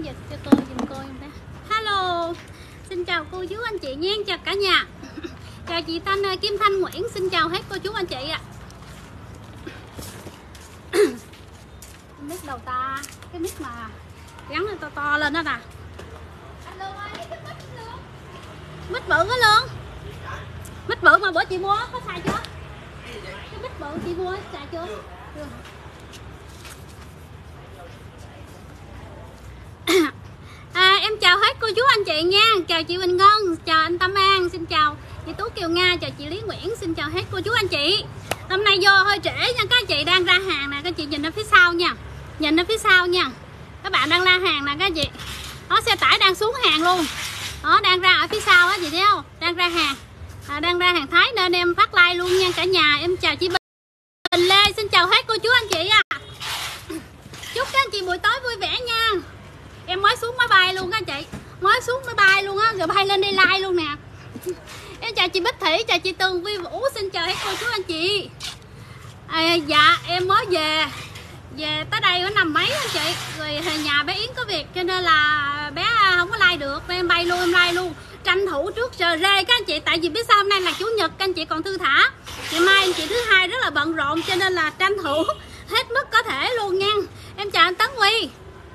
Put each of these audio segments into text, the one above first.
tiếng Việt cho cô dùm cô em bé. Hello, xin chào cô chú anh chị nha, chào cả nhà. Chào chị Kim Thanh Nguyễn, xin chào hết cô chú anh chị ạ. Mic đầu ta, cái mic mà gắn lên to lên đó nè. Mic bự có luôn. Mic bự mà bữa chị mua có xài chưa? Cái mic bự chị mua xài chưa? Chưa. Em chào hết cô chú anh chị nha. Chào chị Bình Ngân, chào anh Tâm An, xin chào chị Tú Kiều Nga, chào chị Lý Nguyễn, xin chào hết cô chú anh chị. Hôm nay vô hơi trễ nha, các anh chị đang ra hàng nè, các chị nhìn ở phía sau nha. Nhìn ở phía sau nha. Các bạn đang la hàng nè các chị. Đó, xe tải đang xuống hàng luôn. Đó, đang ra ở phía sau á chị thấy không? Đang ra hàng. Đang ra hàng Thái nên em phát like luôn nha cả nhà. Em chào chị Bình Lê, xin chào hết cô chú anh chị à. Chúc các anh chị buổi tối vui vẻ nha. Em mới xuống máy bay luôn các anh chị. Mới xuống máy bay luôn á, rồi bay lên đây like luôn nè. Em chào chị Bích Thủy, chào chị Tường Vi Vũ, xin chào hết cô chú anh chị. Dạ em mới về tới đây có nằm mấy anh chị. Rồi nhà bé Yến có việc cho nên là bé không có like được nên em bay luôn, em like luôn. Tranh thủ trước giờ rê các anh chị. Tại vì biết sao hôm nay là chủ nhật các anh chị còn thư thả. Ngày mai anh chị thứ hai rất là bận rộn cho nên là tranh thủ hết mức có thể luôn nha. Em chào anh Tấn Huy.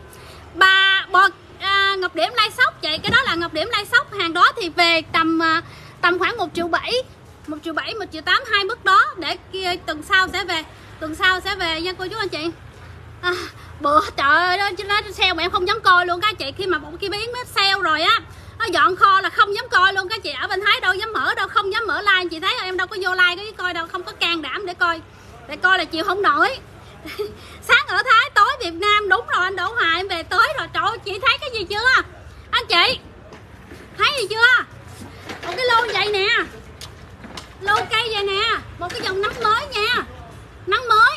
Ngọc Điểm Lai Sóc chị, cái đó là Ngọc Điểm Lai Sóc, hàng đó thì về tầm khoảng 1,7 triệu, 1,7 triệu, 1,8 triệu, hai mức đó để tuần sau sẽ về nha cô chú anh chị. Bữa trời ơi nó sale mà em không dám coi luôn các chị. Khi mà kia biến nó sale rồi á, nó dọn kho là không dám coi luôn các chị. Ở bên Thái đâu dám mở đâu, không dám mở like. Chị thấy em đâu có vô like cái coi đâu, không có can đảm để coi là chịu không nổi. Sáng ở Thái, tối Việt Nam, đúng rồi anh Đỗ Hòa, em về tới rồi. Trời ơi, chị thấy cái gì chưa anh chị, thấy gì chưa? Một cái lô vậy nè, lô cây vậy nè, một cái dòng nắng mới nha, nắng mới.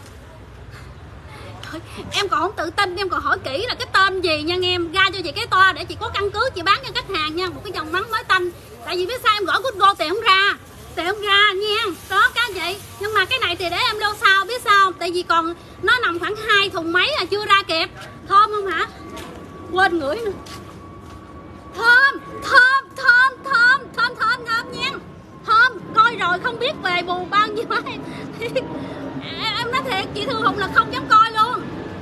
Em còn không tự tin, em còn hỏi kỹ là cái tên gì nha nghe em, ra cho chị cái toa để chị có căn cứ chị bán cho khách hàng nha. Một cái dòng nắng mới tanh. Tại vì biết sao em gõ Google tiền không ra nha. Đó các anh chị. Nhưng mà cái này thì để em lô sau, biết sao không? Tại vì còn nó nằm khoảng 2 thùng mấy là chưa ra kịp. Thơm không hả? Quên ngửi nữa. Thơm nha. Thơm, coi rồi không biết về bù bao nhiêu. Em nói thiệt, chị Thư Hùng là không dám coi luôn.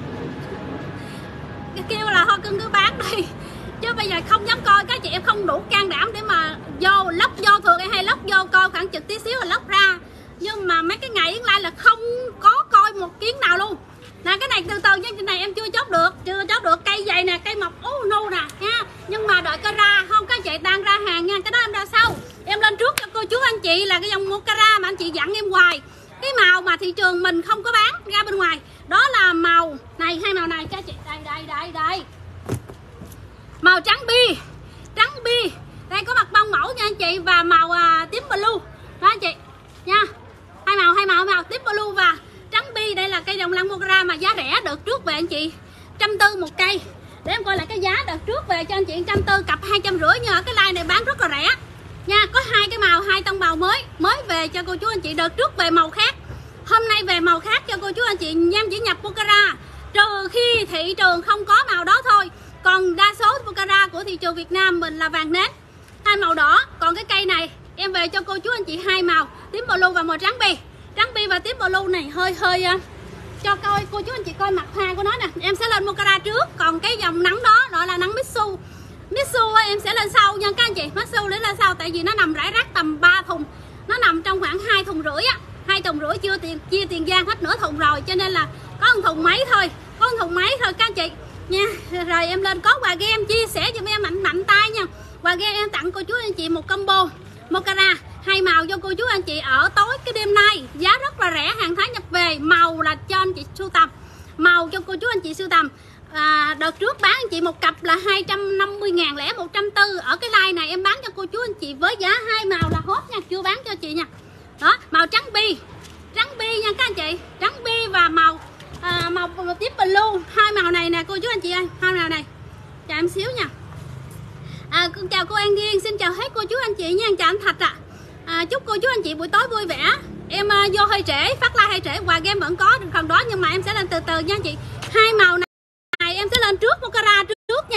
Kêu là thôi cưng cứ bán đi. Chứ bây giờ không dám coi, các chị em không đủ can đảm để mà lóc vô. Thường em hay lóc vô coi khoảng chục tí xíu là lóc ra. Nhưng mà mấy cái ngày Yến Lai là không có coi một kiến nào luôn. Nè cái này từ từ nha, cái này em chưa chốt được. Cây dày nè, cây mọc nu nè nha. Nhưng mà đợi coi ra không, các chị đang ra hàng nha. Cái đó em ra sau. Em lên trước cho cô chú anh chị là cái dòng Mocara mà anh chị dặn em hoài. Cái màu mà thị trường mình không có bán ra bên ngoài. Đó là màu này, hai màu này các chị. Đây. Màu trắng bi. Đây có mặt bông mẫu nha anh chị. Và màu tím blue. Đó anh chị nha. Hai màu tím blue và trắng bi. Đây là cây dòng lăng Mocara mà giá rẻ. Đợt trước về anh chị 140 một cây. Để em coi lại cái giá đợt trước về cho anh chị 140, cặp 250. Nhưng ở cái line này bán rất là rẻ nha. Có hai cái màu, hai tông màu mới về cho cô chú anh chị. Đợt trước về màu khác, hôm nay về màu khác cho cô chú anh chị. Em chỉ nhập Mocara trừ khi thị trường không có màu đó thôi. Còn đa số Mocara của thị trường Việt Nam mình là vàng nến, hai màu đỏ. Còn cái cây này em về cho cô chú anh chị hai màu, tím blue và màu trắng bi và tím blue này hơi cho coi cô chú anh chị coi mặt hoa của nó nè. Em sẽ lên Mocara trước, còn cái dòng nắng đó gọi là nắng Mitsu em sẽ lên sau nha các anh chị. Mitsu để lên sau tại vì nó nằm rải rác tầm 3 thùng, nó nằm trong khoảng 2,5 thùng á, 2,5 thùng chưa chia tiền giang hết nửa thùng rồi, cho nên là có 1 thùng mấy thôi, các anh chị nha. Rồi em lên có quà game chia sẻ cho em mạnh tay nha. Quà game em tặng cô chú anh chị một combo Mocara hai màu cho cô chú anh chị ở tối cái đêm nay, giá rất là rẻ, hàng Thái nhập về. Màu là cho anh chị sưu tầm, màu cho cô chú anh chị sưu tầm. Đợt trước bán anh chị một cặp là 250.000 lẻ 140. Ở cái line này em bán cho cô chú anh chị với giá hai màu là hot nha, chưa bán cho chị nha. Đó, màu trắng bi nha các anh chị, trắng bi và màu tiếp blue. Hai màu này nè cô chú anh chị ơi, hai màu này. Chào em xíu nha. Chào cô An Duyên, xin chào hết cô chú anh chị nha. Chào anh Thạch ạ. Chúc cô chú anh chị buổi tối vui vẻ. Em vô hơi trễ, phát like hơi trễ, quà game vẫn có phần đó nhưng mà em sẽ lên từ từ nha anh chị. Hai màu này em sẽ lên trước Mocara trước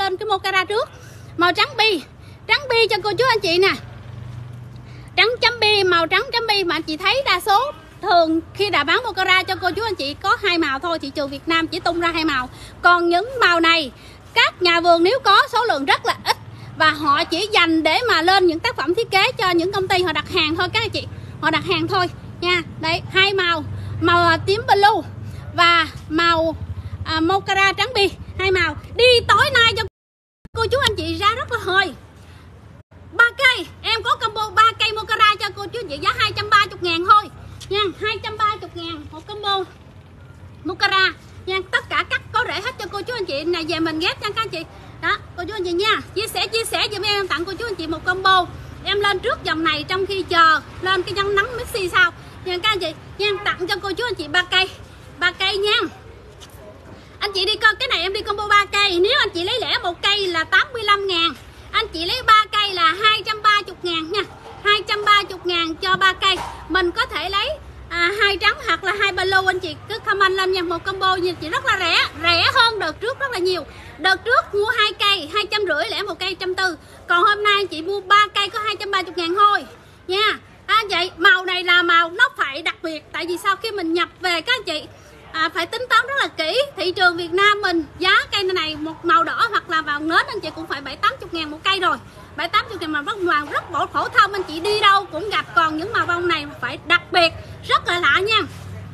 lên cái mocara trước. Màu trắng bi cho cô chú anh chị nè, trắng chấm bi, màu trắng chấm bi. Mà chị thấy đa số thường khi đã bán mocara cho cô chú anh chị có 2 màu thôi, thị trường Việt Nam chỉ tung ra 2 màu. Còn những màu này các nhà vườn nếu có số lượng rất là ít, và họ chỉ dành để mà lên những tác phẩm thiết kế cho những công ty họ đặt hàng thôi các anh chị, họ đặt hàng thôi nha. Đấy, 2 màu, màu tím blue và màu mocara trắng bi, 2 màu. Đi tối nay cho cô chú anh chị ra rất là hời. 3 cây, em có combo 3 cây mocara cho cô chú anh chị giá 230.000 thôi nha, 230.000 một combo mocara nha. Tất cả cắt có rẻ hết cho cô chú anh chị này, về mình ghép cho các anh chị. Đó, cô chú anh chị nha, chia sẻ giùm em tặng cô chú anh chị một combo. Em lên trước dòng này trong khi chờ lên cái nhân nắng Messi sau nha các anh chị nha. Tặng cho cô chú anh chị 3 cây nha. Anh chị đi coi cái này em đi combo 3 cây. Nếu anh chị lấy lẻ một cây là 85.000, anh chị lấy 3 cây là 230.000 nha. 230.000 cho 3 cây. Mình có thể lấy 2 trắng hoặc là 2 blue, anh chị cứ comment lên nha. Một combo như chị rất là rẻ hơn đợt trước rất là nhiều. Đợt trước mua 2 cây 250, lẻ một cây 140. Còn hôm nay anh chị mua 3 cây có 230.000 thôi nha. Vậy màu này là màu nó phải đặc biệt, tại vì sau khi mình nhập về các anh chị phải tính toán rất là kỹ. Thị trường Việt Nam mình giá cây này một màu đỏ hoặc là vào nến anh chị cũng phải 70-80.000 một cây rồi, 70-80.000 mà rất phổ thông, anh chị đi đâu cũng gặp. Còn những màu bông này phải đặc biệt, rất là lạ nha,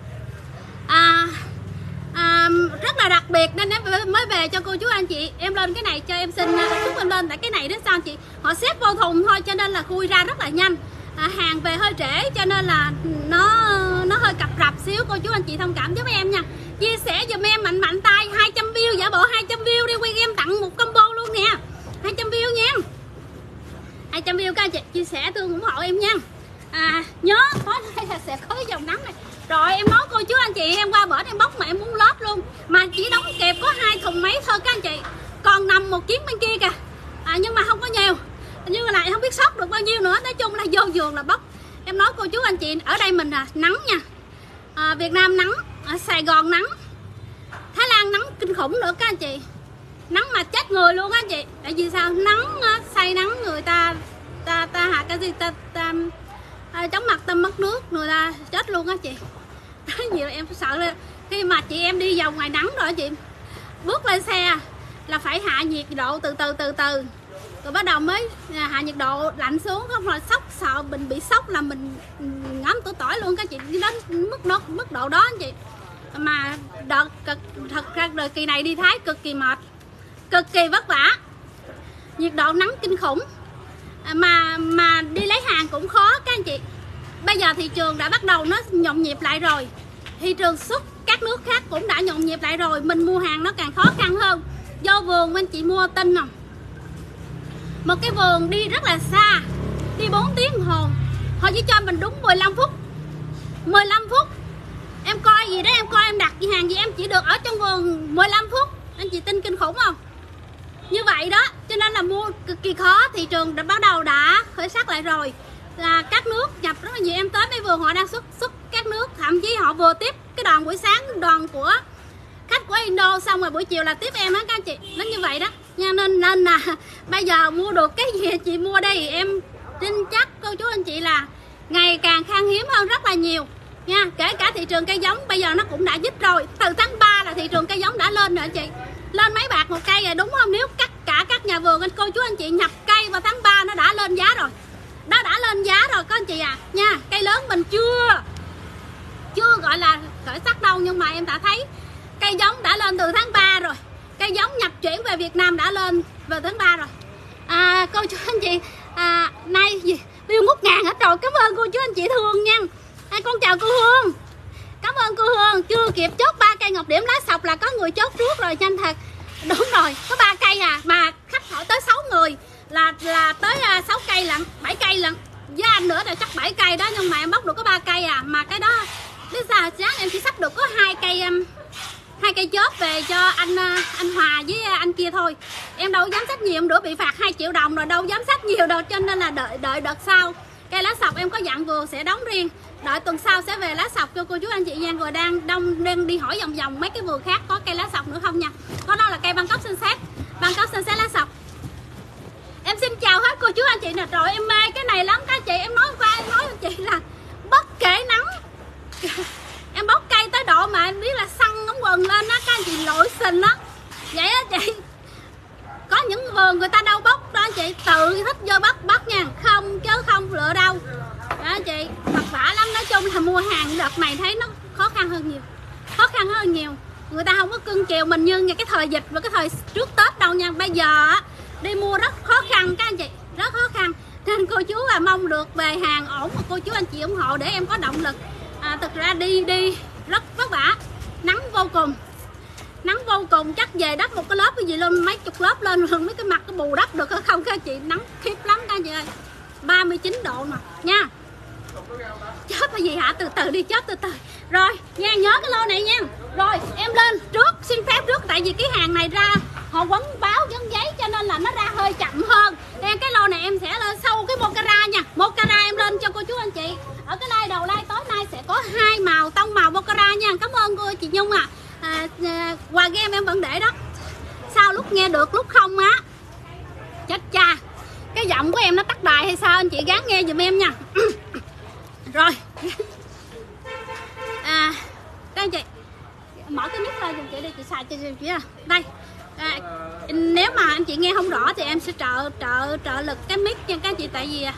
rất là đặc biệt nên em mới về cho cô chú anh chị. Em lên cái này cho em xin chúc em lên, tại cái này đó sao anh chị, họ xếp vô thùng thôi cho nên là khui ra rất là nhanh. Hàng về hơi trễ cho nên là nó hơi cập rập xíu, cô chú anh chị thông cảm giúp em nha. Chia sẻ giùm em mạnh tay 200 view, giả bộ 200 view đi quay em tặng một combo luôn nè, 200 view nha, 200 view các anh chị chia sẻ thương ủng hộ em nha. Nhớ tối nay là sẽ có cái dòng nắng này. Rồi em nói cô chú anh chị, em qua bển em bóc mà em muốn lót luôn, mà chỉ đóng kẹp có 2 thùng mấy thôi các anh chị, còn nằm một chuyến bên kia kìa. Nhưng mà không có nhiều, như này không biết sót được bao nhiêu nữa. Nói chung là vô vườn là bóc. Em nói cô chú anh chị, ở đây mình là nắng nha, Việt Nam nắng, ở Sài Gòn nắng, Thái Lan nắng kinh khủng nữa các anh chị, nắng mà chết người luôn á anh chị. Tại vì sao? Nắng say nắng người ta hạ cái gì ta chóng mặt, ta mất nước, người ta chết luôn á chị. Nói nhiều em sợ là khi mà chị em đi vào ngoài nắng rồi chị bước lên xe là phải hạ nhiệt độ từ từ rồi bắt đầu mới hạ nhiệt độ lạnh xuống, không là sốc, sợ mình bị sốc là mình ngấm tỏi luôn các chị, đến mức độ đó anh chị. Mà thật ra đời kỳ này đi Thái cực kỳ mệt, cực kỳ vất vả, nhiệt độ nắng kinh khủng, mà đi lấy hàng cũng khó các anh chị. Bây giờ thị trường đã bắt đầu nó nhộn nhịp lại rồi, thị trường xuất các nước khác cũng đã nhộn nhịp lại rồi, mình mua hàng nó càng khó khăn hơn. Vô vườn anh chị mua tin không, một cái vườn đi rất là xa, đi 4 tiếng đồng hồ, họ chỉ cho mình đúng 15 phút. Em coi gì đó, em coi em đặt hàng gì em chỉ được ở trong vườn 15 phút, anh chị tin kinh khủng không? Như vậy đó, cho nên là mua cực kỳ khó. Thị trường đã bắt đầu đã khởi sắc lại rồi, là các nước nhập rất là nhiều. Em tới mấy vườn họ đang xuất các nước, thậm chí họ vừa tiếp cái đoàn buổi sáng, đoàn của khách của Indo, xong rồi buổi chiều là tiếp em á các anh chị. Nó như vậy đó nha, nên là bây giờ mua được cái gì chị mua đây, em tin chắc cô chú anh chị là ngày càng khan hiếm hơn rất là nhiều nha. Kể cả thị trường cây giống bây giờ nó cũng đã dít rồi, từ tháng 3 là thị trường cây giống đã lên rồi anh chị, lên mấy bạc một cây rồi đúng không? Nếu tất cả các nhà vườn cô chú anh chị nhập cây vào tháng 3 nó đã lên giá rồi, nó đã lên giá rồi các anh chị nha. Cây lớn mình chưa gọi là khởi sắc đâu, nhưng mà em đã thấy cây giống đã lên từ tháng 3 rồi, cây giống nhập chuyển về Việt Nam đã lên về tháng 3 rồi. Cô chú anh chị, nay gì view ngút ngàn hết rồi, cảm ơn cô chú anh chị thương nha. Con chào cô Hương, cảm ơn cô Hương. Chưa kịp chốt 3 cây ngọc điểm lá sọc là có người chốt trước rồi, nhanh thật. Đúng rồi, có 3 cây mà khách hỏi tới 6 người là tới 6 cây lận, 7 cây lận, với anh nữa là chắc 7 cây đó, nhưng mà em bóc được có 3 cây mà cái đó biết sao sáng em chỉ sắp được có 2 cây chốt về cho anh Hòa với anh kia thôi. Em đâu dám sách nhiều, em đỡ bị phạt 2 triệu đồng rồi, đâu dám sách nhiều đâu, cho nên là đợi đợt sau. Cây lá sọc em có dặn vừa sẽ đóng riêng, đợi tuần sau sẽ về lá sọc cho cô chú anh chị nha. Rồi đang đi hỏi vòng mấy cái vườn khác có cây lá sọc nữa không nha. Có đó là cây Bangkok xanh xét, Bằng cao sần xe lá sọc. Em xin chào hết cô chú anh chị nè. Trời em mê cái này lắm các chị. Em nói qua em nói với chị là bất kể nắng em bóc cây tới độ mà em biết là xăng ống quần lên á, các anh chị lội sình á. Vậy á chị. Có những vườn người ta đâu bóc đó anh chị, tự thích vô bắt nha, không chứ không lựa đâu. Đó chị, thật vả lắm. Nói chung là mua hàng đợt này thấy nó khó khăn hơn nhiều. Khó khăn hơn nhiều. Người ta không có cưng chiều mình như cái thời dịch và cái thời trước Tết đâu nha. Bây giờ á đi mua rất khó khăn các anh chị, rất khó khăn. Nên cô chú là mong được về hàng ổn mà cô chú anh chị ủng hộ để em có động lực. Thực ra đi rất vất vả, nắng vô cùng. Nắng vô cùng, chắc về đắp một cái lớp cái gì lên, mấy chục lớp lên luôn, mấy cái mặt cái bù đắp được không các chị. Nắng khiếp lắm các chị ơi, 39 độ mà nha. Chết cái gì hả, từ từ đi, chết từ từ. Rồi nha, nhớ cái lô này nha. Rồi em lên trước, xin phép trước, tại vì cái hàng này ra họ quấn báo dán giấy cho nên là nó ra hơi chậm hơn. Nên cái lô này em sẽ lên sau cái mocara nha. Mocara em lên cho cô chú anh chị. Ở cái like đầu like tối nay sẽ có 2 màu tông màu mocara nha. Cảm ơn cô chị Nhung ạ. Quà game em vẫn để đó. Sao lúc nghe được lúc không á. Chết cha, cái giọng của em nó tắt đài hay sao, anh chị gắng nghe giùm em nha. Rồi các anh chị mở cái mic lên giùm chị đi, chị xài cho chị đây. Nếu mà anh chị nghe không rõ thì em sẽ trợ lực cái mic nha các anh chị. Tại vì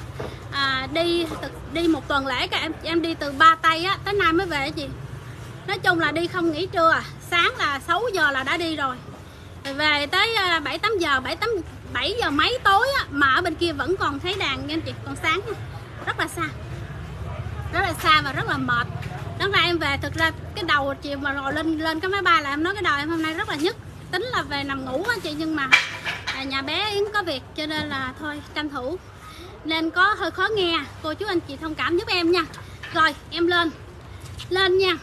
đi một tuần lễ các em đi từ Ba Tây á tới nay mới về chị. Nói chung là đi không nghỉ trưa, sáng là 6 giờ là đã đi rồi, về tới 7-8 giờ, 7 giờ mấy tối á, mà ở bên kia vẫn còn thấy đàn nha anh chị, còn sáng nha. Rất là xa và rất là mệt. Đáng ra em về, thực ra cái đầu chiều mà rồi lên cái máy bay là em nói cái đầu em hôm nay rất là nhức, tính là về nằm ngủ á chị, nhưng mà nhà bé Yến có việc cho nên là thôi tranh thủ, nên có hơi khó nghe, cô chú anh chị thông cảm giúp em nha. Rồi em lên nha.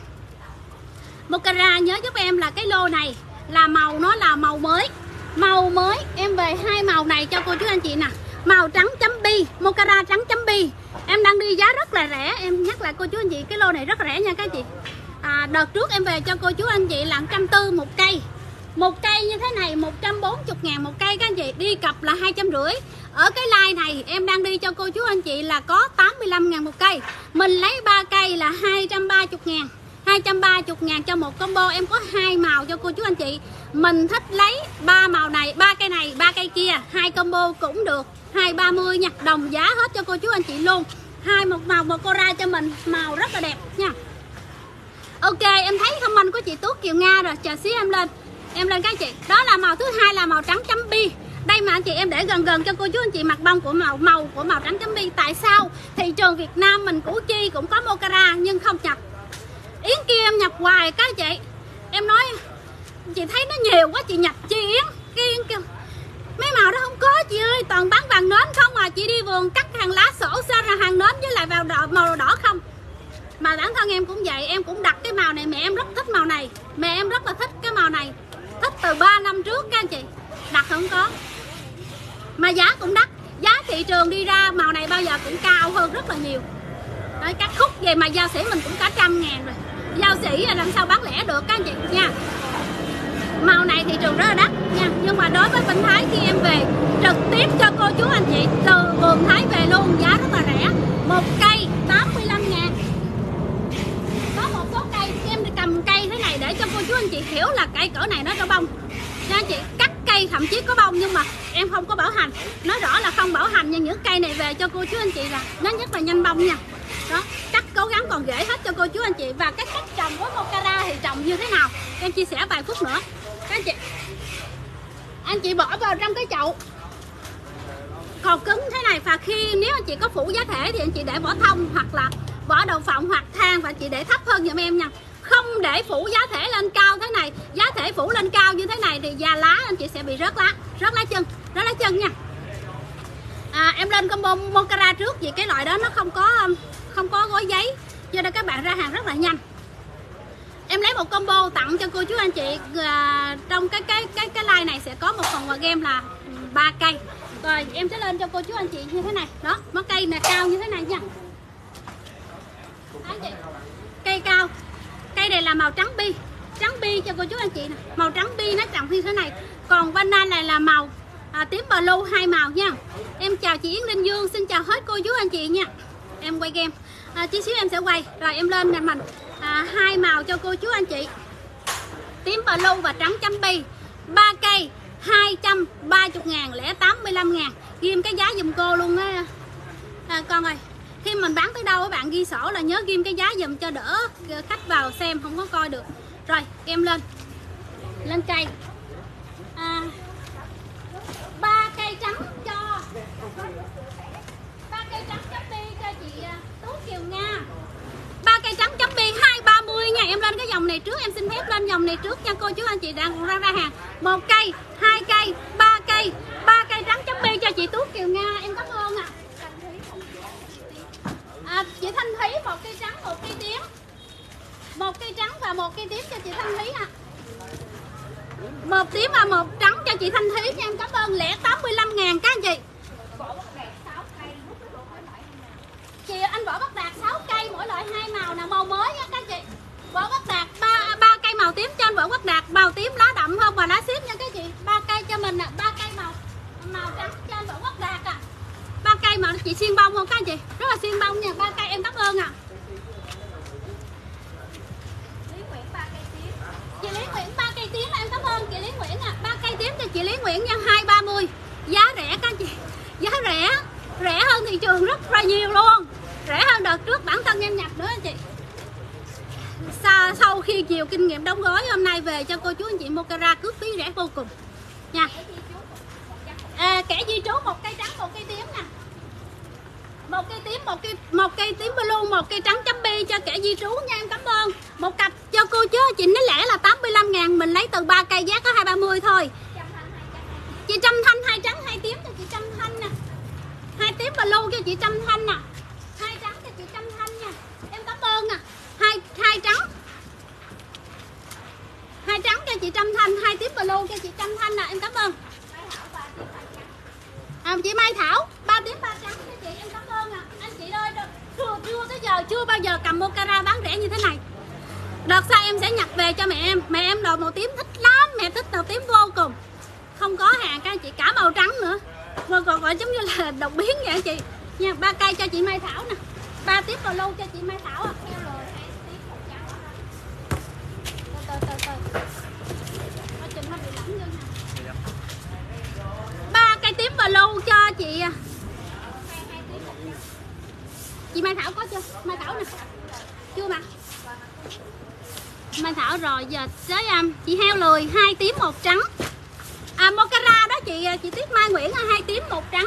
Mocara nhớ giúp em là cái lô này là màu, nó là màu mới, em về 2 màu này cho cô chú anh chị nè. Màu trắng chấm bi, mocara trắng chấm bi em đang đi giá rất là rẻ. Em nhắc lại cô chú anh chị, cái lô này rất rẻ nha các chị. Đợt trước em về cho cô chú anh chị là 140 một cây. Một cây như thế này 140.000 một cây các anh chị, đi cặp là 250. Ở cái like này em đang đi cho cô chú anh chị là có 85.000 một cây. Mình lấy 3 cây là 230.000. 230.000 cho một combo. Em có 2 màu cho cô chú anh chị. Mình thích lấy 3 màu này, 3 cây này, 3 cây kia, 2 combo cũng được, 230 nha, đồng giá hết cho cô chú anh chị luôn. Một màu mocara cho mình, màu rất là đẹp nha. Ok, em thấy comment của chị Tuốt Kiều Nga rồi, chờ xíu em lên các chị. Đó là màu thứ hai là màu trắng chấm bi. Đây mà anh chị em để gần cho cô chú anh chị mặt bông của màu của màu trắng chấm bi. Tại sao? Thị trường Việt Nam mình Củ Chi cũng có mocara nhưng không nhập. Yến kia em nhập hoài các chị. Em nói chị thấy nó nhiều quá chị nhập chi Yến. Cái Yến kêu mấy màu đó không có chị ơi, toàn bán vàng nến không à. Chị đi vườn cắt hàng lá sổ xa ra hàng nến với lại vào màu đỏ không. Mà bản thân em cũng vậy, em cũng đặt cái màu này. Mẹ em rất thích màu này, mẹ em rất là thích cái màu này, thích từ 3 năm trước các anh chị. Đặt không có, mà giá cũng đắt. Giá thị trường đi ra màu này bao giờ cũng cao hơn rất là nhiều. Đấy, cắt khúc về mà giao sĩ mình cũng cả 100.000 rồi. Giao sĩ là làm sao bán lẻ được các anh chị nha. Màu này thị trường rất là đắt nha. Nhưng mà đối với Vinh Thái khi em về trực tiếp cho cô chú anh chị từ vườn Thái về luôn, giá rất là rẻ. Một cây 85.000. Có một số cây em cầm cây thế này để cho cô chú anh chị hiểu là cây cỡ này nó có bông nha anh chị. Cắt cây thậm chí có bông nhưng mà em không có bảo hành, nói rõ là không bảo hành nha. Những cây này về cho cô chú anh chị là nó rất là nhanh bông nha. Đó, cắt cố gắng còn rễ hết cho cô chú anh chị. Và cái cách trồng của mocara thì trồng như thế nào em chia sẻ vài phút nữa các anh chị bỏ vào trong cái chậu còn cứng thế này. Và khi nếu anh chị có phủ giá thể thì anh chị để vỏ thông hoặc là vỏ đậu phộng hoặc than, và chị để thấp hơn giùm em nha. Không để phủ giá thể lên cao thế này. Giá thể phủ lên cao như thế này thì già lá anh chị sẽ bị rớt lá chân nha. Em lên combo mocara trước vì cái loại đó nó không có gói giấy cho nên các bạn ra hàng rất là nhanh. Em lấy một combo tặng cho cô chú anh chị. Trong cái like này sẽ có một phần quà game là 3 cây. Rồi em sẽ lên cho cô chú anh chị như thế này. Đó, nó cây này cao như thế này nha. Đấy chị. Cây cao. Cây này là màu trắng bi. trắng bi cho cô chú anh chị nè. Màu trắng bi nó trồng như thế này. Còn bên đây là màu tím blue, hai màu nha. Em chào chị Yến Linh Dương, xin chào hết cô chú anh chị nha. Em quay game tí xíu em sẽ quay rồi em lên mình hai màu cho cô chú anh chị, tím blue và trắng chấm bi. 3 cây 230.000 lẻ 85.000. Ghim cái giá giùm cô luôn á con ơi. Khi mình bán tới đâu các bạn ghi sổ là nhớ ghim cái giá giùm cho đỡ khách vào xem không có coi được. Rồi em lên cây 3 cây trắng cho 3 cây trắng chấm bi cho chị Tú Kiều Nga. 3 cây trắng chấm bi 230 nha. Em lên cái dòng này trước, em xin phép lên dòng này trước nha cô chú anh chị đang ra hàng. 1 cây, 2 cây, 3 cây, 3 cây trắng chấm bi cho chị Tú Kiều Nga. Em cảm ơn ạ. Chị Thanh Thúy 1 cây trắng, 1 cây tím. 1 cây trắng và 1 cây tím cho chị Thanh Thúy ạ. 1 tím và 1 trắng cho chị Thanh Thúy nha. Em cảm ơn lẻ 85.000 các anh chị. Chị anh Võ Bắc Đạt 6 cây mỗi loại 2 màu là màu mới nha các chị. Võ Bắc Đạt 3 cây màu tím cho anh Võ Bắc Đạt, màu tím lá đậm hơn và lá xếp nha các chị. 3 cây cho mình 3 cây màu trắng cho anh Võ Bắc Đạt 3 cây mà chị xiên bông không các anh chị? Rất là xiên bông nha. 3 cây em cảm ơn ạ. Chị Lý Nguyễn 3 cây tím em cảm ơn chị Lý Nguyễn 3 cây tím cho chị Lý Nguyễn nha, 230. Giá rẻ các anh chị. Giá rẻ hơn thị trường rất là nhiều luôn. Rẻ hơn đợt trước bản thân em nhập nữa anh chị. Sau khi chiều kinh nghiệm đóng gói hôm nay về cho cô chú anh chị Mocara cước phí rẻ vô cùng nha. Kẻ di trú 1 cây trắng 1 cây tím nè. 1 cây tím, 1 cây tím blue, 1 cây trắng chấm bi cho kẻ di trú nha em cảm ơn. Một cặp cho cô chú chị nó lẻ là 85.000, mình lấy từ 3 cây giá có 230 thôi. Chị Trâm Thanh 2 trắng 2 tím cho chị Trâm Thanh nè. 2 tím blue cho chị Trâm Thanh nè. 2 trắng cho chị Trâm Thanh nha. Em cảm ơn nè. 2 trắng. 2 trắng cho chị Trâm Thanh, 2 tím blue cho chị Trâm Thanh nè, em cảm ơn. Chị Mai Thảo 3 tím 3 trắng cho chị, em cảm ơn anh chị ơi. Chưa tới giờ chưa bao giờ cầm Mocara bán rẻ như thế này. Đợt sau em sẽ nhập về cho mẹ em đồ màu tím thích lắm, mẹ thích màu tím vô cùng. Không có hàng các anh chị, cả màu trắng nữa. Còn gọi giống như là độc biến vậy anh chị nha. 3 cây cho chị Mai Thảo nè. 3 tiếp vào luôn cho chị Mai Thảo ạ. Từ 3 cây tím vào luôn cho chị Mai Thảo có chưa? Mai Thảo nè. Chưa mà. Mai Thảo rồi, giờ tới chị Heo Lười 2 tím 1 trắng. Mocara đó chị Tuyết Mai Nguyễn 2 tím 1 trắng.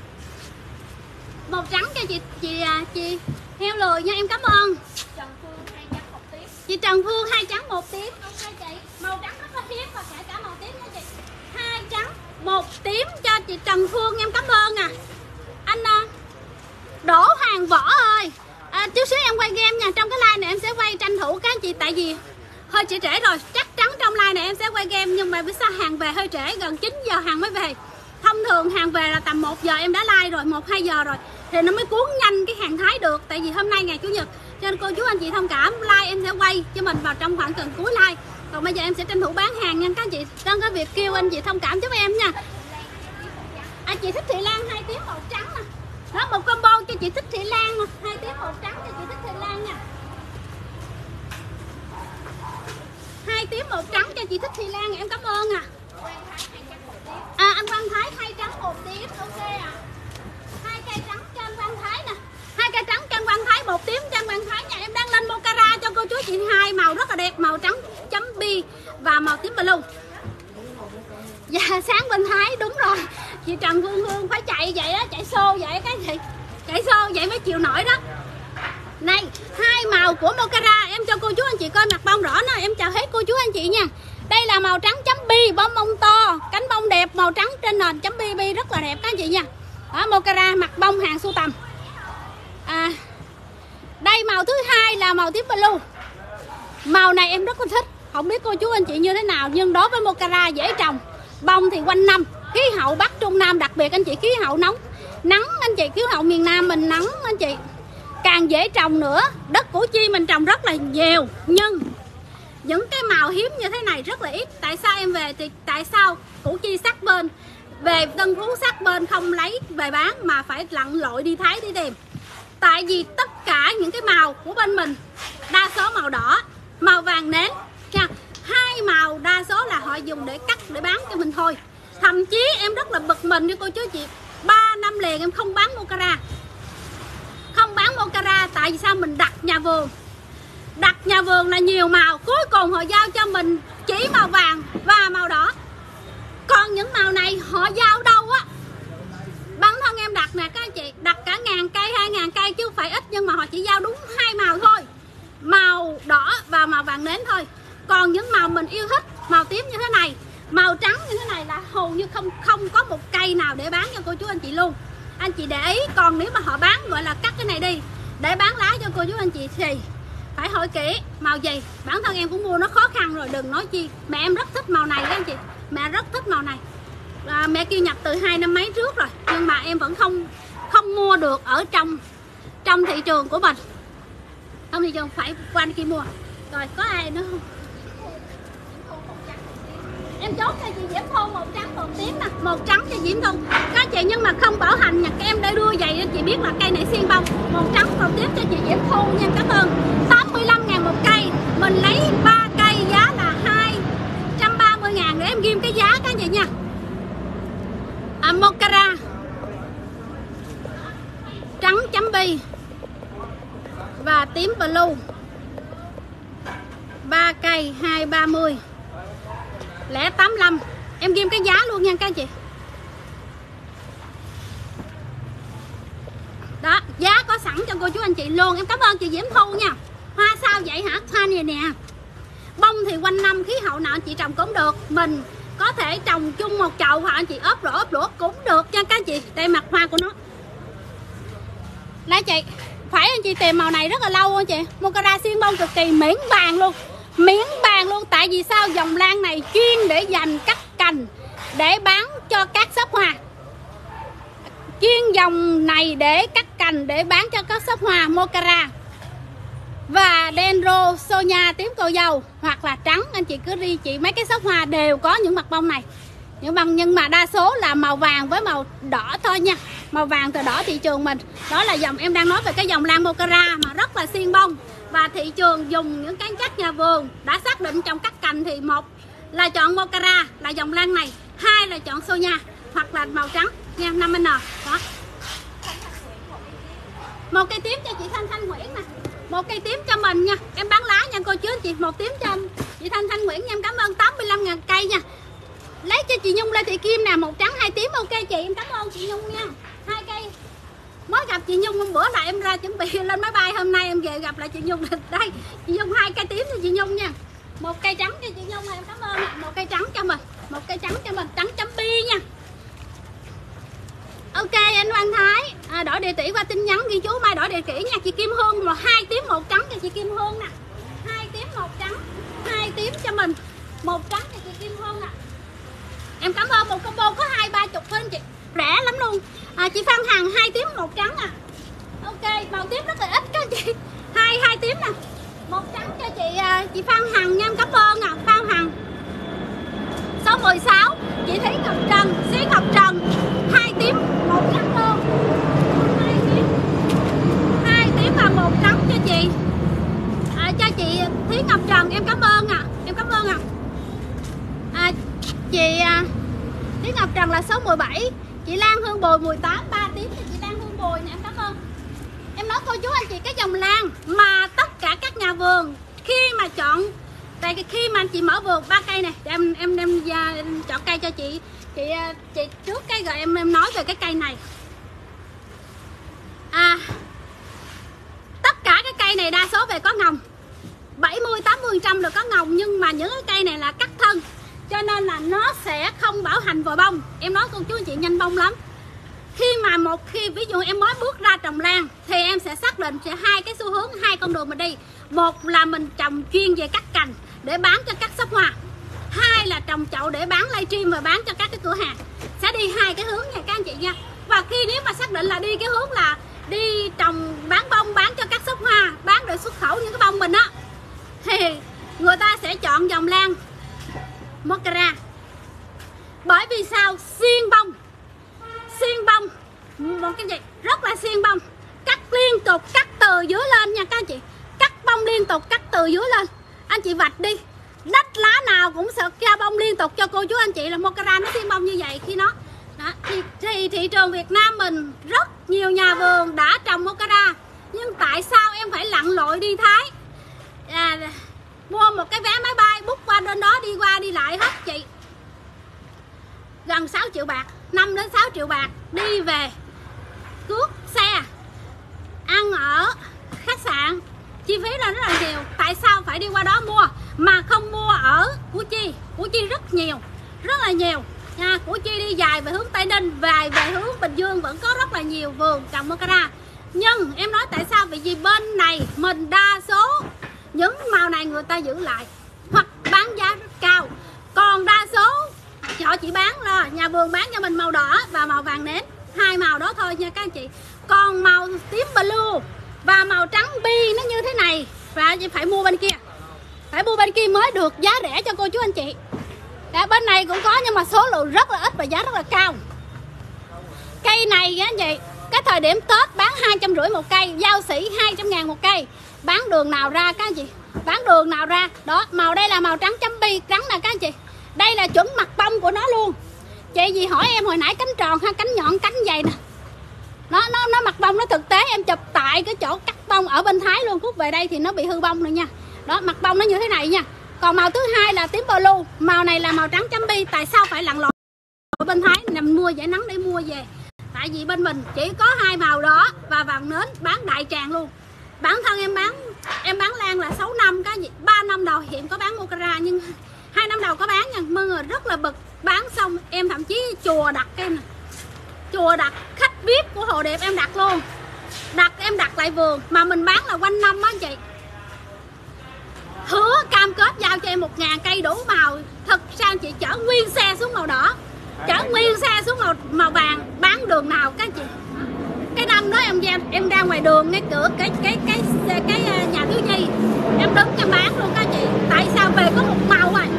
1 trắng cho chị Heo Lười nha, em cảm ơn. Chị Trần Phương 2 trắng 1 tím. Ok chị. Màu trắng rất là hiếm và kể cả màu tím nha chị. 2 trắng 1 tím cho chị Trần Phương, em cảm ơn Anh Đỗ Hoàng Võ ơi. Chút xíu em quay game nha. Trong cái live này em sẽ quay tranh thủ các anh chị, tại vì hơi trễ rồi. Chắc chắn trong live này em sẽ quay game, nhưng mà biết sao hàng về hơi trễ, gần 9 giờ hàng mới về. Thông thường hàng về là tầm 1 giờ em đã live rồi, 1-2 giờ rồi thì nó mới cuốn nhanh cái hàng Thái được. Tại vì hôm nay ngày Chủ nhật cho nên cô chú anh chị thông cảm, live em sẽ quay cho mình vào trong khoảng gần cuối live. Còn bây giờ em sẽ tranh thủ bán hàng nha các anh chị. Trong cái việc kêu anh chị thông cảm giúp em nha. Chị Thích Thị Lan 2 tím 1 trắng nè. Đó, một combo cho chị Thích Thị Lan 2 tím 1 trắng cho chị Thích Thị Lan nha. 2 tím 1 trắng cho chị Thích Thị Lan, em cảm ơn anh Quang Thái 2 trắng 1 tím. Ok 2 cây trắng cho anh Quang Thái nè. 2 cây trắng cho anh Quang Thái, 1 tím cho anh Quang Thái nha. Em đang lên Mocara cho cô chú chị 2 màu rất là đẹp, màu trắng chấm bi và màu tím blue. Dạ sáng bên Thái đúng rồi. Chị Trần Phương Hương phải chạy vậy đó, chạy xô vậy cái gì. Chạy xô vậy mới chịu nổi đó. Này, 2 màu của Mocara em cho cô chú anh chị coi mặt bông rõ nè. Em chào hết cô chú anh chị nha. Đây là màu trắng chấm bi, bông bông to, cánh bông đẹp, màu trắng trên nền chấm bi rất là đẹp các anh chị nha. Đó, Mocara mặt bông hàng sưu tầm. Đây màu thứ 2 là màu tím blue. Màu này em rất là thích. Không biết cô chú anh chị như thế nào, nhưng đối với Mocara dễ trồng. Bông thì quanh năm. Khí hậu Bắc Trung Nam, đặc biệt anh chị khí hậu nóng. Nắng anh chị, khí hậu miền Nam mình nắng anh chị. Càng dễ trồng nữa. Đất Củ Chi mình trồng rất là nhiều. Nhưng những cái màu hiếm như thế này rất là ít. Tại sao em về thì tại sao Củ Chi sắc bên, về Tân Phú sắc bên không lấy về bán mà phải lặn lội đi Thái đi tìm? Tại vì tất cả những cái màu của bên mình đa số màu đỏ, màu vàng nến nha. Hai màu đa số là họ dùng để cắt để bán cho mình thôi. Thậm chí em rất là bực mình với cô chú chị, 3 năm liền em không bán mocara. Không bán mocara tại vì sao? Mình đặt nhà vườn. Đặt nhà vườn là nhiều màu, cuối cùng họ giao cho mình chỉ màu vàng và màu đỏ. Còn những màu này họ giao đâu á? Bản thân em đặt nè các anh chị, đặt cả 1000 cây, 2000 cây chứ không phải ít, nhưng mà họ chỉ giao đúng hai màu thôi, màu đỏ và màu vàng nến thôi. Còn những màu mình yêu thích, màu tím như thế này, màu trắng như thế này là hầu như không có một cây nào để bán cho cô chú anh chị luôn. Anh chị để ý, còn nếu mà họ bán gọi là cắt cái này đi để bán lá cho cô chú anh chị thì phải hỏi kỹ màu gì. Bản thân em cũng mua nó khó khăn rồi, đừng nói chi. Mẹ em rất thích màu này các anh chị, mẹ rất thích màu này. Mẹ kêu nhập từ 2 năm mấy trước rồi, nhưng mà em vẫn không mua được ở trong thị trường của mình. Trong thị trường phải qua kia mua. Rồi có ai nữa không? Em chốt cho chị Diễm Thu màu trắng màu tím nè, màu trắng cho Diễm Thu các chị, nhưng mà không bảo hành nha. Các em để đưa vậy chị biết là cây này xiên bông. Màu trắng màu tím cho chị Diễm Thu nha, cảm ơn. 85.000 một cây, mình lấy 3 cây giá là 230.000 để em ghim cái giá các chị nha. Mocara trắng chấm bi và tím blue, 3 cây 230 085, em ghim cái giá luôn nha các anh chị. Đó, giá có sẵn cho cô chú anh chị luôn. Em cảm ơn chị Diễm Thu nha. Hoa sao vậy hả? Hoa này nè, bông thì quanh năm, khí hậu nào anh chị trồng cũng được. Mình có thể trồng chung một chậu hoặc anh chị ốp đũa cũng được nha các anh chị. Đây mặt hoa của nó. Đây chị, phải anh chị tìm màu này rất là lâu anh chị. Mocara xiên bông cực kỳ miễn bàn luôn. Miễn bàn luôn. Tại vì sao? Dòng lan này chuyên để dành cắt cành để bán cho các shop hoa. Chuyên dòng này để cắt cành để bán cho các shop hoa. Mocara và Dendro Sonia tím cô dâu hoặc là trắng, anh chị cứ đi chị, mấy cái shop hoa đều có những mặt bông này. Nhưng mà đa số là màu vàng với màu đỏ thôi nha. Màu vàng từ đỏ thị trường mình. Đó là dòng em đang nói về cái dòng lan mocara mà rất là xiên bông. Và thị trường dùng những cái chất nhà vườn đã xác định trong cắt cành thì một là chọn mocara là dòng lan này, hai là chọn Sonia hoặc là màu trắng nha, 5N. Đó. Một cây tím cho chị Thanh Nguyễn nè. Một cây tím cho mình nha. Em bán lá nha cô chú anh chị. Một tím cho chị Thanh Nguyễn nha. Em cảm ơn 85.000 cây nha. Lấy cho chị Nhung Lê Thị Kim nè. Một trắng hai tím. Ok chị, em cảm ơn chị Nhung nha. 2 cây. Mới gặp chị Nhung hôm bữa là em ra chuẩn bị lên máy bay. Hôm nay em về gặp lại chị Nhung. Đây chị Nhung 2 cây tím cho chị Nhung nha. Một cây trắng cho chị Nhung, em cảm ơn. Một cây trắng cho mình. Một cây trắng cho mình. Trắng chấm bi nha. Ok anh Văn Thái, đổi địa chỉ qua tin nhắn ghi chú Mai đổi địa chỉ nha. Chị Kim Hương là 2 tím 1 trắng cho chị Kim Hương nè. 2 tím 1 trắng, 2 tím cho mình, 1 trắng cho chị Kim Hương nè. Em cảm ơn, một combo có 20-30 thôi anh chị, rẻ lắm luôn. Chị Phan Hằng 2 tím 1 trắng à. Ok, màu tím rất là ít các chị. 2 tím nè. 1 trắng cho chị Phan Hằng nha, em cảm ơn Phan Hằng. Số 16 chị Thúy Ngọc Trần, Xí Ngọc Trần 2 tím 1 trắng luôn. 2 tím và 1 trắng cho chị. Cho chị Thúy Ngọc Trần, em cảm ơn em cảm ơn chị Thúy Ngọc Trần là số 17. Chị Lan Hương Bồi 18 3 tím cho chị Lan Hương Bồi nè, em cảm ơn. Em nói cô chú anh chị, cái dòng lan mà tất cả các nhà vườn khi mà chọn, tại khi mà chị mở vườn 3 cây này, em chọn cây cho chị trước cái rồi em nói về cái cây này. Tất cả cái cây này đa số về có ngồng, 70-80% được có ngồng, nhưng mà những cái cây này là cắt thân cho nên là nó sẽ không bảo hành vòi bông. Em nói cô chú anh chị nhanh bông lắm. Khi ví dụ em mới bước ra trồng lan thì em sẽ xác định sẽ 2 cái xu hướng, 2 con đường mình đi. Một là mình trồng chuyên về cắt cành để bán cho các shop hoa, 2 là trồng chậu để bán livestream và bán cho các cái cửa hàng. Sẽ đi 2 cái hướng nha các anh chị nha. Và khi nếu mà xác định là đi cái hướng là đi trồng bán bông bán cho các shop hoa, bán để xuất khẩu những cái bông mình á, thì người ta sẽ chọn dòng lan Mocara. Bởi vì sao? Xuyên bông một cái gì rất là xuyên bông, cắt liên tục, cắt từ dưới lên nha các anh chị, cắt bông liên tục, cắt từ dưới lên. Anh chị vạch đi, đất lá nào cũng sợ ra bông liên tục cho cô chú anh chị là Mocara nó xuyên bông như vậy. Khi nó đó, thì thị trường Việt Nam mình rất nhiều nhà vườn đã trồng Mocara, nhưng tại sao em phải lặn lội đi Thái mua một cái vé máy bay book qua bên đó đi qua đi lại hết chị gần 6 triệu bạc, 5 đến 6 triệu bạc đi về, cước xe, ăn ở khách sạn, chi phí là rất là nhiều. Tại sao phải đi qua đó mua mà không mua ở Củ Chi rất nhiều, rất là nhiều nha. Củ Chi đi dài về hướng Tây Ninh, về hướng Bình Dương vẫn có rất là nhiều vườn trồng Mocara. Nhưng em nói tại sao? Vì bên này mình đa số những màu này người ta giữ lại hoặc bán giá rất cao, còn đa số họ chỉ bán là nhà vườn bán cho mình màu đỏ và màu vàng nến, hai màu đó thôi nha các anh chị. Còn màu tím blue và màu trắng bi nó như thế này và phải mua bên kia, phải mua bên kia mới được giá rẻ cho cô chú anh chị. Đã, bên này cũng có nhưng mà số lượng rất là ít và giá rất là cao. Cây này các anh chị, cái thời điểm Tết bán 250 một cây, giao sĩ 200.000 một cây. Bán đường nào ra các anh chị, bán đường nào ra. Đó, màu đây là màu trắng chấm bi, trắng nè các anh chị. Đây là chuẩn mặt bông của nó luôn. Chị gì hỏi em hồi nãy cánh tròn hay cánh nhọn, cánh dày nè. Nó mặt bông nó thực tế em chụp tại cái chỗ cắt bông ở bên Thái luôn. Phút về đây thì nó bị hư bông rồi nha. Đó, mặt bông nó như thế này nha. Còn màu thứ hai là tím blue, màu này là màu trắng chấm bi. Tại sao phải lặn lội ở bên Thái nằm mua giải nắng để mua về? Tại vì bên mình chỉ có hai màu đó và vàng nến, bán đại tràng luôn. Bản thân em bán lan là 6 năm, cái gì 3 năm đầu hiện có bán Mocara, nhưng 2 năm đầu có bán nha. Mọi người rất là bực. Bán xong em thậm chí chùa đặt em nè, chùa đặt khách VIP của Hồ Đẹp em đặt luôn, em đặt lại vườn mà mình bán là quanh năm á anh chị. Hứa cam kết giao cho em 1.000 cây đủ màu. Thực ra chị chở nguyên xe xuống màu đỏ, chở nguyên xe xuống màu vàng, bán đường nào các chị. Cái năm đó em ra ngoài đường ngay cửa cái nhà Thiếu Nhi, em đứng em bán luôn các chị. Tại sao? Về có một màu rồi,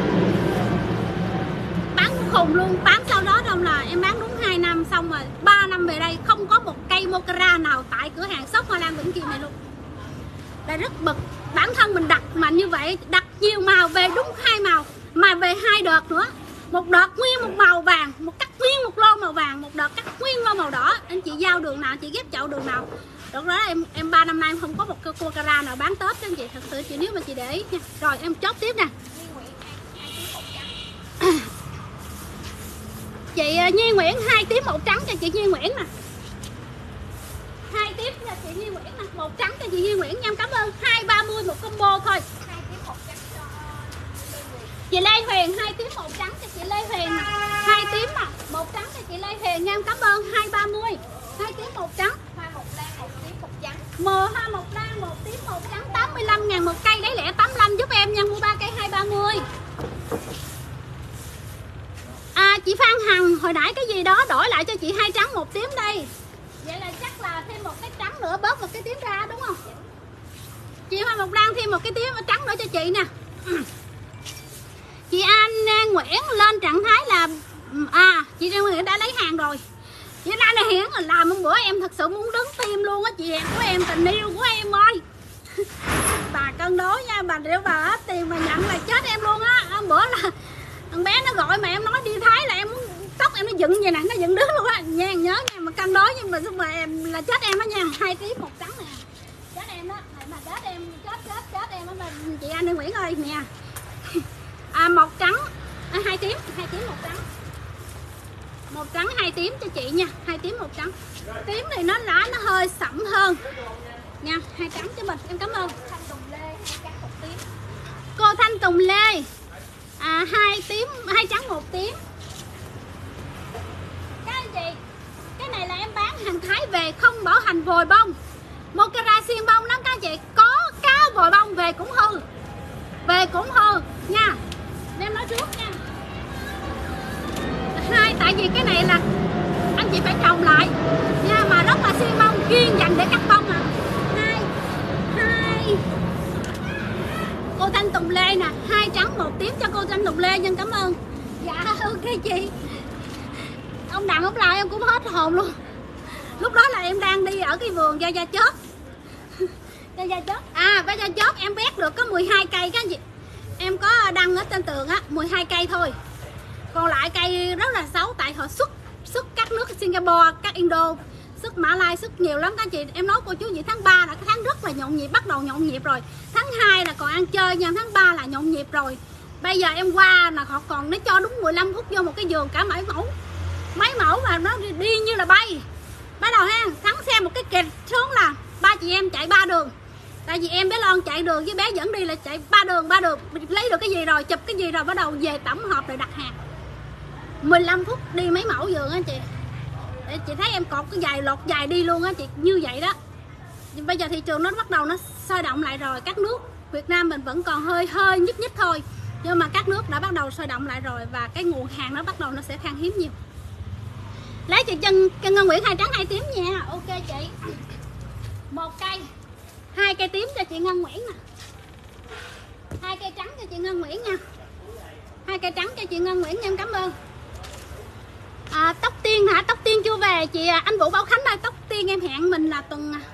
bán khùng luôn. Bán sau đó đâu là em bán đúng 2 năm, xong rồi 3 năm về đây không có một cây Mocara nào tại cửa hàng shop Hoa Lan Vĩnh Kiều này luôn. Là rất bực. Bản thân mình đặt mà như vậy, đặt nhiều màu về đúng 2 màu mà về 2 đợt nữa. Một đợt nguyên một màu vàng, cắt nguyên một lô màu vàng, một đợt cắt nguyên lô màu đỏ. Anh chị giao đường nào, chị ghép chậu đường nào. Được đó, em 3 năm nay em không có một cây Mocara nào bán Tết anh chị. Thật sự chị nếu mà chị để ý nha. Rồi em chốt tiếp nè. Chị Nhi Nguyễn 2 tím 1 trắng cho chị Nhi Nguyễn nè. 2 tím cho chị Nhi Nguyễn nè, 1 trắng cho chị Nhi Nguyễn nha, em cảm ơn. 230 một combo thôi. 2 tím 1 trắng cho chị Lê Huyền, 2 tím 1 trắng cho chị Lê Huyền nè. 2 tím mà 1 trắng cho chị Lê Huyền nha, em cảm ơn. 230 2 tím 1 trắng. Hoa một lan 1 tím 1 trắng. Hoa một lan 1 tím 1 trắng 85.000 một cây, đấy lẻ 85 giúp em nha, mua 3 cây 230. Chị Phan Hằng hồi nãy cái gì đó đổi lại cho chị 2 trắng 1 tím đây. Vậy là chắc là thêm một cái trắng nữa, bớt một cái tím ra đúng không? Chị Hoa Mộc Lan thêm một cái tím trắng nữa cho chị nè. Chị An Nguyễn lên trạng thái là chị An Nguyễn đã lấy hàng rồi. Chị An Nguyễn là làm hôm bữa em thật sự muốn đứng tim luôn á chị của em, tình yêu của em ơi. Bà cân đối nha, bà nếu bà hết tiền mà nhận là chết em luôn á. Hôm bữa là thằng bé nó gọi mà em nói đi Thái là em muốn tóc em nó dựng vậy nè, nó dựng đứng luôn á nha, nhớ nha, mà cân đối nhưng mà xong rồi em là chết em á nha. 2 tím 1 trắng nè, chết em đó, mà chết em, chết em đó chị Anh Nguyễn ơi nè. 1 trắng 2 tím 1 trắng, 1 trắng 2 tím cho chị nha, 2 tím 1 trắng. Tím thì nó lá nó hơi sẫm hơn nha. 2 trắng cho mình, em cảm ơn. Thanh Tùng Lê 2 trắng 1 tím. Cô Thanh Tùng Lê 2 tím 2 trắng 1 tím. Các anh chị, cái này là em bán hàng Thái về không bảo hành vòi bông. Mocara xuyên bông lắm các anh chị, có cá vòi bông về cũng hư, nha. Em nói trước nha. Tại vì cái này là anh chị phải trồng lại nha, mà rất là xuyên bông, chuyên dành để cắt bông à. 2 cô Thanh Tùng Lê nè, cảm ơn. Dạ ok chị. Ông Đặng ông lại em cũng hết hồn luôn. Lúc đó là em đang đi ở cái vườn Gia Chớp. Gia Chớp. À Gia Chớp em vét được có 12 cây các anh chị. Em có đăng ở trên tường á, 12 cây thôi. Còn lại cây rất là xấu tại họ xuất các nước Singapore, các Indo, xuất Mã Lai, xuất nhiều lắm các anh chị. Em nói cô chú chị tháng 3 là cái tháng rất là nhộn nhịp, bắt đầu nhộn nhịp rồi. Tháng 2 là còn ăn chơi nha, tháng 3 là nhộn nhịp rồi. Bây giờ em qua là họ còn nó cho đúng 15 phút vô một cái vườn cả mấy mẫu mà nó đi như là bay. Bắt đầu ha, thắng xe một cái kịch xuống là ba chị em chạy 3 đường. Tại vì em bé Lon chạy đường với bé dẫn đi là chạy 3 đường, lấy được cái gì rồi, chụp cái gì rồi bắt đầu về tổng hợp rồi đặt hàng. 15 phút đi mấy mẫu vườn á chị. Để chị thấy em cột cái giày lột giày đi luôn á chị, như vậy đó. Bây giờ thị trường nó bắt đầu nó sôi động lại rồi, các nước Việt Nam mình vẫn còn hơi nhích thôi. Nhưng mà các nước đã bắt đầu sôi động lại rồi và cái nguồn hàng nó bắt đầu nó sẽ khan hiếm nhiều. Lấy chị chân Ngân Nguyễn 2 trắng 2 tím nha. Ok chị. 1 cây, 2 cây tím cho chị Ngân Nguyễn nè. 2 cây trắng cho chị Ngân Nguyễn nha. 2 cây trắng cho chị Ngân Nguyễn nha, em cảm ơn. Tóc Tiên hả? Tóc Tiên chưa về chị. Anh Vũ Bảo Khánh ơi, Tóc Tiên em hẹn mình là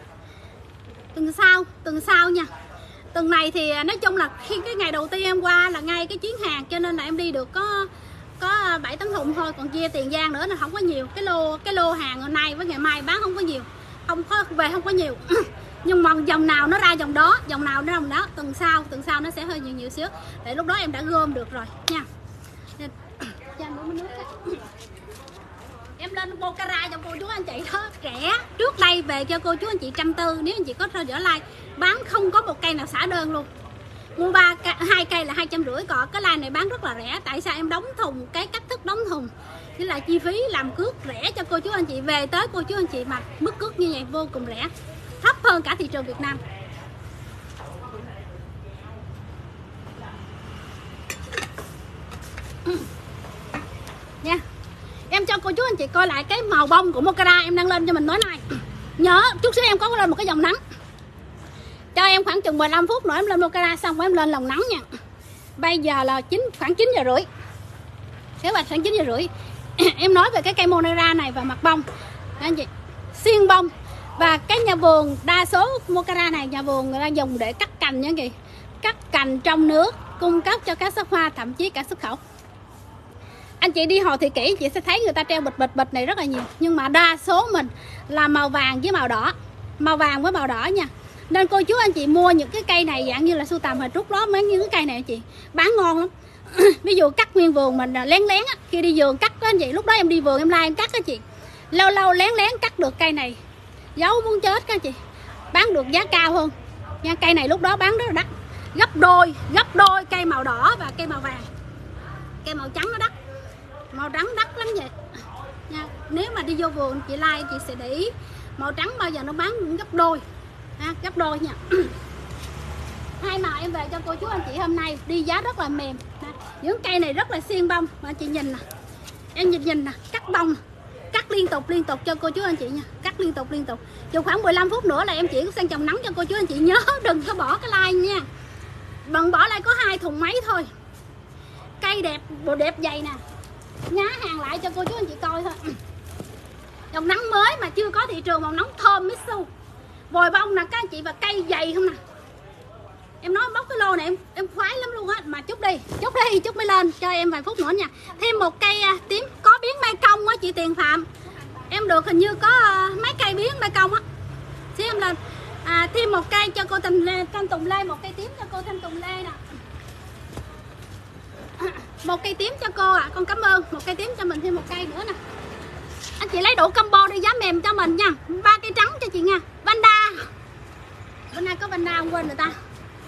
tuần sau nha. Tuần này thì nói chung là khi cái ngày đầu tiên em qua là ngay cái chuyến hàng, cho nên là em đi được có 7 tấn thùng thôi, còn chia Tiền Giang nữa là không có nhiều. Cái lô hàng hôm nay với ngày mai bán không có nhiều, không có nhiều. Nhưng mà dòng nào nó ra dòng đó, dòng nào nó ra dòng đó. Tuần sau nó sẽ hơi nhiều xíu, để lúc đó em đã gom được rồi nha. Em lên Pocara cho cô chú anh chị đó, rẻ. Trước đây về cho cô chú anh chị 140, nếu anh chị có theo dõi like, bán không có một cây nào xả đơn luôn. Mua 2 cây là 250, còn cái line này bán rất là rẻ. Tại sao em đóng thùng, cái cách thức đóng thùng với lại chi phí làm cước rẻ cho cô chú anh chị, về tới cô chú anh chị mà mức cước như vậy vô cùng rẻ, thấp hơn cả thị trường Việt Nam. Nha. Em cho cô chú anh chị coi lại cái màu bông của Mocara em đang lên cho mình nói này. Nhớ chút xíu em có lên một cái dòng nắng. Cho em khoảng chừng 15 phút nữa em lên Mocara xong rồi em lên lòng nắng nha. Bây giờ là khoảng 9 giờ rưỡi. Kế hoạch khoảng 9 giờ rưỡi. Em nói về cái cây Mocara này và mặt bông. Anh chị, xiên bông. Và cái nhà vườn, đa số Mocara này nhà vườn người ta dùng để cắt cành nha chị. Cắt cành trong nước, cung cấp cho các shop hoa, thậm chí cả xuất khẩu. Anh chị đi Hồ Thị Kỷ chị sẽ thấy người ta treo bịch này rất là nhiều, nhưng mà đa số mình là màu vàng với màu đỏ, màu vàng với màu đỏ nha. Nên cô chú anh chị mua những cái cây này dạng như là sưu tầm hồi trúc đó, mấy những cái cây này anh chị bán ngon lắm. Ví dụ cắt nguyên vườn mình lén á, khi đi vườn cắt đó anh chị, lúc đó em đi vườn em em cắt á chị, lâu lén cắt được cây này giấu muốn chết các chị, bán được giá cao hơn nha. Cây này lúc đó bán rất là đắt, gấp đôi cây màu đỏ và cây màu vàng. Cây màu trắng nó đắt, màu trắng đắt lắm vậy nha. Nếu mà đi vô vườn chị like chị sẽ để ý màu trắng bao giờ nó bán gấp đôi gấp đôi nha. Hai màu em về cho cô chú anh chị hôm nay đi giá rất là mềm. Những cây này rất là xiên bông mà chị nhìn nè, em nhìn nè, cắt bông, cắt liên tục cho cô chú anh chị nha, cắt liên tục. Chừng khoảng 15 phút nữa là em chuyển sang trồng nắng cho cô chú anh chị. Nhớ đừng có bỏ cái like nha, bằng bỏ like có 2 thùng mấy thôi. Cây đẹp, bộ đẹp dày nè, nhá hàng lại cho cô chú anh chị coi thôi. Dòng nắng mới mà chưa có thị trường màu nóng thơm Mitsu, vòi bông nè các anh chị, và cây dày không nè. Em nói bóc cái lô này em khoái lắm luôn á, mà chút mới lên cho em vài phút nữa nha. Thêm một cây tím có biến Mai Công á chị Tiền Phạm, em được hình như có mấy cây biến Mai Công á, xíu em lên. Thêm một cây cho cô Thanh Tùng Lê, một cây tím cho cô Thanh Tùng Lê nè. Một cây tím cho cô ạ, con cảm ơn. Một cây tím cho mình thêm một cây nữa nè. Anh chị lấy đủ combo đi giá mềm cho mình nha. 3 cây trắng cho chị nha. Vanda, bữa nay có Vanda không quên người ta.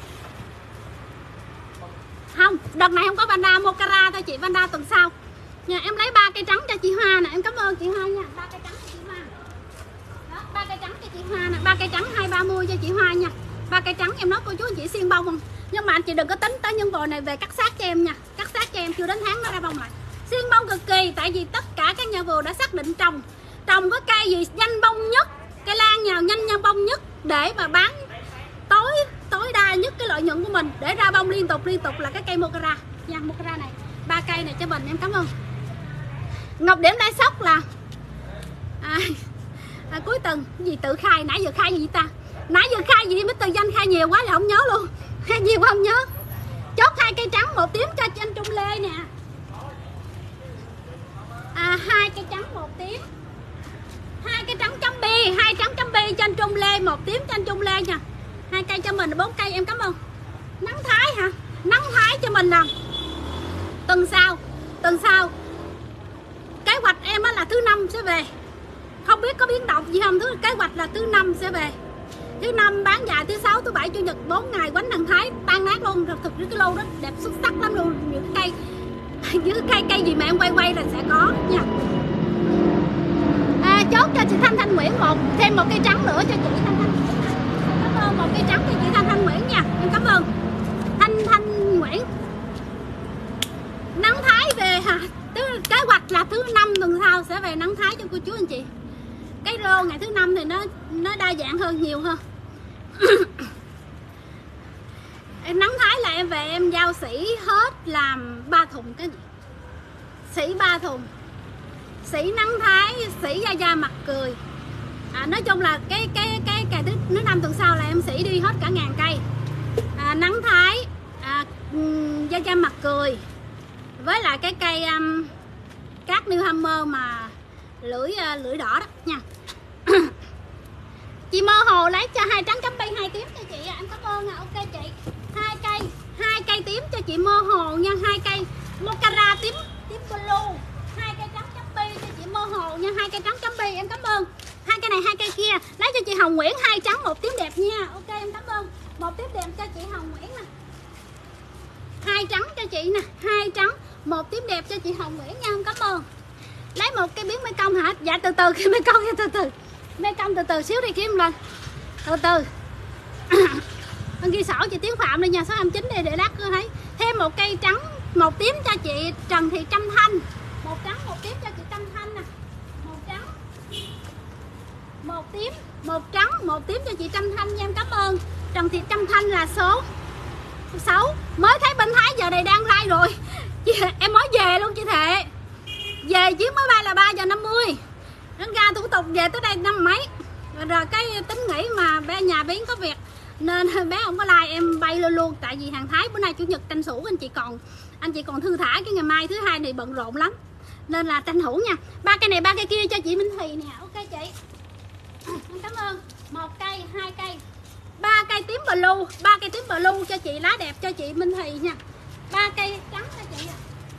Không, đợt này không có Vanda, Mocara thôi chị, Vanda tuần sau nha. Em lấy 3 cây trắng cho chị Hoa nè, em cảm ơn chị Hoa nha. 3 cây trắng cho chị Hoa. Đó, 3 cây trắng cho chị Hoa nè, 3 cây trắng 230 cho chị Hoa nha. 3 cây trắng em nói cô chú anh chị xiên bông không. Nhưng mà anh chị đừng có tính tới những vòi này về cắt sát cho em nha. Cắt sát cho em, chưa đến tháng nó ra bông lại. Xiên bông cực kỳ, tại vì tất cả các nhà vườn đã xác định trồng có cây gì nhanh bông nhất, cây lan nào nhanh bông nhất để mà bán tối đa nhất cái lợi nhuận của mình, để ra bông liên tục là cái cây Mocara nha. Mocara này 3 cây này cho mình, em cảm ơn. Ngọc điểm đai sóc là cuối tuần gì tự khai, nãy giờ khai gì ta, nãy giờ khai gì Mr. Danh khai nhiều quá rồi không nhớ luôn, khai nhiều quá không nhớ. Chốt 2 cây trắng 1 tím cho anh Trung Lê nè. 2 cây trắng 1 tím, 2 cây trắng chấm bi, 2 trắng chấm bi cho anh Trung Lê, 1 tím cho anh Trung Lê nha. 2 cây cho mình, 4 cây em cảm ơn. Nắng Thái hả? Nắng Thái cho mình nè. Tuần sau kế hoạch em á là thứ 5 sẽ về, không biết có biến động gì không. Kế hoạch là thứ 5 sẽ về, thứ 5 bán dài, thứ 6, thứ 7, chủ nhật 4 ngày quánh thằng Thái tan nát luôn. Thực cái lô đó đẹp xuất sắc lắm luôn, những cây gì mà em quay là sẽ có nha. Chốt cho chị Thanh Nguyễn thêm một cây trắng nữa cho chị Thanh Nguyễn. Cảm ơn, 1 cây trắng cho chị Thanh Nguyễn nha, em cảm ơn Thanh Nguyễn. Nắng Thái về hả? Kế hoạch là thứ 5 tuần sau sẽ về Nắng Thái cho cô chú anh chị. Cái lô ngày thứ 5 thì nó đa dạng hơn, nhiều hơn. Nắng Thái là em về em giao sỉ hết làm 3 thùng cái gì. Sỉ 3 thùng. Sỉ Nắng Thái, sỉ da mặt cười. Nói chung là cái thứ 5 tuần sau là em sỉ đi hết cả 1000 cây. Nắng Thái, da mặt cười. Với lại cái cây cát Newhammer mà lưỡi đỏ đó nha. Chị Mơ Hồ lấy cho 2 trắng chấm bi 2 tím cho chị, em cảm ơn. Ok chị. 2 cây tím cho chị Mơ Hồ nha, 2 cây mocara tím blue, 2 cây trắng chấm bi cho chị Mơ Hồ nha, 2 cây trắng chấm bi em cảm ơn. 2 cây này 2 cây kia lấy cho chị Hồng Nguyễn, 2 trắng 1 tím đẹp nha. Ok em cảm ơn. 1 tím đẹp cho chị Hồng Nguyễn nè. 2 trắng cho chị nè, 2 trắng 1 tím đẹp cho chị Hồng Nguyễn nha, em cảm ơn. Lấy một cái miếng mê công hả? Dạ từ từ khi mê công nha, mê công từ xíu đi kiếm lên, từ con ghi sổ chị Tiến Phạm đây nha, 629 đây để lát cứ thấy. Thêm 1 cây trắng 1 tím cho chị Trần Thị Trâm Thanh, 1 trắng 1 tím cho chị Trâm Thanh nè, 1 trắng 1 tím, 1 trắng 1 tím cho chị Trâm Thanh nha, em cảm ơn. Trần Thị Trâm Thanh là số 6. Mới thấy bên Thái giờ này đang like rồi. Em mới về luôn chị Thệ. Về chuyến máy bay là 3 giờ 50. Nó ra thủ tục về tới đây 5 mấy. Rồi cái tính nghỉ mà bé nhà bé có việc nên bé không có like, em bay luôn. Tại vì hàng Thái bữa nay chủ nhật tranh thủ anh chị còn thư thả, cái ngày mai thứ hai này bận rộn lắm nên là tranh thủ nha. 3 cây này 3 cây kia cho chị Minh Thùy nè. Ok chị. Em cảm ơn. 1 cây, 2 cây, 3 cây tím blue, 3 cây tím blue cho chị, lá đẹp cho chị Minh Thùy nha. 3 cây trắng cho chị.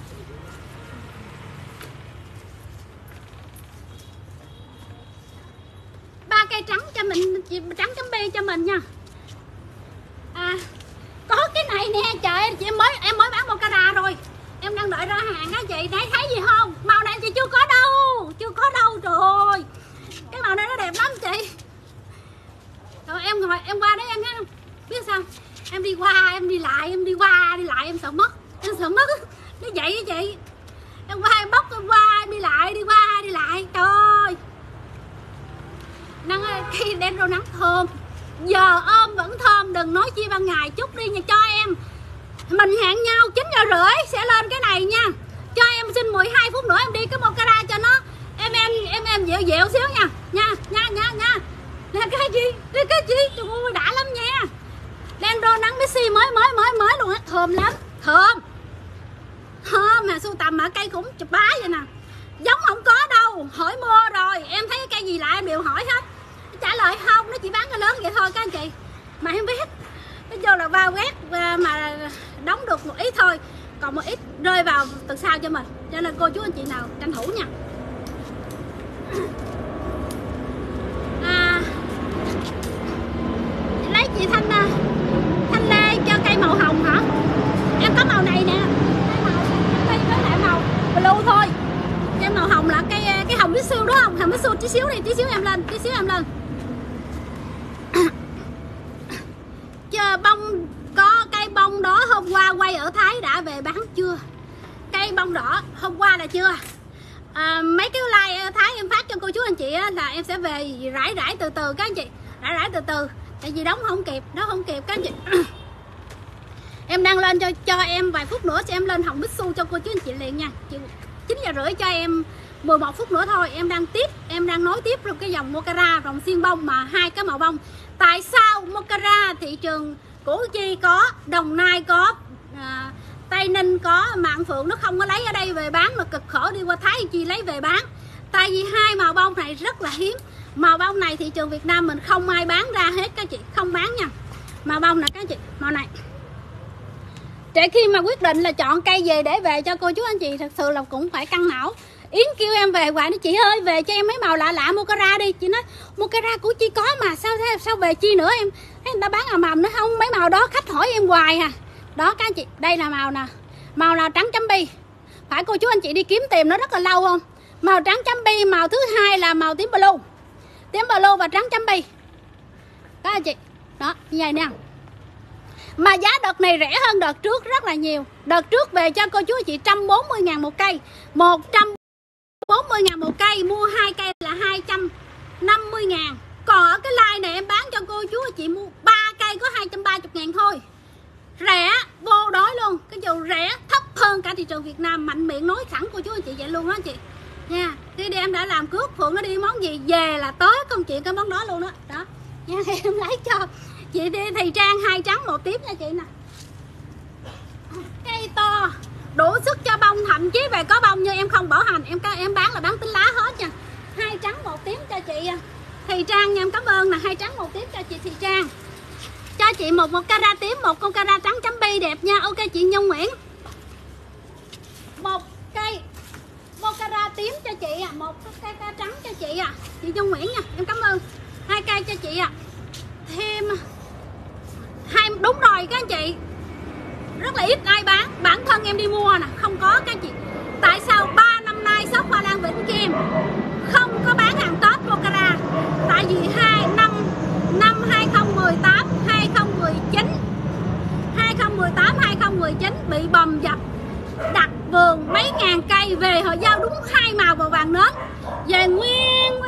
3 cây trắng cho mình, chị trắng chấm bi cho mình nha. Có cái này nè, trời ơi, em mới bán mocara rồi. Em đang đợi ra hàng á chị, đấy thấy gì không? Màu này chị chưa có đâu, trời ơi. Cái màu này nó đẹp lắm chị. Rồi em qua đấy em thấy không? Biết sao? Em đi qua, em đi lại, em sợ mất. Nó vậy á chị. Em qua em bóc, em qua, em đi lại. Trời ơi. Khi đem rô nắng thơm. Giờ ôm vẫn thơm, đừng nói chi ban ngày, chút đi nha cho em. Mình hẹn nhau 9h30 sẽ lên cái này nha. Cho em xin 12 phút nữa em đi cái mocara cho nó em dịu xíu nha. Nha. Nè cái gì? Trời ơi đã lắm nha. Đen rô nắng Messi mới luôn á, thơm lắm, thơm mà sưu tầm mà cây cũng chụp bá vậy nè. Giống không có đâu, hỏi mua rồi, em thấy cái cây gì lạ em đều hỏi hết. Trả lời không, nó chỉ bán cái lớn vậy thôi các anh chị. Mà em biết nó vô là va quét mà đóng được một ít thôi, còn một ít rơi vào từ sau cho mình. Cho nên cô chú anh chị nào tranh thủ nha. Lấy chị Thanh Lê cho cây màu hồng hả? Em có màu này nè, cây với lại màu blue thôi. Cây màu hồng là cái hồng tí xíu đúng không? Hồng tí xíu đi, tí xíu em lên. Chờ bông, có cây bông đó hôm qua quay ở Thái đã về bán chưa? Cây bông đỏ hôm qua là chưa? Mấy cái like ở Thái em phát cho cô chú anh chị á, là em sẽ về rải từ các anh chị, rải từ từ, tại vì đóng không kịp các anh chị. Em đang lên cho em vài phút nữa sẽ em lên Hồng Bích Xu cho cô chú anh chị liền nha. 9 giờ rưỡi cho em 11 phút nữa thôi. Em đang nối tiếp luôn cái dòng Mocara vòng xiên bông mà hai cái màu bông. Tại sao Mocara thị trường Củ Chi có, Đồng Nai có, Tây Ninh có, Mạn Phượng nó không có lấy ở đây về bán mà cực khổ đi qua Thái Chi lấy về bán? Tại vì hai màu bông này rất là hiếm. Màu bông này thị trường Việt Nam mình không ai bán ra hết các chị, không bán nha. Màu bông này các chị, màu này. Để khi mà quyết định là chọn cây về để về cho cô chú anh chị thật sự là cũng phải căng não. Yến kêu em về hoài, nói chị ơi về cho em mấy màu lạ lạ Mocara đi. Chị nói Mocara Củ Chi có mà sao về chi nữa em. Thấy người ta bán mầm nữa không, mấy màu đó khách hỏi em hoài à. Đó các anh chị, đây là màu nè. Màu nào trắng chấm bi. Phải cô chú anh chị đi kiếm tìm nó rất là lâu không? Màu trắng chấm bi, màu thứ hai là màu tím blue. Tím blue và trắng chấm bi. Các anh chị, đó như vậy nè. Mà giá đợt này rẻ hơn đợt trước rất là nhiều. Đợt trước về cho cô chú anh chị 140.000 một cây. 140.000 một cây, mua 2 cây là 250.000. Còn ở cái line này em bán cho cô chú anh chị mua 3 cây có 230.000 thôi. Rẻ vô đói luôn. Cái dù rẻ thấp hơn cả thị trường Việt Nam. Mạnh miệng nói thẳng cô chú anh chị vậy luôn đó chị nha. Khi đi em đã làm cước Phượng nó đi món gì về là tới công chuyện cái món đó luôn đó. Đó nha, em lấy cho chị đi Thì Trang 2 trắng 1 tím nha chị nè. Cây to đủ sức cho bông, thậm chí về có bông như em không bảo hành, em bán là bán tính lá hết nha. 2 trắng 1 tím cho chị Thì Trang nha, em cảm ơn nè. 2 trắng 1 tím cho chị Thì Trang. Cho chị một Mocara tím, một con cara trắng chấm bi đẹp nha. Ok chị Nhung Nguyễn. Một cây Mocara tím cho chị một cây cara trắng cho chị chị Nhung Nguyễn nha, em cảm ơn. 2 cây cho chị thêm 2, đúng rồi các anh chị. Rất là ít ai bán, bản thân em đi mua nè, không có các anh chị. Tại sao 3 năm nay shop Hoa Lan Vĩnh Kim không có bán hàng Tết Mocara? Tại vì năm 2018, 2019 bị bầm dập, đặt vườn mấy ngàn cây về họ giao đúng 2 màu vào vàng nến, về nguyên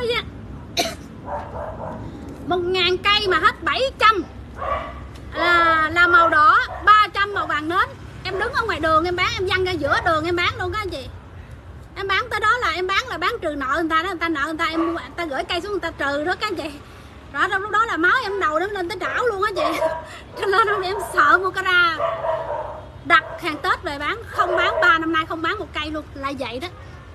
1.000 cây mà hết 700 là màu đỏ, 300 màu vàng nến. Em đứng ở ngoài đường em bán, em văng ra giữa đường em bán luôn các anh chị. Em bán tới đó là em bán trừ nợ người ta đó, người ta nợ người ta, người ta gửi cây xuống người ta trừ đó các anh chị. Rõ trong lúc đó là máu em đầu nó lên tới đảo luôn á chị. Cho nên em sợ Mocara đặt hàng Tết về bán, không bán 3 năm nay không bán một cây luôn là vậy đó.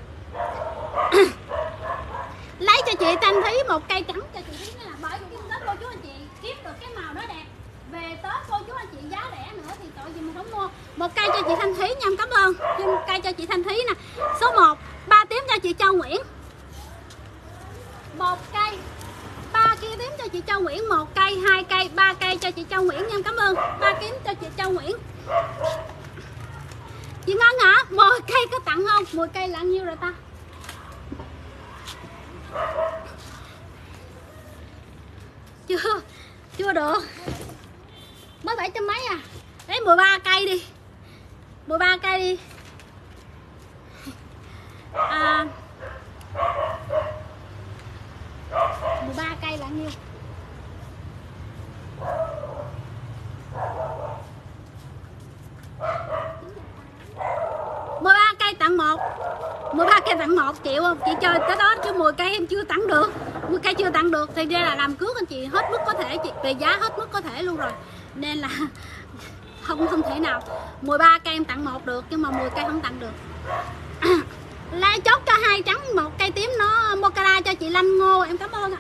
Lấy cho chị Thanh Thúy một cây trắng cho chị Thúy nha. Bởi vì Tết cô chú anh chị kiếm được cái màu đó đẹp, về Tết cô chú anh chị giá rẻ nữa thì tội gì mình không mua. Một cây cho chị Thanh Thúy nha, em cảm ơn. Cây cho chị Thanh Thúy nè. Số 1, 3 tím cho chị Châu Nguyễn. Một cây 3 kia tím cho chị Châu Nguyễn, 1 cây, 2 cây, 3 cây cho chị Châu Nguyễn nha, em cảm ơn. 3 tím cho chị Châu Nguyễn. Chị Ngân hả? 10 cây có tặng không? 10 cây là nhiêu rồi ta? Chưa được. Mới 700 mấy à. Lấy 13 cây đi. 13 cây đi. 13 cây là nhiêu? 13 cây tặng 1. 13 cây tặng 1 triệu không? Chị chơi tới đó chứ 10 cây em chưa tặng được. 10 cây chưa tặng được thì ra là làm cước anh chị hết mức có thể chị, về giá hết mức có thể luôn rồi. Nên là không thể nào. 13 cây em tặng 1 được nhưng mà 10 cây không tặng được. Lá chốt cho 2 trắng 1 cây tím nó Mocara cho chị Lanh Ngô, em cảm ơn ạ.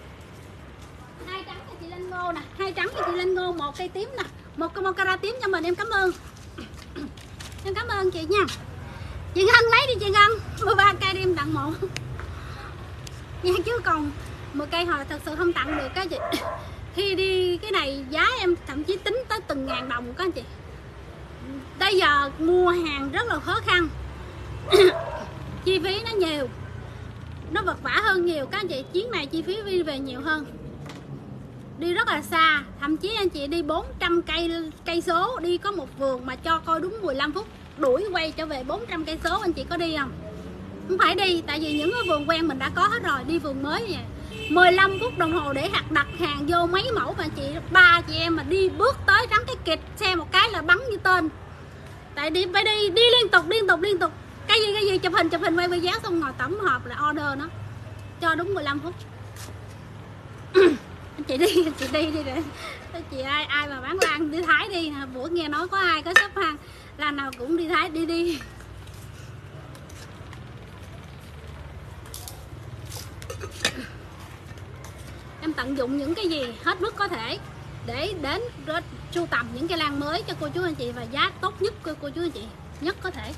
2 trắng cho chị Lanh Ngô nè, 2 trắng cho chị Lanh Ngô, 1 cây tím nè, 1 cái Mocara tím cho mình, em cảm ơn. Em cảm ơn chị nha. Chị Ngân lấy đi chị Ngân. 13 cây đi em tặng 1 nha, chứ còn 10 cây hồi thật sự không tặng được các chị. Khi đi cái này giá em thậm chí tính tới từng ngàn đồng các anh chị. Bây giờ mua hàng rất là khó khăn. Chi phí nó nhiều, nó vật vã hơn nhiều các anh chị. Chuyến này chi phí đi về nhiều hơn, đi rất là xa, thậm chí anh chị đi 400 cây số đi có một vườn mà cho coi đúng 15 phút đuổi quay trở về 400 cây số, anh chị có đi không? Không phải đi, tại vì những cái vườn quen mình đã có hết rồi, đi vườn mới vậy 15 phút đồng hồ để đặt hàng vô mấy mẫu mà chị, ba chị em mà đi bước tới trắng cái kịch xe một cái là bắn như tên. Tại phải đi liên tục. Cái gì chụp hình quay video xong ngồi tổng hợp là order nó cho đúng 15 phút. chị đi để chị ai mà bán lan đi Thái đi. Bữa nghe nói có ai có shop hàng là nào cũng đi Thái đi. Em tận dụng những cái gì hết mức có thể để đến sưu tầm những cây lan mới cho cô chú anh chị và giá tốt nhất của cô chú anh chị nhất có thể.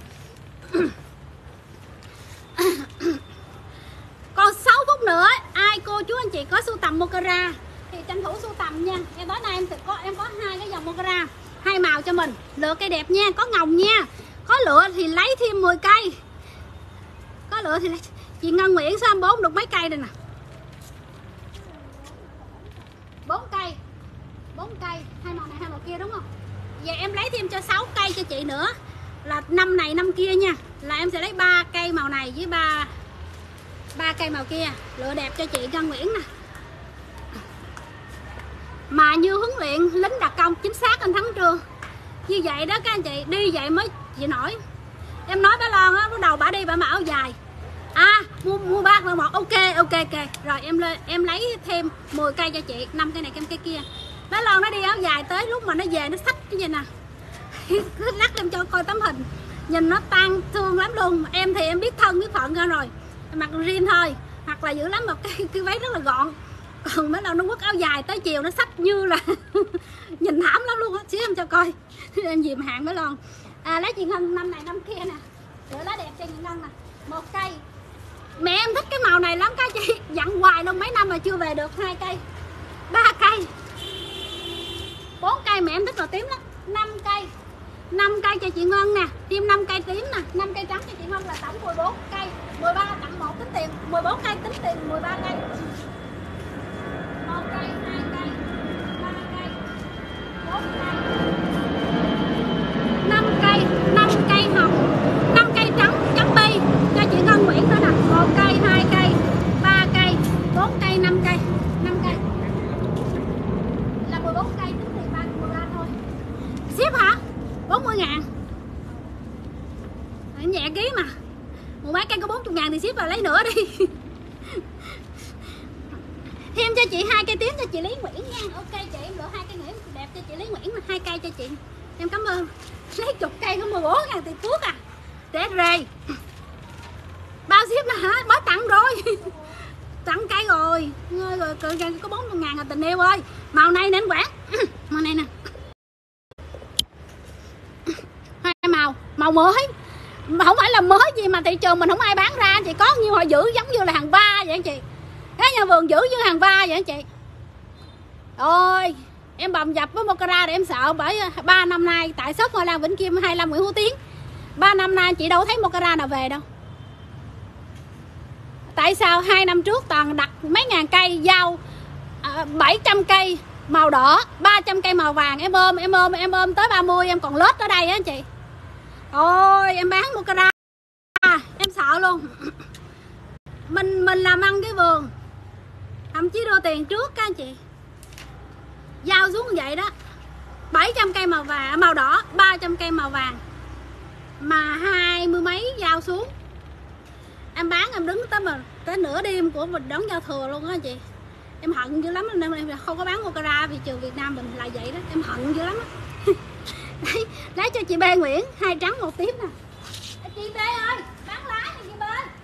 Còn 6 phút nữa ai cô chú anh chị có sưu tầm mocara thì tranh thủ sưu tầm nha. Em tối nay em có 2 cái dòng mocara 2 màu cho mình, lựa cây đẹp nha, có ngồng nha, có lựa thì lấy thêm 10 cây, có lựa thì chị Ngân Nguyễn sao 4 được mấy cây đây nè, 4 cây 2 màu này 2 màu kia đúng không? Vậy em lấy thêm cho 6 cây cho chị nữa là 5 này 5 kia nha, là em sẽ lấy 3 cây màu này với 3 cây màu kia, lựa đẹp cho chị Ngân Nguyễn nè. Mà như huấn luyện lính đặc công chính xác anh Thắng Trương như vậy đó các anh chị, đi vậy mới chị nổi. Em nói bà Loan á, bắt đầu bà đi bà mặc áo dài mua 3 là 1 ok rồi em lấy thêm 10 cây cho chị, 5 cây này cây kia. Bà Loan nó đi áo dài tới lúc mà nó về nó xách cái gì nè cứ lắc em cho coi tấm hình nhìn nó tan thương lắm luôn. Em thì em biết thân biết phận ra rồi, em mặc jean thôi hoặc là dữ lắm một cái váy rất là gọn, còn mấy lần nó quất áo dài tới chiều nó xách như là nhìn thảm lắm luôn á. Xíu em cho coi em dìm hàng mấy lần. Lấy chị Ngân 5 này 5 kia nè, lựa lá đẹp cho chị Ngân nè, 1 cây. Mẹ em thích cái màu này lắm các chị, dặn hoài luôn mấy năm mà chưa về được. 2 cây 3 cây 4 cây, mẹ em thích màu tím lắm. 5 cây cho chị Ngân nè, thêm 5 cây tím nè, 5 cây trắng cho chị Ngân là tổng 14 cây, 13 tặng 1 tính tiền, 14 cây tính tiền 13 cây. 1 cây, 2 cây, 3 cây, 4 cây, 5 cây hồng, 5 cây trắng bi cho chị Ngân Nguyễn nữa nè. 1 cây, 2 cây, 3 cây, 4 cây, 5 cây là 14 cây tính tiền 13 thôi. Ship hả? 40.000 nhẹ ký mà, một mấy cây có 40.000 thì ship vào lấy nữa đi. Thêm cho chị 2 cây tím cho chị Lý Nguyễn nha. Ok chị, em lựa 2 cây Nguyễn đẹp cho chị Lý Nguyễn là 2 cây cho chị, em cảm ơn. Lấy chục cây có 14.000 tiền thuốc à, rẻ rề. Bao ship là hả? Mới tặng rồi. Tặng cây rồi có 40.000 là tình yêu ơi. Màu này nên quản màu này nè, 2 màu mới, không phải là mới gì mà thị trường mình không ai bán ra chị, có nhiều họ giữ giống như là hàng va vậy chị, cái nhà vườn giữ như hàng va vậy chị. Ôi em bầm dập với mocara để em sợ, bởi 3 năm nay tại shop Hoa Lan Vĩnh Kim 25 Nguyễn Hữu Tiến 3 năm nay chị đâu thấy mocara nào về đâu. Tại sao 2 năm trước toàn đặt mấy ngàn cây giao 700 cây màu đỏ, 300 cây màu vàng, em ôm tới 30 em còn lết ở đây á chị. Ôi em bán mocara em sợ luôn. Mình làm ăn cái vườn thậm chí đưa tiền trước các anh chị, giao xuống vậy đó, 700 cây màu vàng màu đỏ, 300 cây màu vàng mà 20 mấy giao xuống. Em bán em đứng tới nửa đêm của mình đón giao thừa luôn á chị. Em hận dữ lắm nên em không có bán mocara thị trường Việt Nam mình là vậy đó, em hận dữ lắm á. Lấy cho chị B Nguyễn 2 trắng 1 tím nè. Chị B ơi bán lá nha chị B,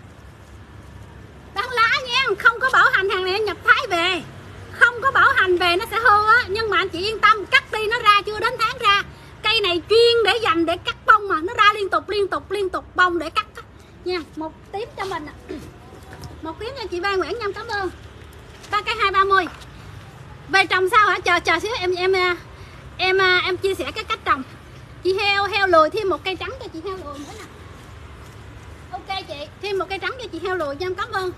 bán lá nha, không có bảo hành, hàng này nhập Thái về không có bảo hành về nó sẽ hư á, nhưng mà anh chị yên tâm, cắt đi nó ra chưa đến tháng ra. Cây này chuyên để dành để cắt bông mà nó ra liên tục bông để cắt nha. 1 tím cho mình, 1 tím cho chị B Nguyễn nha, cảm ơn. 3 cây 230 về trồng sao hả? Chờ xíu em chia sẻ cái cách trồng. Chị heo lùi thêm 1 cây trắng cho chị heo lùi nữa nè. Ok chị, thêm 1 cây trắng cho chị heo lùi cho em, cảm ơn.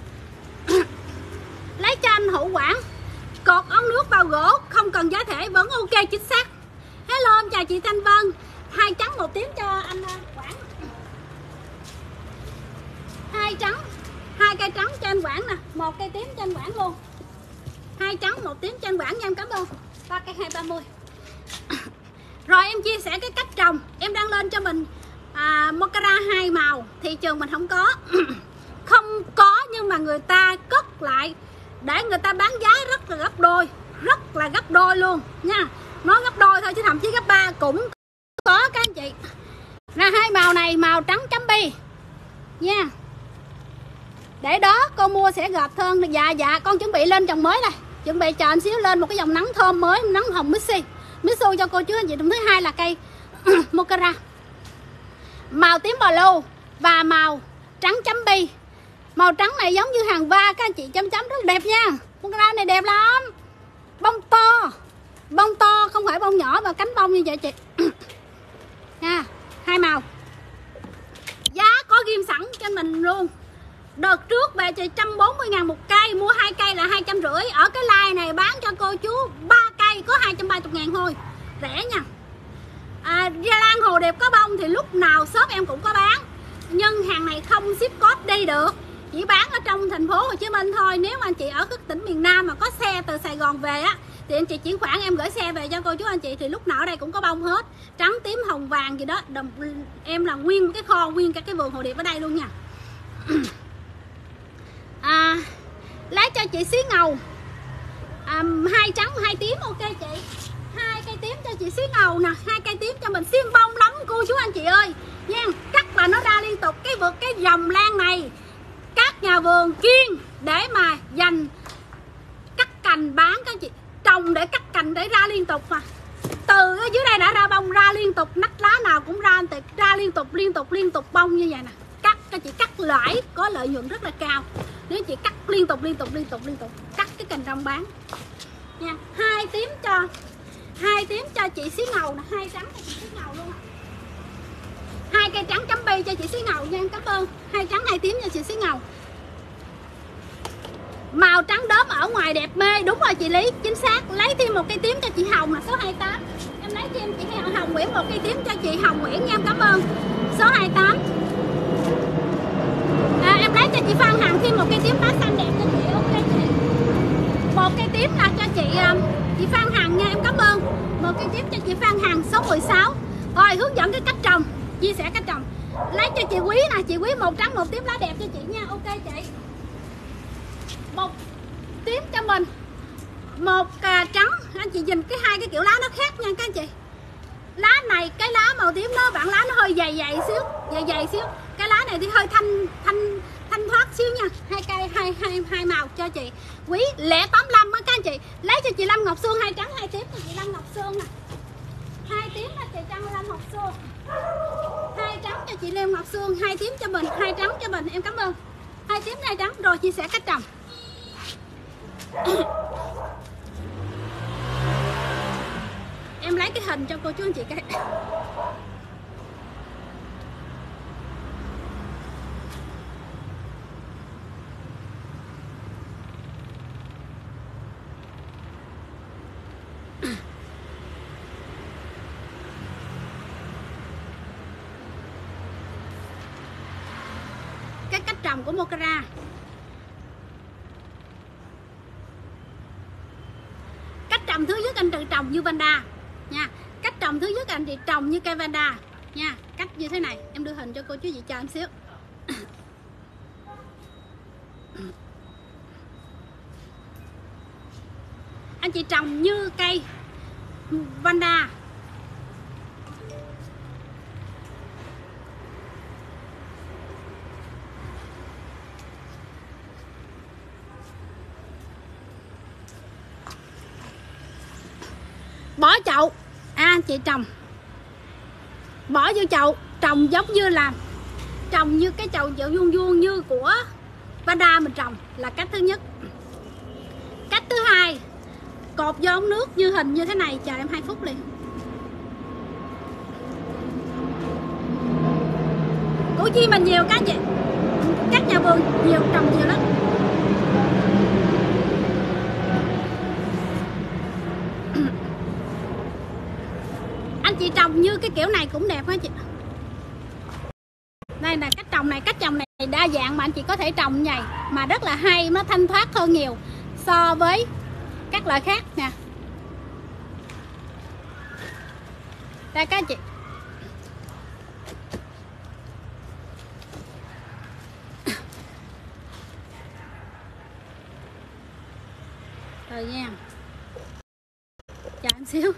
Lấy cho anh Hữu Quảng cột ống nước vào gỗ không cần giá thể vẫn ok chính xác. Hello em chào chị Thanh Vân, 2 trắng 1 tím cho anh Quảng, 2 trắng 2 2 cây trắng cho anh Quảng nè, 1 cây tím cho anh Quảng luôn. 2 trắng 1 tím cho anh Quảng nha, em cảm ơn. 3 cây 230. Rồi em chia sẻ cái cách trồng. Em đang lên cho mình Mocara 2 màu. Thị trường mình không có. Không có, nhưng mà người ta cất lại để người ta bán giá rất là gấp đôi. Rất là gấp đôi luôn nha. Nói gấp đôi thôi chứ thậm chí gấp 3 cũng có các anh chị. Ra 2 màu này, màu trắng chấm bi nha. Để đó con mua sẽ gọt hơn. Dạ con chuẩn bị lên dòng mới này. Chuẩn bị chờ anh xíu lên một cái dòng nắng thơm mới, nắng hồng Mitsu cho cô chú anh chị. Thứ hai là cây Mocara màu tím blue và màu trắng chấm bi. Màu trắng này giống như hàng va các anh chị, chấm rất là đẹp nha. Mocara này đẹp lắm. Bông to không phải bông nhỏ mà cánh bông như vậy chị. Nha, 2 màu. Giá có ghim sẵn cho mình luôn. Đợt trước về chị 140.000 một cây, mua 2 cây là 250. Ở cái like này bán cho cô chú 3 cây có 230.000 thôi. Rẻ nha. Gia Lan hồ đẹp có bông thì lúc nào shop em cũng có bán. Nhưng hàng này không ship code đi được. Chỉ bán ở trong thành phố Hồ Chí Minh thôi. Nếu mà anh chị ở các tỉnh miền Nam mà có xe từ Sài Gòn về á thì anh chị chuyển khoản em gửi xe về cho cô chú anh chị. Thì lúc nào ở đây cũng có bông hết. Trắng, tím, hồng, vàng gì đó. Em là nguyên cái kho, nguyên cả cái vườn hồ điệp ở đây luôn nha. Lấy cho chị xí ngầu 2 trắng 2 tím. Ok chị. 2 cây tím cho chị xí ngầu nè. 2 cây tím cho mình xiêm bông lắm cô chú anh chị ơi nha. Cắt là nó ra liên tục. Cái dòng lan này các nhà vườn kiêng để mà dành cắt cành bán các chị. Trồng để cắt cành để ra liên tục mà. Từ dưới đây đã ra bông ra liên tục, nách lá nào cũng ra liên tục bông như vậy nè. Cắt các chị, cắt lãi có lợi nhuận rất là cao. Nếu chị cắt liên tục cắt cái cành rong bán nha. 2 tím cho chị xí ngầu nè, 2 trắng cho chị xí ngầu luôn. 2 cây trắng chấm bi cho chị xí ngầu nha, cảm ơn. 2 trắng 2 tím cho chị xí ngầu. Màu trắng đốm ở ngoài đẹp mê, đúng rồi chị Lý, chính xác. Lấy thêm 1 cây tím cho chị Hồng là số 28. Em lấy thêm chị Hồng Nguyễn 1 cây tím cho chị Hồng Nguyễn nha, em cảm ơn. Số 28. Em lấy cho chị Phan Hằng thêm 1 cây tím lá xanh đẹp cho chị. Ok chị. 1 cây tím là cho chị Phan Hằng nha, em cảm ơn. 1 cây tím cho chị Phan Hằng số 16. Rồi hướng dẫn cái cách trồng, chia sẻ cách trồng. Lấy cho chị Quý nè, chị Quý 1 trắng 1 tím lá đẹp cho chị nha. Ok chị. 1 tím cho mình, 1 trắng. Anh chị nhìn cái 2 cái kiểu lá nó khác nha các anh chị. Lá này cái lá màu tím nó bản lá nó hơi dày xíu. Cái lá này thì hơi thanh thoát xíu nha. 2 cây hai màu cho chị Quý lẻ 85 á các anh chị. Lấy cho chị Lâm Ngọc Sương 2 trắng 2 tím cho chị Lâm Ngọc Sương nè. 2 tím là chị Trăng Lâm Ngọc Sương. 2 trắng cho chị Lâm Ngọc Sương, 2 tím cho mình, 2 trắng cho mình, em cảm ơn. 2 tím 2 trắng. Rồi chia sẻ cách trồng. Em lấy cái hình cho cô chú anh chị cái. Cái cách trồng của Mocara. Cách trồng thứ nhất anh tự trồng như Vanda nha. Cách trồng thứ nhất anh chị trồng như cây Vanda nha. Cách như thế này, em đưa hình cho cô chú chị chờ em xíu. Anh chị trồng như cây Vanda. Bỏ chậu, anh chị trồng, bỏ vô chậu trồng giống như là trồng như cái chậu vuông như của Vanda mình trồng là cách thứ nhất. Cách thứ hai, cột vô ống nước như hình như thế này, chờ em 2 phút liền. Củ chi mình nhiều các chị, các nhà vườn nhiều, trồng nhiều lắm. Anh chị trồng như cái kiểu này cũng đẹp hả chị. Đây là cách trồng này đa dạng mà anh chị có thể trồng như vậy mà rất là hay, nó thanh thoát hơn nhiều so với các loại khác nè. Đây các anh chị. Rồi nha. Chờ em xíu.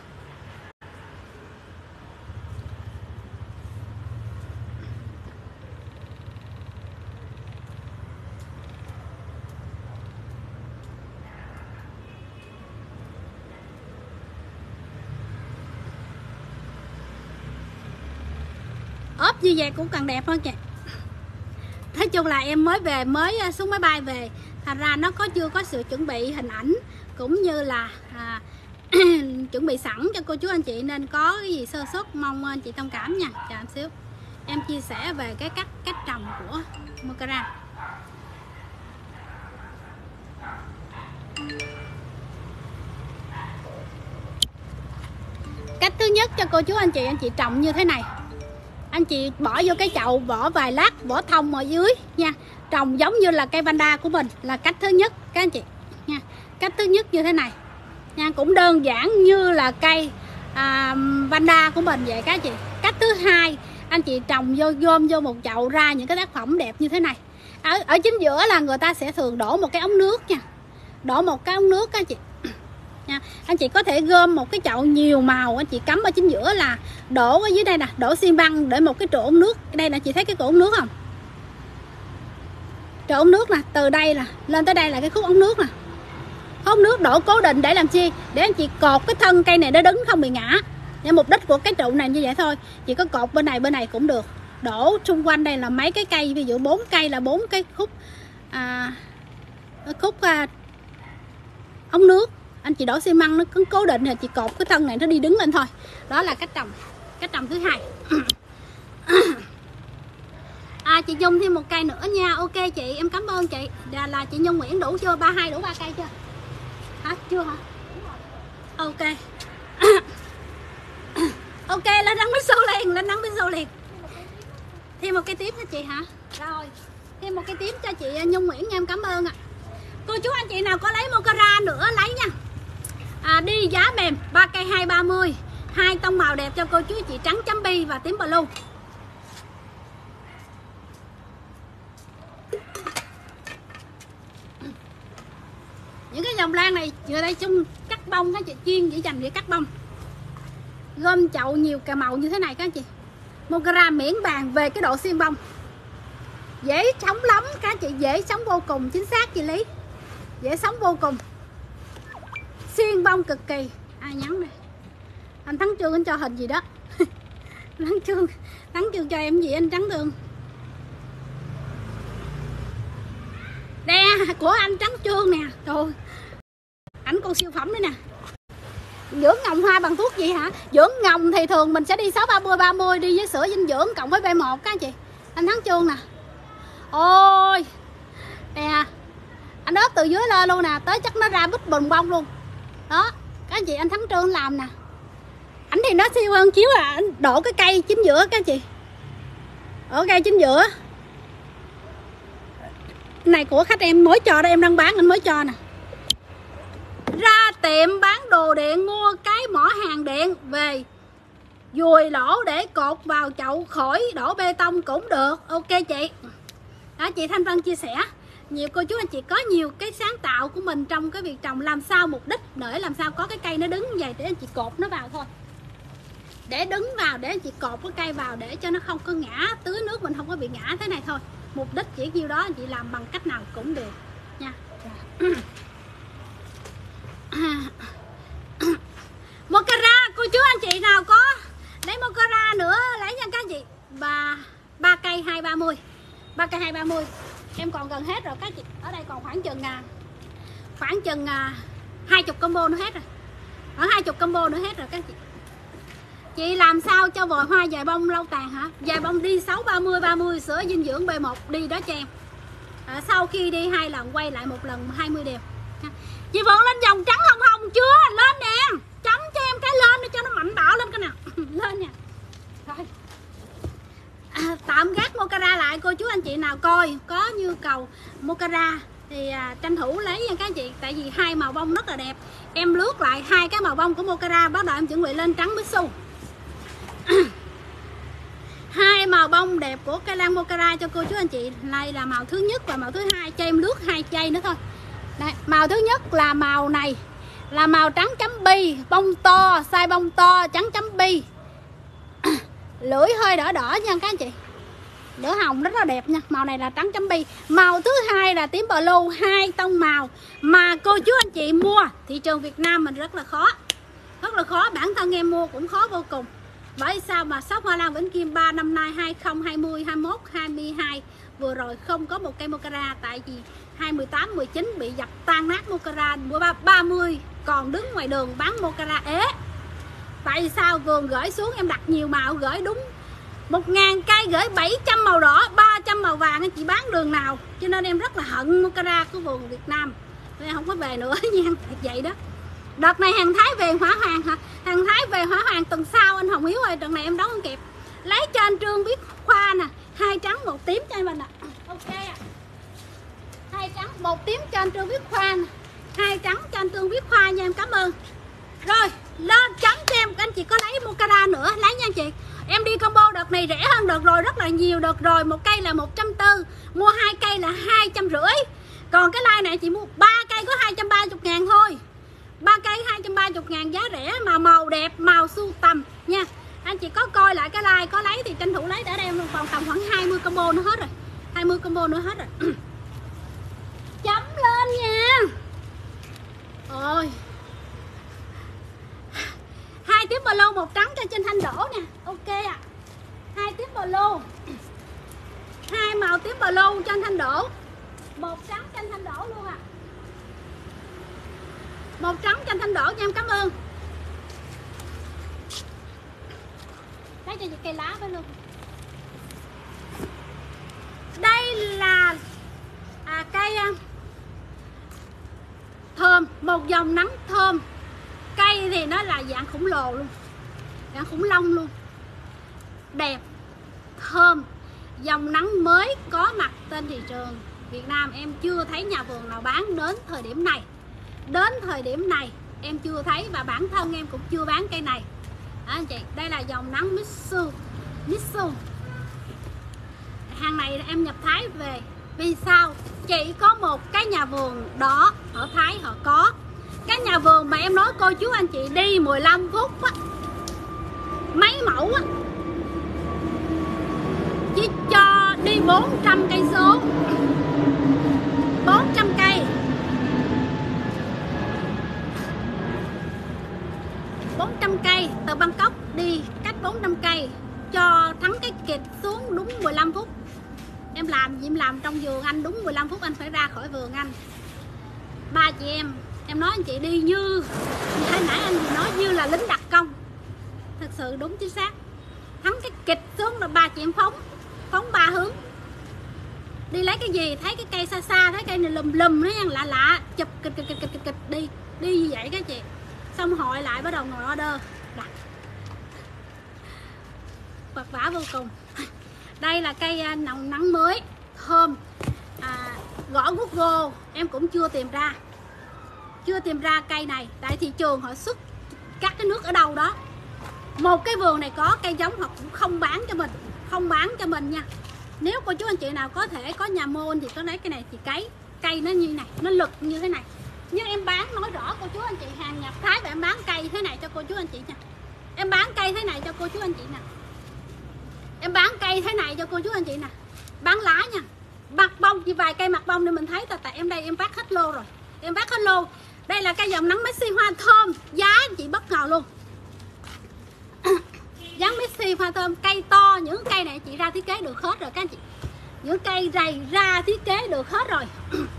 Ốp như vậy cũng càng đẹp hơn kìa. Nói chung là em mới về, mới xuống máy bay về, thành ra nó chưa có sự chuẩn bị hình ảnh cũng như là chuẩn bị sẵn cho cô chú anh chị, nên có cái gì sơ suất mong anh chị thông cảm nha. Chờ em xíu, em chia sẻ về cái cách trồng của Mocara. Cách thứ nhất cho cô chú anh chị trồng như thế này. Anh chị bỏ vô cái chậu, bỏ vài lát, bỏ thông ở dưới nha. Trồng giống như là cây vanda của mình là cách thứ nhất các anh chị nha. Cách thứ nhất như thế này nha, cũng đơn giản như là cây vanda của mình vậy các anh chị. Cách thứ hai, anh chị trồng gom vô một chậu ra những cái tác phẩm đẹp như thế này. Ở chính giữa là người ta sẽ thường đổ một cái ống nước nha. Đổ một cái ống nước các anh chị nha. Anh chị có thể gom một cái chậu nhiều màu, anh chị cắm ở chính giữa là đổ ở dưới đây nè, đổ xi măng để một cái trụ ống nước. Đây nè, chị thấy cái cổ ống nước không? Trụ ống nước nè, từ đây là lên tới đây là cái khúc ống nước nè. Ống nước đổ cố định để làm chi? Để anh chị cột cái thân cây này nó đứng không bị ngã. Để mục đích của cái trụ này như vậy thôi. Chị có cột bên này cũng được. Đổ xung quanh đây là mấy cái cây, ví dụ 4 cây là 4 cái khúc ống nước. Anh chị đổ xi măng nó cứng cố định rồi chị cột cái thân này nó đi đứng lên thôi. Đó là cách trồng thứ hai. Chị Nhung thêm một cây nữa nha. Ok chị, em cảm ơn chị. Là chị Nhung Nguyễn đủ chưa? 32 đủ 3 cây chưa? Hả? Chưa hả? Ok. Ok, lên đăng bích xô liền, Thêm một cây tiếp cho chị hả? Rồi, thêm một cây tiếp cho chị Nhung Nguyễn nha, em cảm ơn ạ. Cô chú anh chị nào có lấy Mocara nữa lấy nha. Đi giá mềm, 3 cây 230, 2 tông màu đẹp cho cô chú chị, trắng chấm bi và tím blue. Những cái dòng lan này vừa đây chung cắt bông, các chị chuyên chỉ dành để cắt bông. Gom chậu nhiều cà màu như thế này các anh chị. Mocara miễn bàn về cái độ xiên bông, dễ sống lắm các chị, dễ sống vô cùng, chính xác chị Lý, dễ sống vô cùng, xiên bông cực kỳ. Ai nhắn đây? Anh Thắng Trương anh cho hình gì đó. Thắng Trương cho em gì anh Trắng Tường? Nè, của anh Trắng Trương nè. Trời, ảnh con siêu phẩm đấy nè. Dưỡng ngồng hoa bằng thuốc gì hả? Dưỡng ngồng thì thường mình sẽ đi 6-30-30, đi với sữa dinh dưỡng cộng với B1 các anh chị. Anh Thắng Trương nè. Ôi nè, anh ớt từ dưới lên luôn nè, tới chắc nó ra bít bùn bông luôn. Đó, các anh chị, anh Thắng Trương làm nè. Ảnh thì nó siêu hơn chiếu là anh đổ cái cây chính giữa các anh chị. Ở cây chính giữa này của khách em mới cho đó, em đang bán anh mới cho nè. Ra tiệm bán đồ điện mua cái mỏ hàng điện về dùi lỗ để cột vào chậu, khỏi đổ bê tông cũng được. Ok chị. Đó, chị Thanh Vân chia sẻ. Nhiều cô chú anh chị có nhiều cái sáng tạo của mình trong cái việc trồng, làm sao mục đích để làm sao có cái cây nó đứng như vậy để anh chị cột nó vào thôi. Để đứng vào, để anh chị cột cái cây vào để cho nó không có ngã, tưới nước mình không có bị ngã thế này thôi. Mục đích chỉ nhiêu đó, anh chị làm bằng cách nào cũng được nha. Mocara, cô chú anh chị nào có lấy Mocara nữa lấy nha các anh chị. 3 cây 230. 3 cây 230. Em còn gần hết rồi các chị. Ở đây còn khoảng chừng 20 combo nữa hết rồi. Ở 20 combo nữa hết rồi các chị. Chị làm sao cho vòi hoa dài bông lâu tàn hả? Dài bông đi 6-30-30, sữa dinh dưỡng B1 đi đó cho em. Sau khi đi 2 lần quay lại 1 lần 20 đều. Chị Phượng lên dòng trắng hồng hồng chưa? Lên nè. Chấm cho em cái lên để cho nó mạnh bạo lên cái nào. Lên nè. Rồi. Tạm gác Mocara lại, cô chú anh chị nào có coi có nhu cầu mocara thì tranh thủ lấy nha các anh chị, tại vì hai màu bông rất là đẹp. Em lướt lại hai cái màu bông của mocara, bắt đầu em chuẩn bị lên trắng Mitsu. Hai màu bông đẹp của cây lan mocara cho cô chú anh chị. Đây là màu thứ nhất và màu thứ hai, cho em lướt hai chai nữa thôi. Đây, màu thứ nhất là màu này, là màu trắng chấm bi, bông to, size bông to, trắng chấm bi. Lưỡi hơi đỏ đỏ nha các anh chị, đỡ hồng rất là đẹp nha. Màu này là trắng chấm bi. Màu thứ hai là tím blue, hai tông màu mà cô chú anh chị mua thị trường Việt Nam mình rất là khó, rất là khó. Bản thân em mua cũng khó vô cùng. Bởi sao mà shop Hoa Lan Vĩnh Kim 3 năm nay 2020, 21, 22 vừa rồi không có một cây mocara, tại vì 2018, 19 bị dập tan nát mocara, 30 còn đứng ngoài đường bán mocara ế. Tại sao vườn gửi xuống em đặt nhiều màu, gửi đúng 1.000 cây, gửi 700 màu đỏ, 300 màu vàng, anh chị bán đường nào. Cho nên em rất là hận mocara của vườn Việt Nam, em không có về nữa nha. Vậy đó. Đợt này hàng Thái về hỏa hoàng hả? Hàng Thái về hỏa hoàng tuần sau anh Hồng Hiếu ơi, đợt này em đấu không kịp. Lấy cho anh Trương Viết Khoa nè, hai trắng một tím cho anh mình ạ. Ok ạ. Hai trắng một tím cho anh Trương Viết Khoa nè, hai trắng cho anh Trương Viết Khoa nha, em cảm ơn. Rồi lên chấm cho em, anh chị có lấy mocara nữa lấy nha anh chị. Em đi combo đợt này rẻ hơn đợt rồi rất là nhiều. Đợt rồi một cây là 140, mua hai cây là 250. Còn cái line này chị mua 3 cây có 230.000 thôi. 3 cây 230.000 giá rẻ mà màu đẹp, màu sưu tầm nha. Anh chị có coi lại cái like, có lấy thì tranh thủ lấy, đã đem còn tầm khoảng 20 combo nữa hết rồi. 20 combo nữa hết rồi. Chấm lên nha. Ôi. Hai tím blue, một trắng cho trên Thanh Đỗ nè. Ok ạ. Hai tím blue. Hai màu tím blue cho anh Thanh Đỗ. Một trắng cho anh Thanh Đỗ luôn ạ. Một trắng cho anh Thanh Đỗ nha, em cảm ơn. Lấy cho chị cây lá với luôn. Đây là cây thơm, một dòng nắng thơm. Cây thì nó là dạng khủng lồ luôn, dạng khủng long luôn. Đẹp, thơm, dòng nắng mới có mặt trên thị trường Việt Nam. Em chưa thấy nhà vườn nào bán đến thời điểm này. Đến thời điểm này em chưa thấy, và bản thân em cũng chưa bán cây này. Anh chị, đây là dòng nắng Mitsu. Hàng này em nhập Thái về. Vì sao? Chỉ có một cái nhà vườn đó ở Thái họ có. Cái nhà vườn mà em nói cô chú anh chị đi 15 phút á, mấy mẫu á, chỉ cho đi 400 cây số, 400 cây, 400 cây từ Bangkok đi cách 400 cây cho thắng cái kịch xuống đúng 15 phút. Em làm gì em làm trong vườn anh đúng 15 phút anh phải ra khỏi vườn anh. Ba chị em nói anh chị đi như hồi nãy anh nói như là lính đặc công. Thật sự đúng chính xác. Thắng cái kịch xuống là ba chị em phóng ba hướng. Đi lấy cái gì thấy cái cây xa xa, thấy cây này lùm nó lạ lạ, chụp kịch đi như vậy các chị. Xong hội lại bắt đầu ngồi order đặt. Vật vả vô cùng. Đây là cây nắng mới thơm. Gõ Google em cũng chưa tìm ra cây này, tại thị trường họ xuất các cái nước ở đâu đó. Một cái vườn này có cây giống họ cũng không bán cho mình, nha. Nếu cô chú anh chị nào có thể có nhà môn thì có lấy cái này thì cây nó như này, nó lực như thế này. Nhưng em bán nói rõ cô chú anh chị, hàng nhập Thái và em bán cây thế này cho cô chú anh chị nha. Em bán cây thế này cho cô chú anh chị nè. Em bán cây thế này cho cô chú anh chị nè. Bán lá nha. Mặt bông chỉ vài cây mặt bông để mình thấy, tại em đây em phát hết lô rồi. Em phát hết lô. Đây là cây dòng nắng Messi hoa thơm, giá anh chị bất ngờ luôn. Dáng Messi hoa thơm, cây to, những cây này chị ra thiết kế được hết rồi các anh chị. Những cây dày ra thiết kế được hết rồi.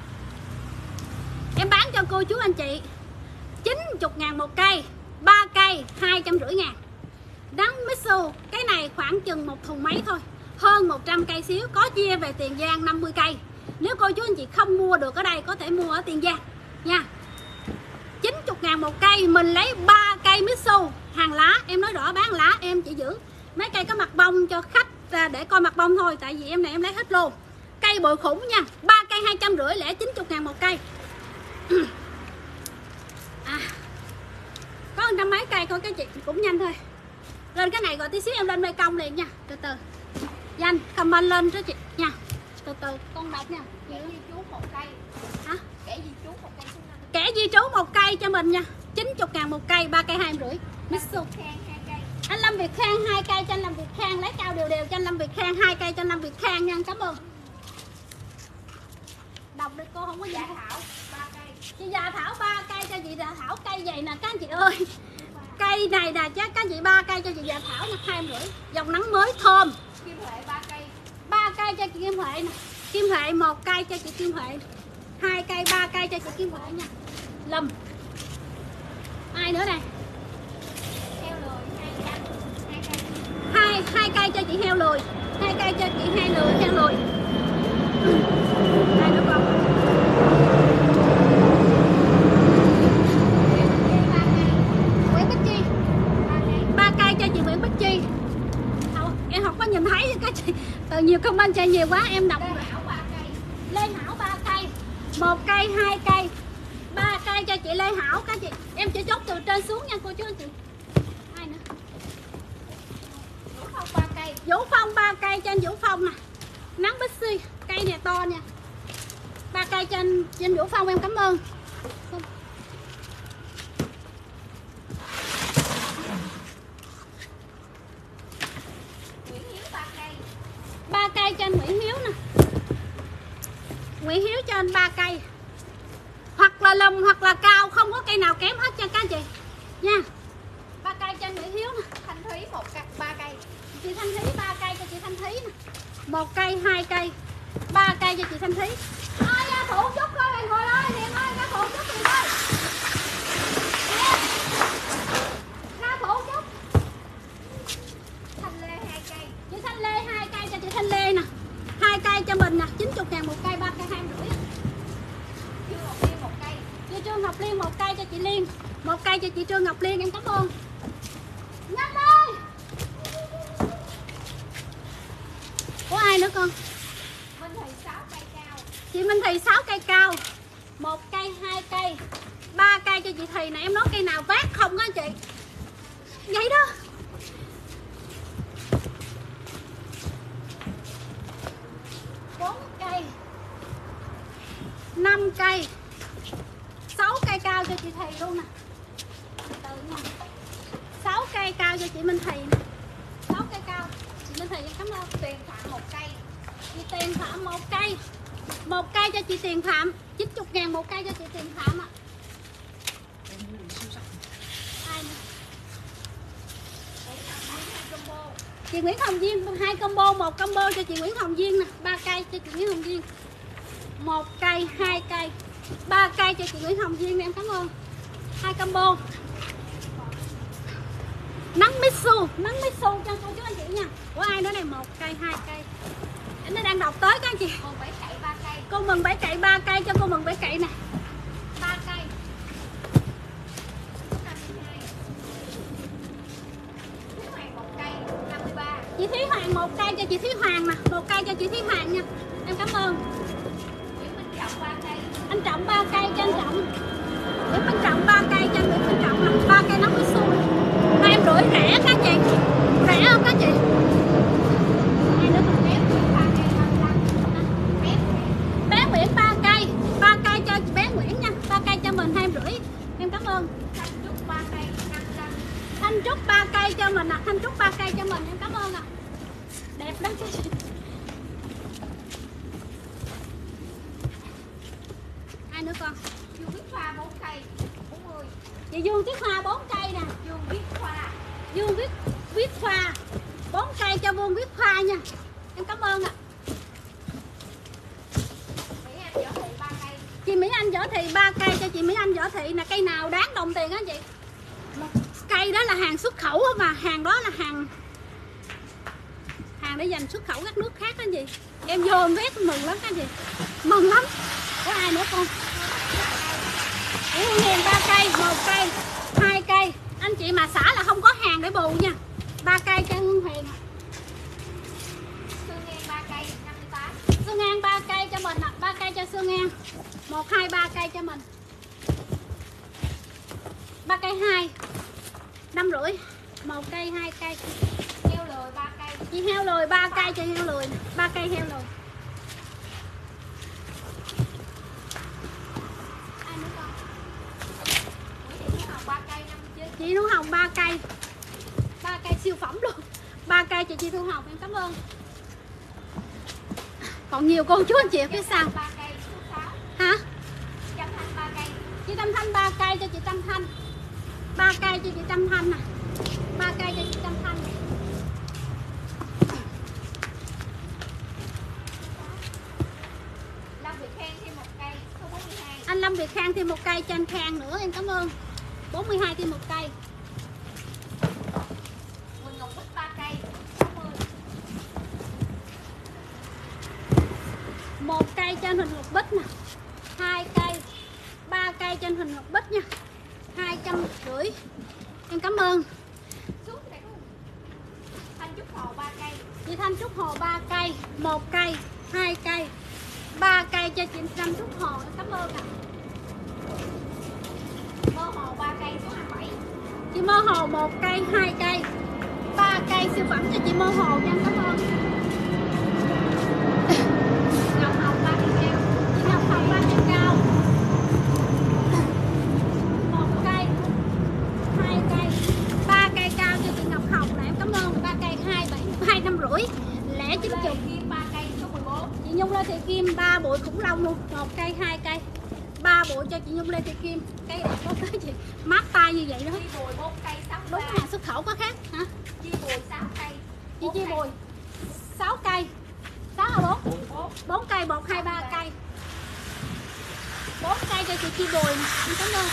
Em bán cho cô chú anh chị 90.000 một cây, 3 cây 250.000. Nắng Messi, cái này khoảng chừng một thùng mấy thôi, hơn 100 cây xíu, có chia về Tiền Giang 50 cây. Nếu cô chú anh chị không mua được ở đây có thể mua ở Tiền Giang nha. 90.000 một cây, mình lấy 3 cây Mitsu hàng lá. Em nói rõ bán lá em chỉ giữ mấy cây có mặt bông cho khách để coi mặt bông thôi, tại vì em này em lấy hết luôn. Cây cây bội khủng nha. 3 cây 250 lẻ 90.000 một cây. Có 100 mấy cây thôi các chị, cũng nhanh thôi. Lên cái này gọi tí xíu em lên mê công liền nha. Từ từ nhanh comment lên cho chị nha. Từ từ con đọc nha. Kẻ di trú một cây. Hả? Kẻ di trú một cây số 5. Kẻ di trú một cây cho mình nha. 90.000 một cây, 3 cây 250. Mitsu. Khang 2 cây. Anh Lâm Việt Khang 2 cây cho anh Lâm Việt Khang, lấy cao đều đều cho anh Lâm Việt Khang 2 cây cho anh Lâm Việt Khang nha. Cảm ơn. Đọc được cô không có gì. Dạ Thảo 3 cây. Chị Dạ Thảo 3 cây cho chị Dạ Thảo, cây vậy nè các anh chị ơi. Cây này là chắc các anh chị 3 cây cho chị Dạ Thảo nha, 250. Dòng nắng mới thơm. Kim Huệ 3 cây. 3 cây cho chị Kim Huệ nè. Kim Huệ 1 cây cho chị Kim Huệ. 2 cây 3 cây cho chị Kim Huệ nha. Lâm. Ai nữa này? Heo lười 2 cây. 2 cây cho chị heo lùi. 2 cây cho chị heo lùi. Ai nữa con? Nguyễn Bích Chi 3 cây cho chị Nguyễn Bích Chi. Em không có nhìn thấy các chị, từ nhiều comment chạy nhiều quá em đọc. Lê Hảo 3 cây. Lê Hảo 3 cây, 1 cây 2 cây, 3 cây cho chị Lê Hảo các chị. Em chỉ chốt từ trên xuống nha cô chú anh chị. Ai nữa? Vũ Phong 3 cây. Vũ Phong 3 cây cho anh Vũ Phong nè. Nắng Bixi, cây này to nha. 3 cây cho anh Vũ Phong em cảm ơn. Nguyễn Hiếu 3 cây. 3 cây cho anh Nguyễn Hiếu nè. Nguyễn Hiếu cho anh 3 cây. Hoặc là lùm hoặc là cao, không có cây nào kém hết cho các anh chị nha. 3 cây cho anh Nguyễn Hiếu nè. Thanh Thúy 3 cây. Chị Thanh Thúy 3 cây cho chị Thanh Thúy nè. 1 cây 2 cây, 3 cây cho chị Thanh Thúy. Ơi ra phụ chút coi bạn ngồi ơi, Hiền ơi, ra phụ chút Hiền ơi. Ra phụ chút. Thanh Lê 2 cây. Chị Thanh Lê 2 cây cho chị Thanh Lê nè. 2 cây cho mình nè, 90.000 một cây, 3 cây 250. Trương Ngọc Liên 1 cây. Chị Trương Ngọc Liên 1 cây cho chị Liên. 1 cây cho chị Trương Ngọc Liên em cảm ơn. Nhanh ơi. Có ai nữa con? Minh Thùy 6 cây cao. Chị Minh Thùy 6 cây cao. 1 cây 2 cây, 3 cây cho chị Thùy nè. Em nói cây nào vác không á chị. Vậy đó. 4 cây, 5 cây, 6 cây cao cho chị Thùy luôn nè. Từ nha. 6 cây cao cho chị Minh Thùy nè. 6 cây cao. Chị Minh Thùy em cảm ơn. Tiền Phạm 1 cây. Chị Tiền Phạm 1 cây. 1 cây cho chị Tiền Phạm, 90.000 một cây cho chị Tiền Phạm ạ. Ai nữa? Chị Nguyễn Hồng Duyên 2 combo, 1 combo cho chị Nguyễn Hồng Duyên nè, 3 cây cho chị Nguyễn Hồng Duyên. 1 cây, 2 cây, 3 cây cho chị Nguyễn Hồng Duyên em cảm ơn. 2 combo. Nắng Mitsu cho cô chú anh chị nha. Của ai nữa này? 1 cây, 2 cây. Nó đang đọc tới các anh chị. Mừng 7 cậy 3 cây. Cô Mừng 7 cậy 3 cây cho cô Mừng 7 cậy nè. 3 cây. 52. Thúy Hoàng 1 cây 53. Chị Thúy Hoàng 1 cây cho chị Thúy Hoàng nè, 1 cây cho chị Thúy Hoàng nha. Em cảm ơn. Nguyễn Minh Trọng 3 cây. Anh Trọng 3 cây cho anh Trọng. Nguyễn Minh Trọng 3 cây cho anh Nguyễn Minh Trọng nè, 3 cây nóng với xui. 250 rẻ các chị. Rẻ không các chị? Ai nữa còn Bé Nguyễn 3 cây 35. Bé Nguyễn 3 cây. 3 cây cho bé Nguyễn nha. 3 cây cho mình 250. Em cảm ơn. Thanh Trúc 3 cây 55. Thanh Trúc 3 cây cho mình nè, Thanh Trúc 3 cây cho mình em cảm ơn ạ. Đẹp đó các chị. Ai nữa con? Dương Viết Khoa 4 cây 40. Chị Dương Viết Hoa 4 cây nè. Dương Viết Khoa. Dương Viết Hoa 4 cây cho Vương Viết Hoa nha. Em cảm ơn ạ. Mỹ Anh Võ Thị 3 cây. Chị Mỹ Anh Võ Thị 3 cây cho chị Mỹ Anh Võ Thị là cây nào đáng đồng tiền á chị. Một cây đó là hàng xuất khẩu mà, hàng đó là hàng để dành xuất khẩu các nước khác đó chị. Em vô em vét mừng lắm các chị. Mừng lắm. Có ai nữa con? Hương Hiền 3 cây, 1 cây, 2 cây. Anh chị mà xả là không có hàng để bù nha. 3 cây cho Hương Hiền. Sương Ngang 3 cây 58. Sương An 3 3 cây 2 5,5. 1 cây 2 cây. Heo lười 3 cây. Chị heo lười 3 cây cho heo lười. 3 cây heo lười. Ai nữa con? Nguyễn Thị Thu Hồng 3 cây 59. Chị Thu Hồng 3 cây. 3 cây siêu phẩm luôn. 3 cây cho chị Thu Hồng, em cảm ơn. Còn nhiều cô chú anh chị ở phía sau. 3 cây số 6. Hả? Trâm Thanh 3 cây. Chị Trâm Thanh 3 cây cho chị Trâm Thanh. 3 cây cho chị Trâm Thanh nè. 3 cây cho chị Trâm Thanh. Lâm Việt Khang thêm 1 cây số 42. Anh Lâm Việt Khang thêm 1 cây cho anh Khang nữa, em cảm ơn. 42 thêm 1 cây. Quỳnh Ngọc Bích 3 cây 60. 1 cây cho anh Huỳnh Ngọc Bích nè. 2 cây. 3 cây cho anh Huỳnh Ngọc Bích nha. 250. Em cảm ơn. Xuống đây có Thanh Trúc Hồ 3 cây. Chị Thanh Trúc Hồ 3 cây. 1 cây. 2 cây. 3 cây cho chị Thanh Trúc Hồ, em cảm ơn ạ. Mơ Hồ 3 cây số 27. Chị Mơ Hồ 1 cây, 2 cây. 3 cây siêu phẩm cho chị Mơ Hồ nha, em cảm ơn. Ngọc Hồng 3 cây cao. Chị Ngọc Hồng 3 cây cao. 1 cây. 2 cây. 3 cây cao cho chị Ngọc Hồng nè, em cảm ơn. 3 cây 2,5. Lẻ 90. Kim 3 cây số 14. Chị Nhung Lê Thị Kim 3 bụi khủng long luôn. 1 cây 2 cây. 3 bụi cho chị Nhung Lê Thị Kim. Cây đẹp có tới chị. Mát tay như vậy đó. Chi Bùi 4 cây 63. Đúng hàng xuất khẩu có khác hả? Chi Bùi 6 cây. Chị Chi Bùi 6 cây. 6 hay 4? 4. 4 cây, 1, 2, 3 cây. 4 cây cho chị Chi Bùi nè. Em cảm ơn.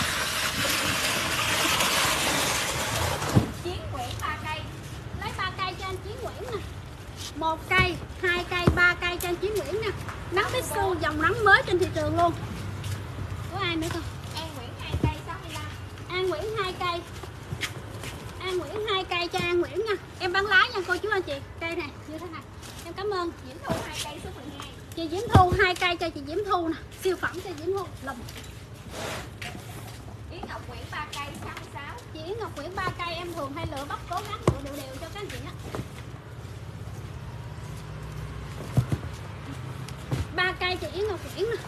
Chiến Nguyễn 3 cây. Lấy 3 cây cho anh Chiến Nguyễn nè. 1 cây, 2 cây, 3 cây cho anh Chiến Nguyễn nè. Nắng Bitsu dòng nắng mới trên thị trường luôn. Có ai nữa không? An Nguyễn 2 cây 65. An Nguyễn 2 cây. An Nguyễn 2 cây cho An Nguyễn nha. Em bán lái nha cô chú anh chị. Cây này như thế này. Em cảm ơn. Diễm Thu 2 cây số 12. Chị Diễm Thu 2 cây cho chị Diễm Thu nè. Siêu phẩm cho Diễm Thu. Lùm. Yến Ngọc Nguyễn 3 cây 66. Chị Yến Ngọc Nguyễn 3 cây em thường hay lựa bắp cố gắng lựa đều đều cho các anh chị á. 3 cây cho Yến Ngọc Nguyễn nè.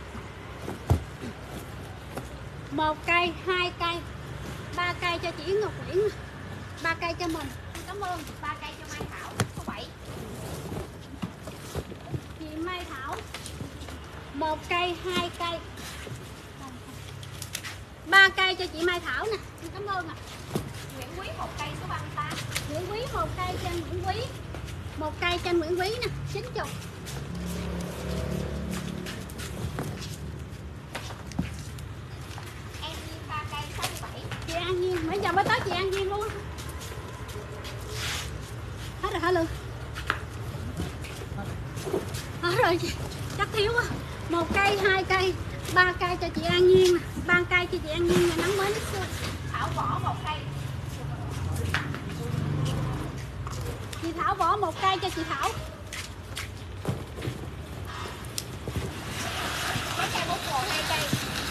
1 cây, 2 cây. 3 cây cho chị Yến Ngọc Nguyễn nè. 3 cây cho mình. Cảm ơn. 3 cây cho Mai Thảo số 7. Chị Mai Thảo 1 cây, 2 cây. 3 cây cho chị Mai Thảo nè. Em cảm ơn ạ. Nguyễn Quý 1 cây số 38. Nguyễn Quý 1 cây cho anh Nguyễn Quý. 1 cây cho anh Nguyễn Quý nè, 90. An Nhiên 3 cây 67. Chị An Nhiên, mấy giờ mới tới chị An Nhiên luôn á. Hết rồi hả Lương? Hết rồi chị, chắc thiếu quá. 1 cây, 2 cây, 3 cây cho chị An Nhiên nè. 3 cây cho chị An Nhiên và nắng mới nước xưa. Thảo Võ 1 cây. Chị Thảo Võ 1 cây cho chị Thảo. Trái cây 4 mùa 2 cây.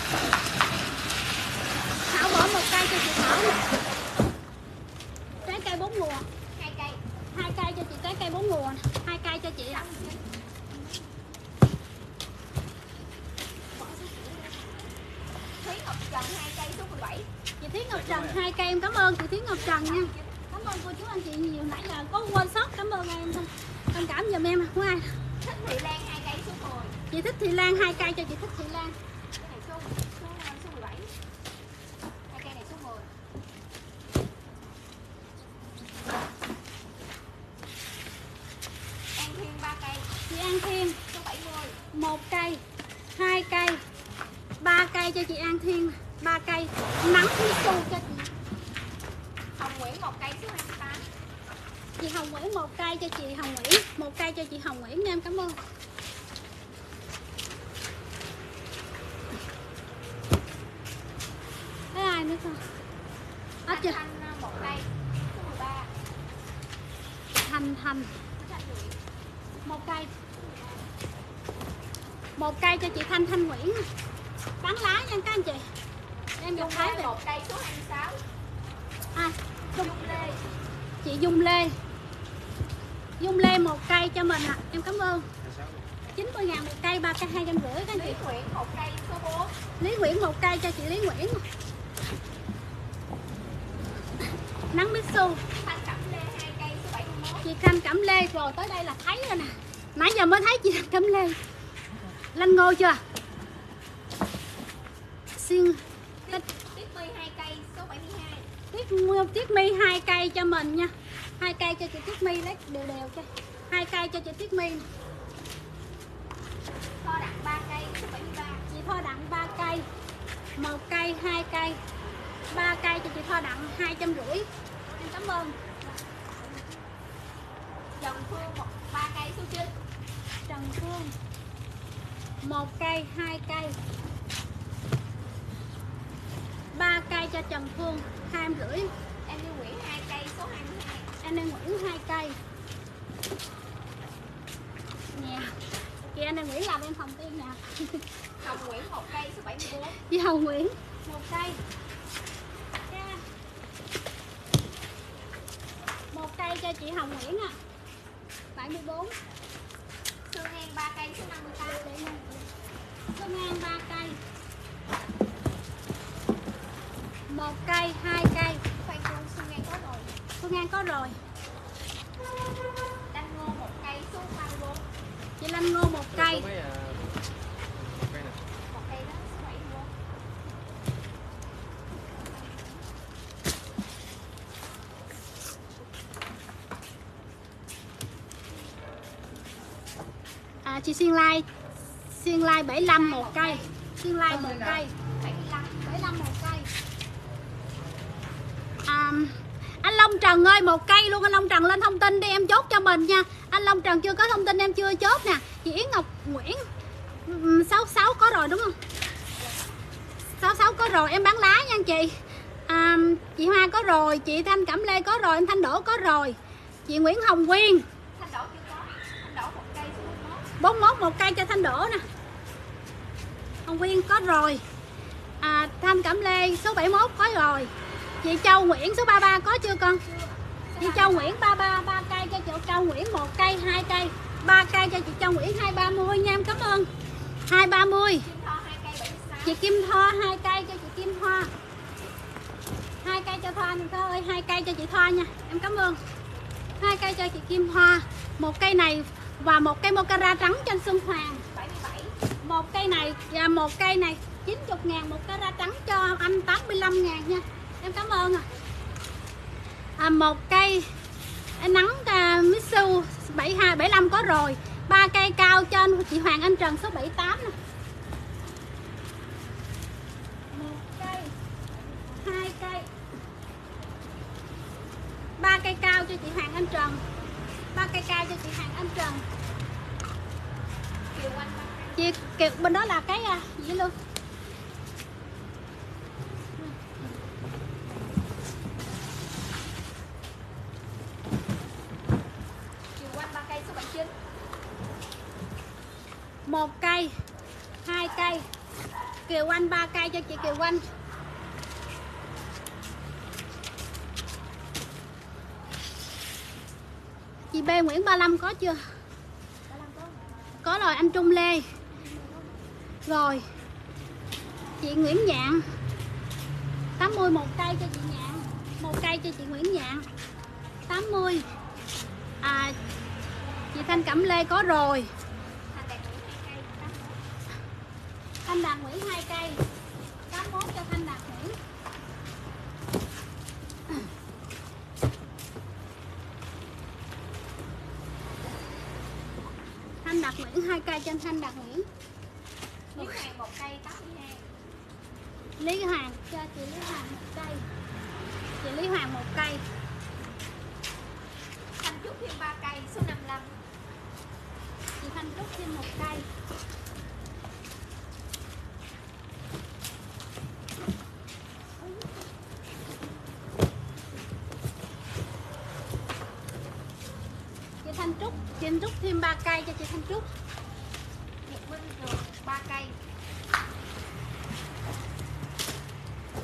Thảo Võ 1 cây cho chị Thảo nè. Trái cây 4 mùa. 2 cây. 2 cây cho chị trái cây 4 mùa nè. 2 cây cho chị ạ. Thúy Ngọc Trần 2 cây số 17. Chị Thúy Ngọc Trần 2 cây, em cảm ơn chị Thúy Ngọc Trần nha. Cảm ơn cô chú anh chị nhiều, nãy giờ có quên sót, cảm ơn em thôi. Thông cảm giùm em không ai. Thích Thị Lan 2 cây số 10. Chị Thích Thị Lan 2 cây cho chị Thích Thị Lan. Cái này số 17. 2 cây này số 10. An Thiên 3 cây Chị An Thiên số 70. 1 cây, 2 cây, 3 cây cho chị An Thiên, 3 cây. Nắng nước tu cho chị. Hồng Nguyễn 1 cây số 28. Chị Hồng Nguyễn 1 cây cho chị Hồng Nguyễn, 1 cây cho chị Hồng Nguyễn nha, em cảm ơn. Thấy ai nữa không? Hết chưa? Thanh 1 cây số 13. Thành Thanh 1 cây. 1 cây cho chị Thanh Nguyễn. Bán lá nha các anh chị. Em Dung Thái về. Một cây số 26. À, Dung Lê. chị Dung Lê. Dung Lê một cây cho mình ạ. Em cảm ơn. 90.000 một cây, 3 cây 250 các anh chị. Lý Nguyễn một cây số 4. Lý Nguyễn một cây cho chị Lý Nguyễn. Nắng Mitsu. Thanh Cẩm Lê 2 cây số 71. Chị Thanh Cẩm Lê rồi tới đây là thấy rồi nè. Nãy giờ mới thấy chị Thanh Cẩm Lê. Lanh Ngô chưa? Xin Tiết My 2 cây số 72. Tiết My 2 cây cho mình nha. 2 cây cho chị Tiết My lấy đều đều cho. 2 cây cho chị Tiết My. Kho Đặng 3 cây số 73. Chị Tho Đặng 3 cây. 1 cây, 2 cây. 3 cây cho chị Tho Đặng 250. Em cảm ơn. Trần Phương 3 cây số 9. Trần Phương 1 cây, 2 cây. 3 cây cho Trần Phương 250. Em Như Nguyễn 2 cây số 22. Anh Lê Nguyễn 2 cây. Nè. Kìa anh Lê Nguyễn làm em phòng tiên nè. Hồng Nguyễn 1 cây số 74. Chị Hồng Nguyễn 1 cây. 1 cây cho chị Hồng Nguyễn à. 74. Sương An 3 cây số 58. Sương An 3 cây. 1 cây, 2 cây. Khoan Trung Sương An có rồi. Sương An có rồi. Đăng Ngô 1 cây số 34. Chị Lanh Ngô 1 cây. Một cây đó số 74. À, chị Xiên Lai 75 1 cây. Xiên Lai 1 cây. 75 1 cây. À, anh Long Trần ơi 1 cây luôn. Anh Long Trần lên thông tin đi em chốt cho mình nha. Anh Long Trần chưa có thông tin em chưa chốt nè. Chị Yến Ngọc Nguyễn 66 có rồi đúng không? 66 có rồi em bán lá nha anh chị. À, chị Hoa có rồi, chị Thanh Cẩm Lê có rồi, anh Thanh Đỗ có rồi. Chị Nguyễn Hồng Quyên Thanh Đỗ chưa có. Thanh Đỗ 1 cây số 41. 41 1 cây cho Thanh Đỗ nè. Hồng Quyên có rồi. À, Thanh Cẩm Lê số 71 có rồi. Chị Châu Nguyễn số 33 có chưa con? Chị Châu Nguyễn 33 3 cây cho chị Châu Nguyễn 1 cây 2 cây 3 cây cho chị Châu Nguyễn 230 nha em cảm ơn. 230. Kim Tho 2 cây 76. Chị Kim Thoa 2 cây cho chị Kim Thoa. 2 cây cho Thoa anh ơi, 2 cây cho chị Thoa nha. Em cảm ơn. 2 cây cho chị Kim Thoa. 1 cây này và 1 cây mocara trắng cho anh Xuân Hoàng. 77. 1 cây này và 1 cây này 90.000 1 cara trắng cho anh 85.000 nha. Em cảm ơn. À, 1 cây nắng Mitsu 72 75 có rồi. 3 cây cao cho anh chị Hoàng Anh Trần số 78 nè. 1 cây 2 cây 3 cây cao cho chị Hoàng Anh Trần. 3 cây cao cho chị Hoàng Anh Trần. Kiều Anh 3 Chị Kiều bên đó là cái gì luôn. Kiều Anh 3 cây số 79. 1 cây 2 cây Kiều Anh 3 cây cho chị Kiều Anh. Chị B Nguyễn 35 có chưa? Có rồi anh Trung Lê. Rồi. Chị Nguyễn Nhạn 80 1 cây cho chị Nhạn. 1 cây cho chị Nguyễn Nhạn 80. À, chị Thanh Cẩm Lê có rồi. Thanh Đạt Nguyễn 2 cây. Thanh Đạt Nguyễn 2 cây 81 cho Thanh Đạt Nguyễn. Thanh Đạt Nguyễn 2 cây cho Thanh Đạt Nguyễn. Lý Hoàng 1 cây 82. Lý Hoàng cho chị Lý Hoàng 1 cây. Chị Lý Hoàng 1 cây. Thanh Trúc thêm 3 cây số 55. Chị Thanh Trúc thêm 1 cây. Chị Thanh Trúc thêm 3 cây cho chị Thanh Trúc. Nhật Minh Trường 3 cây.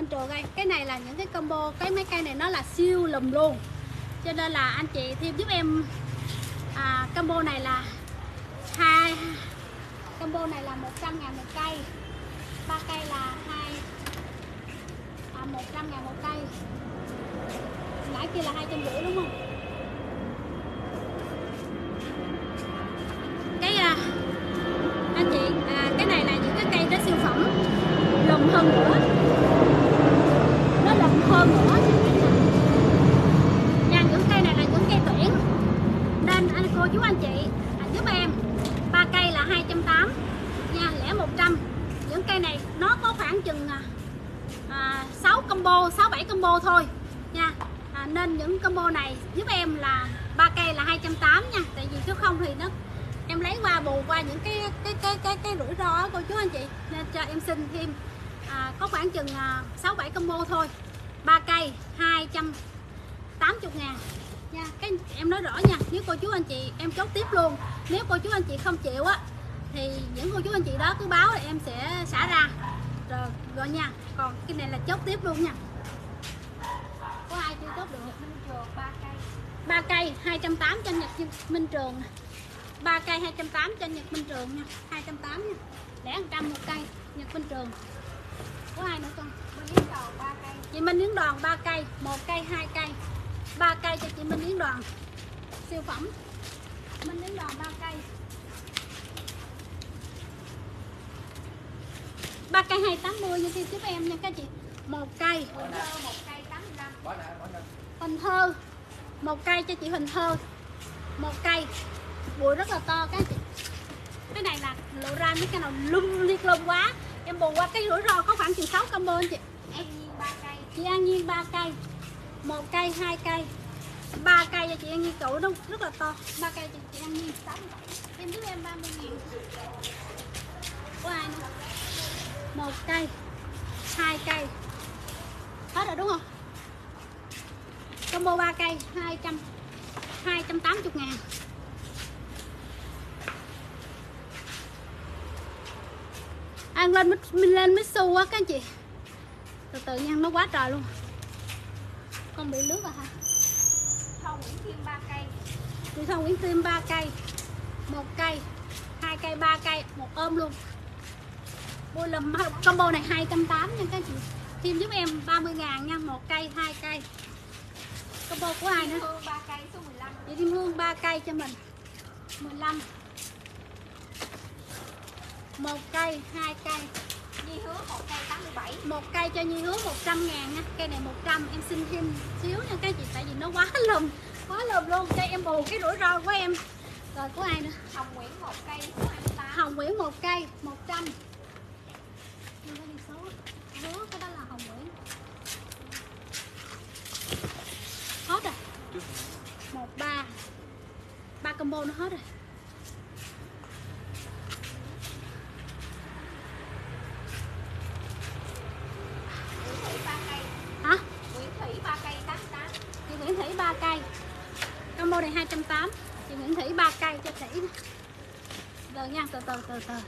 trường đây. Cái này là những cái combo, cái mấy cây này nó là siêu lùm luôn, cho nên là anh chị thêm giúp em combo này là combo này là 100.000 một cây, 3 cây là 100.000 một cây. Nãy kia là 250 đúng không? Cái anh chị cái này là những cái cây đó siêu phẩm, lùm hơn nữa, nó lùm hơn nữa nha. Những cây này là những cây tuyển, nên anh cô chú anh chị giúp em 3 cây là 280 nha, lẻ 100. Những cây này nó có khoảng chừng 6 combo, 6-7 combo thôi nha. Nên những combo này giúp em là 3 cây là 280 nha. Tại vì nếu không thì nó em lấy qua bù qua những cái rủi ro đó, cô chú anh chị, nên cho em xin thêm có khoảng chừng 6-7 combo thôi. 3 cây 280.000 nha. Cái em nói rõ nha, nếu cô chú anh chị em chốt tiếp luôn. Nếu cô chú anh chị không chịu á thì những cô chú anh chị đó cứ báo là em sẽ xả ra rồi nha. Còn cái này là chốt tiếp luôn nha. Có ai chưa chốt được? Minh Trường 3 cây. 3 cây 280 cho Nhật Minh Trường. 3 cây 280 cho Nhật Minh Trường nha. 280 nha. Lẻ 100 một cây Nhật Minh Trường. Có ai nữa không? Minh Yến Đòn 3 cây. Chị Minh Yến Đòn 3 cây, 1 cây 2 cây. 3 cây cho chị Minh Yến Đòn. Siêu phẩm. Minh Yến Đòn 3 cây. 3 cây 280 như kia giúp em nha các chị. 1 cây. Huỳnh Thơ 1 cây 85. Huỳnh Thơ 1 cây cho chị Huỳnh Thơ. 1 cây. Bụi rất là to các chị. Cái này là lộ ra mấy cái nào lum liệt lum quá. Em bù qua cái rủi ro có khoảng chừng 6 combo anh chị. An Nhiên 3 cây. Chị An Nhiên 3 cây. 1 cây 2 cây. 3 cây cho chị An Nhiên, cậu nó rất là to. 3 cây cho chị An Nhiên 67. Em giúp em 30.000. Có ai nữa? 1 cây 2 cây. Hết rồi đúng không? Combo 3 cây 280.000. Ăn lên Mitsu á các anh chị. Từ từ nha, nó quá trời luôn. Con bị nước rồi hả? Thâu Nguyễn Kim 3 cây. Chị Thâu Nguyễn Kim 3 cây. 1 cây 2 cây 3 cây, một ôm luôn. Bôi lùm combo này 280 nha các anh chị. Thêm giúp em 30.000 nha, 1 cây 2 cây. Combo của ai nữa? Hương 3 cây số 15. Chị Kim Hương 3 cây cho mình 15. 1 cây 2 cây. Nhi Hứa 1 cây 87. 1 cây cho Nhi Hứa 100.000 nha. Cây này 100 em xin thêm xíu nha các chị, tại vì nó quá lùm luôn. Đây em bù cái rủi ro của em. Rồi có ai nữa? Hồng Nguyễn 1 cây số 28. Hồng Nguyễn 1 cây 100. Em có đi số Hứa, cái đó là Hồng Nguyễn. Hết rồi. 1 3 combo nó hết rồi. Nguyễn Thủy 3 cây. Hả? Nguyễn Thủy 3 cây 88. Chị Nguyễn Thủy 3 cây. Combo này 280. Chị Nguyễn Thủy 3 cây cho Thủy. Rồi nha, từ từ.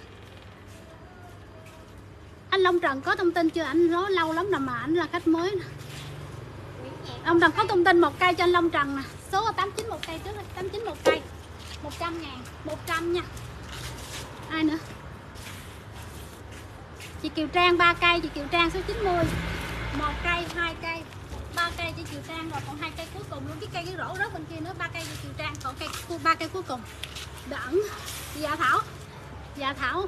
Anh Long Trần có thông tin chưa? Anh nói lâu lắm rồi mà anh là khách mới nè. Nguyễn Nhạn. Ông Trần có thông tin 1 cây cho anh Long Trần nè. Số 89 1 cây trước, 89 1 cây. 100.000, 100 nha. Ai nữa? Chị Kiều Trang 3 cây, chị Kiều Trang số 90. 1 cây, 2 cây, 3 cây cho Kiều Trang, rồi còn 2 cây cuối cùng luôn. Cái cây rổ rớt bên kia nữa, 3 cây cho Kiều Trang, còn 3 cây cuối cùng. Đẳng. Dạ Thảo. Dạ Thảo.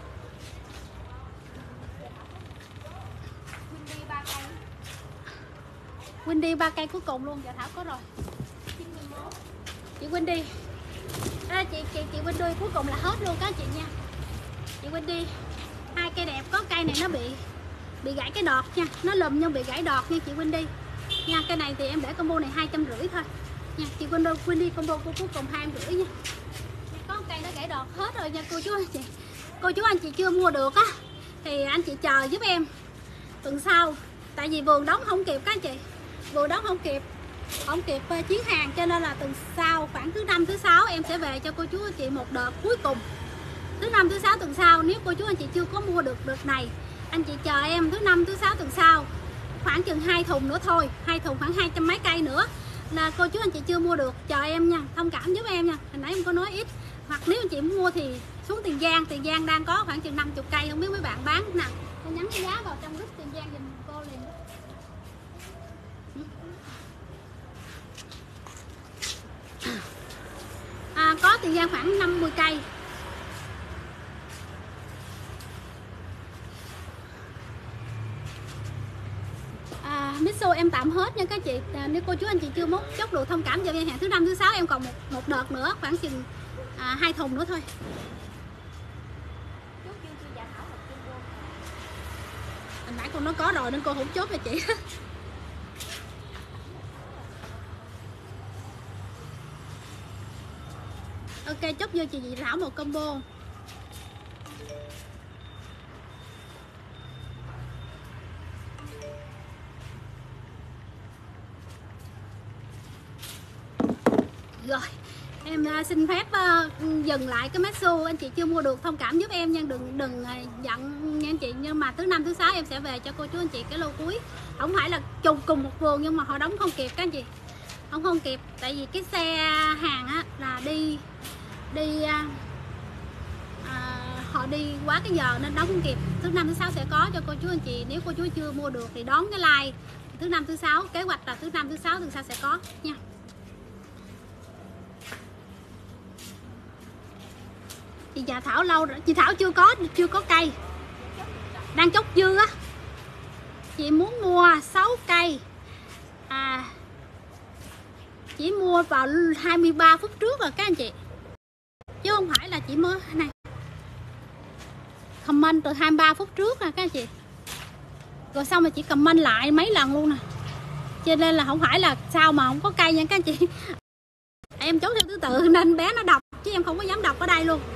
Windy 3 cây. Windy 3 cây cuối cùng luôn. Dạ Thảo có rồi. Chị Windy. À, chị Windy cuối cùng là hết luôn các chị nha. Chị Windy 2 cây đẹp, có cây này nó bị gãy cái đọt nha, nó lùm nhưng bị gãy đọt nha chị Windy nha. Cây này thì em để combo này 250 thôi nha. Chị Windy combo cuối cùng 250 nha. Có một cây nó gãy đọt hết rồi nha cô chú anh chị. Cô chú anh chị chưa mua được á thì anh chị chờ giúp em tuần sau, tại vì vườn đóng không kịp các anh chị, vườn đóng không kịp chuyến hàng, cho nên là tuần sau khoảng thứ 5 thứ 6 em sẽ về cho cô chú anh chị một đợt cuối cùng. Thứ 5 thứ 6 tuần sau, nếu cô chú anh chị chưa có mua được đợt này, anh chị chờ em thứ 5 thứ 6 tuần sau khoảng chừng 2 thùng nữa thôi, 2 thùng khoảng 200 mấy cây nữa là cô chú anh chị chưa mua được, chờ em nha, thông cảm giúp em nha, hồi nãy em có nói ít. Hoặc nếu anh chị muốn mua thì xuống Tiền Giang đang có khoảng chừng 50 cây, không biết mấy bạn bán nè, tôi nhắn cái giá vào trong group Tiền Giang giùm cô liền. Có Tiền Giang khoảng 50 cây. Mixo em tạm hết nha các chị. Nếu cô chú anh chị chưa mốt chốt được thông cảm cho em, hẹn thứ 5 thứ 6 em còn một đợt nữa, khoảng chừng 2 thùng nữa thôi. Hồi nãy con nó có rồi nên cô không chốt cho chị. Ok, chốt vô chị Thảo một combo. Rồi, em xin phép dừng lại cái Maxu. Anh chị chưa mua được thông cảm giúp em nha, đừng giận nha anh chị. Nhưng mà thứ 5 thứ 6 em sẽ về cho cô chú anh chị cái lô cuối. Không phải là trùng cùng một vườn nhưng mà họ đóng không kịp các anh chị. Không kịp, tại vì cái xe hàng á là họ đi quá cái giờ nên đóng không kịp. Thứ 5 thứ 6 sẽ có cho cô chú anh chị. Nếu cô chú chưa mua được thì đón cái like thứ 5 thứ 6, kế hoạch là thứ 5 thứ 6 thứ sau sẽ có nha. Chị già Thảo lâu rồi, chị Thảo chưa có cây, đang chốt dư á. Chị muốn mua 6 cây, chỉ mua vào 23 phút trước rồi các anh chị, chứ không phải là chỉ mới này comment từ 23 phút trước nè các anh chị, rồi xong rồi chị comment lại mấy lần luôn nè, cho nên là không phải là sao mà không có cây nha các anh chị. Em chốt theo thứ tự nên bé nó đọc chứ em không có dám đọc ở đây luôn.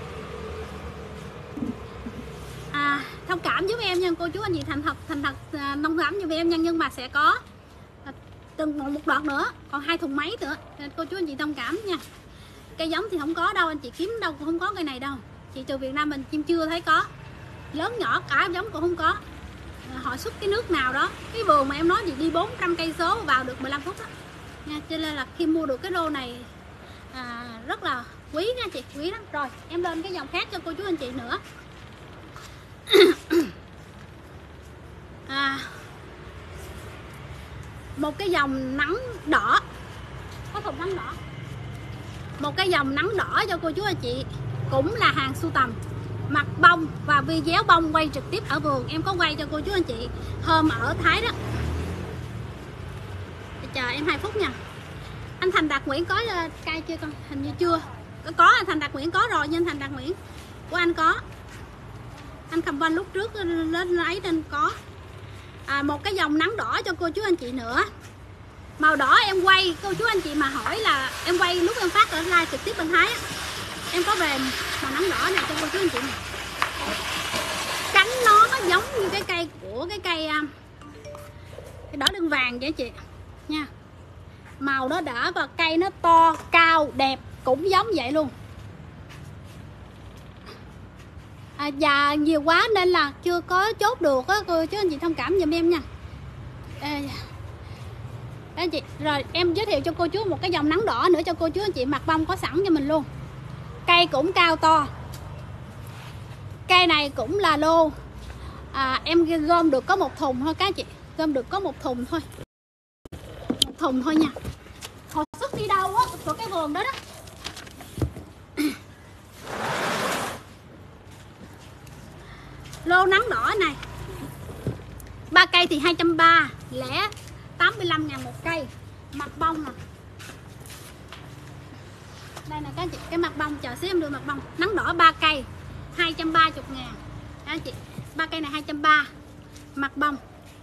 Thông cảm giúp em nha cô chú anh chị, thành thật thông cảm giúp em nha, nhưng mà sẽ có từng một đợt nữa, còn 2 thùng mấy nữa nên cô chú anh chị thông cảm nha. Cây giống thì không có đâu, anh chị kiếm đâu cũng không có cây này đâu, chị từ Việt Nam mình chim chưa thấy có, lớn nhỏ cả giống cũng không có. Họ xuất cái nước nào đó, cái vườn mà em nói gì đi 400 cây số vào được 15 phút đó nha, cho nên là khi mua được cái lô này rất là quý nha chị, quý lắm. Rồi em lên cái dòng khác cho cô chú anh chị nữa. Một cái dòng nắng đỏ, có thùng nắng đỏ, một cái dòng nắng đỏ cho cô chú anh chị, cũng là hàng sưu tầm, mặt bông và video bông quay trực tiếp ở vườn, em có quay cho cô chú anh chị hôm ở Thái đó. Chờ em 2 phút nha. Anh Thành Đạt Nguyễn có cây chưa con? Hình như chưa. Có anh Thành Đạt Nguyễn có rồi nha, anh Thành Đạt Nguyễn của anh có. Anh comment lúc trước lên ấy nên có. Một cái dòng nắng đỏ cho cô chú anh chị nữa. Màu đỏ em quay, cô chú anh chị mà hỏi là em quay lúc em phát ở live trực tiếp bên Thái á, em có về màu nắng đỏ này cho cô chú anh chị này. Cánh nó giống như cái cây của cái cây đỏ lưng vàng vậy chị nha. Màu nó đỏ và cây nó to, cao, đẹp, cũng giống vậy luôn. Và nhiều quá nên là chưa có chốt được á, cô chú anh chị thông cảm giùm em nha. Đó chị. Rồi em giới thiệu cho cô chú một cái dòng nắng đỏ nữa cho cô chú anh chị, mặt bông có sẵn cho mình luôn. Cây cũng cao to. Cây này cũng là lô em gom được có 1 thùng thôi các chị, gom được có 1 thùng thôi, 1 thùng thôi nha. Hồi xuất đi đâu á, của cái vườn đó đó. Lô nắng đỏ này 3 cây thì 230, lẻ 85.000 một cây. Mặt bông nè, đây nè các chị, cái mặt bông, chờ xíu em đưa mặt bông. Nắng đỏ 3 cây 230.000 đó chị, 3 cây này 230. Mặt bông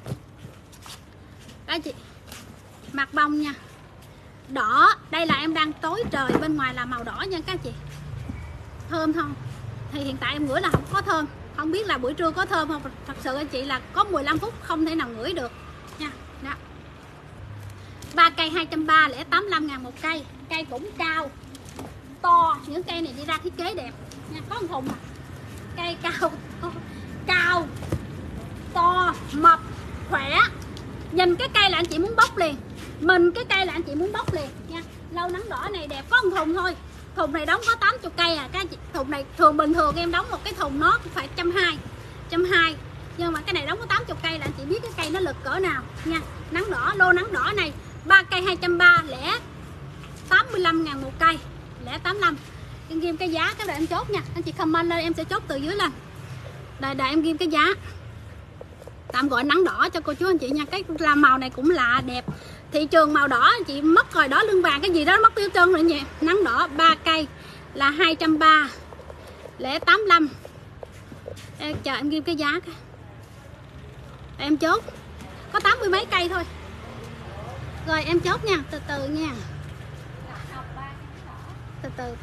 đó chị, mặt bông nha, đỏ. Đây là em đang tối trời, bên ngoài là màu đỏ nha các chị. Thơm không? Thì hiện tại em ngửi là không có thơm, không biết là buổi trưa có thơm không. Thật sự anh chị là có 15 phút không thể nào ngửi được nha. Đó. 3 cây 230, lẻ 85.000 một cây. Cây cũng cao, to, những cây này đi ra thiết kế đẹp nha. Có một thùng à. Cây cao, to, mập, khỏe, Nhìn cái cây là anh chị muốn bóc liền, mình cái cây là anh chị muốn bóc liền nha. Lâu nắng đỏ này đẹp, có một thùng thôi, thùng này đóng có 80 cây à các chị. Thùng này thường bình thường em đóng một cái thùng nó phải 120, nhưng mà cái này đóng có 80 cây là anh chị biết cái cây nó lực cỡ nào nha. Nắng đỏ, lô nắng đỏ này 3 cây 230, lẻ 85.000 một cây, lẻ 85. Em ghim cái giá, cái đợi em chốt nha, anh chị comment lên em sẽ chốt từ dưới lên. Đợi em ghim cái giá, tạm gọi nắng đỏ cho cô chú anh chị nha. Cái là màu này cũng lạ đẹp, thị trường màu đỏ anh chị mất rồi, đỏ lưng vàng cái gì đó mất tiêu trơn rồi nhỉ. Nắng đỏ 3 cây là 230, lẻ 85. Em chờ em ghim cái giá cái. Em chốt có 80 mấy cây thôi. Rồi em chốt nha, từ từ nha, từ từ.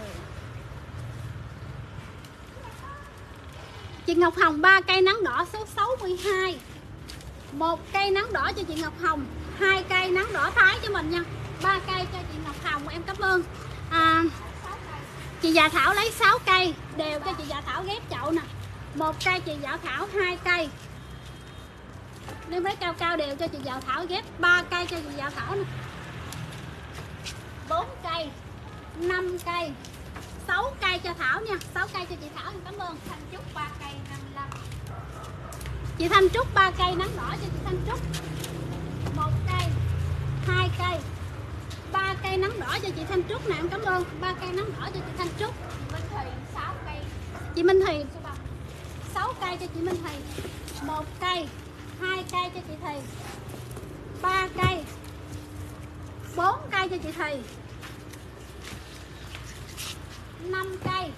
Chị Ngọc Hồng 3 cây nắng đỏ số 62, 1 cây nắng đỏ cho chị Ngọc Hồng, 2 cây nắng đỏ Thái cho mình nha, 3 cây cho chị Ngọc Hồng, em cảm ơn. Chị Già Thảo lấy 6 cây đều cho chị Già Thảo ghép chậu nè, 1 cây chị Già Thảo, 2 cây đem lấy cao cao đều cho chị Già Thảo ghép, 3 cây cho chị Già Thảo nè, 4 cây, 5 cây, 6 cây cho Thảo nha, 6 cây cho chị Thảo, em cảm ơn. Thanh Trúc 3 cây 55. Chị Thanh Trúc 3 cây nắng đỏ cho chị Thanh Trúc, 1 cây, 2 cây, 3 cây nắng đỏ cho chị Thanh Trúc nè, em cảm ơn. 3 cây nắng đỏ cho chị Thanh Trúc. Minh Thùy 6 cây. Chị Minh Thùy 6 cây cho chị Minh Thùy, 1 cây, 2 cây cho chị Thùy, 3 cây, 4 cây cho chị Thùy, 5 cây,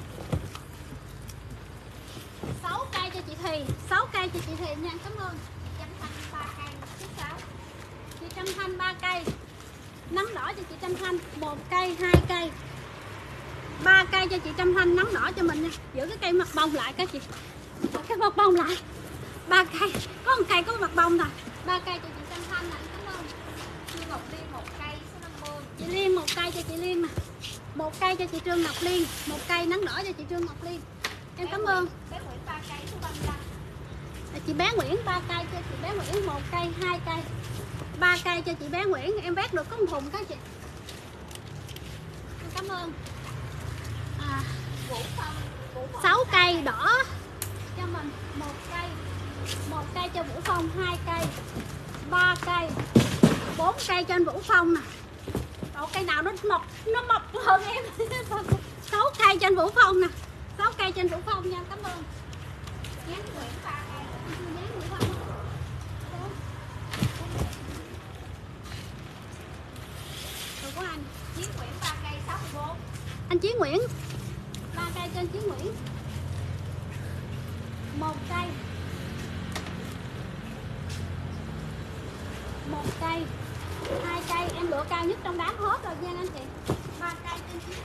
6 cây cho chị Thùy, 6 cây cho chị Thùy nha, cảm ơn. Trâm Thanh 3 cây số 6. Chị Trâm Thanh 3 cây nắng đỏ cho chị Trâm Thanh, 1 cây, 2 cây, 3 cây cho chị Trâm Thanh nắng đỏ cho mình nha. Giữ cái cây mặt bông lại các chị, cái mặt bông lại, 3 cây, có một cây có mặt bông rồi, 3 cây cho chị Trâm Thanh này, cảm ơn. Trương Ngọc Liên 1 cây số 50. Chị Liên 1 cây cho chị Liên nè, 1 cây cho chị Trương Ngọc Liên, 1 cây nắng đỏ cho chị Trương Ngọc Liên, em cảm ơn. Bé Nguyễn 3 cây số 35. Chị Bé Nguyễn 3 cây cho chị Bé Nguyễn, 1 cây, 2 cây, 3 cây cho chị Bé Nguyễn, em vét được có một thùng các chị, em cảm ơn. Vũ Phong 6 cây đỏ cho mình, 1 cây, 1 cây cho Vũ Phong, 2 cây, 3 cây, 4 cây cho anh Vũ Phong nè. Ủa, cây nào nó mập hơn em. 6 cây cho anh Vũ Phong nè, 6 cây cho anh Vũ Phong nha, cảm ơn. Giáng Nguyễn 3 cây. Rồi của anh Chiến Nguyễn 3 cây 64. Anh Chí Nguyễn 3 cây cho anh Chí Nguyễn, 1 cây, 1 cây, 2 cây, em lựa cao nhất trong đám hết rồi nha anh chị. 3 cây trên Chí,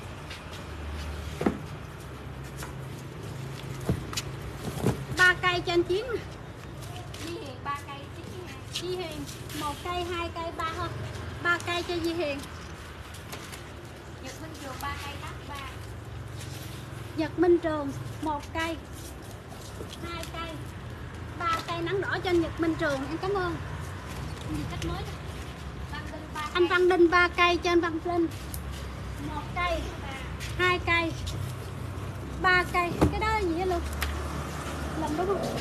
3 cây cho anh Chiến. Di Hiền 3 cây 92. Di Hiền 1 cây, 2 cây, 3 thôi, 3 cây cho Di Hiền. Nhật Minh Trường 3 cây 83. Nhật Minh Trường 1 cây, 2 cây, 3 cây nắng đỏ cho anh Nhật Minh Trường, em cảm ơn. Gì cách mới đó. Văn Đinh 3 cây. Anh Văn Đinh 3 cây cho anh Văn Linh, 1 cây, 2 cây, 3 cây, cái đó là gì vậy luôn, làm đúng không?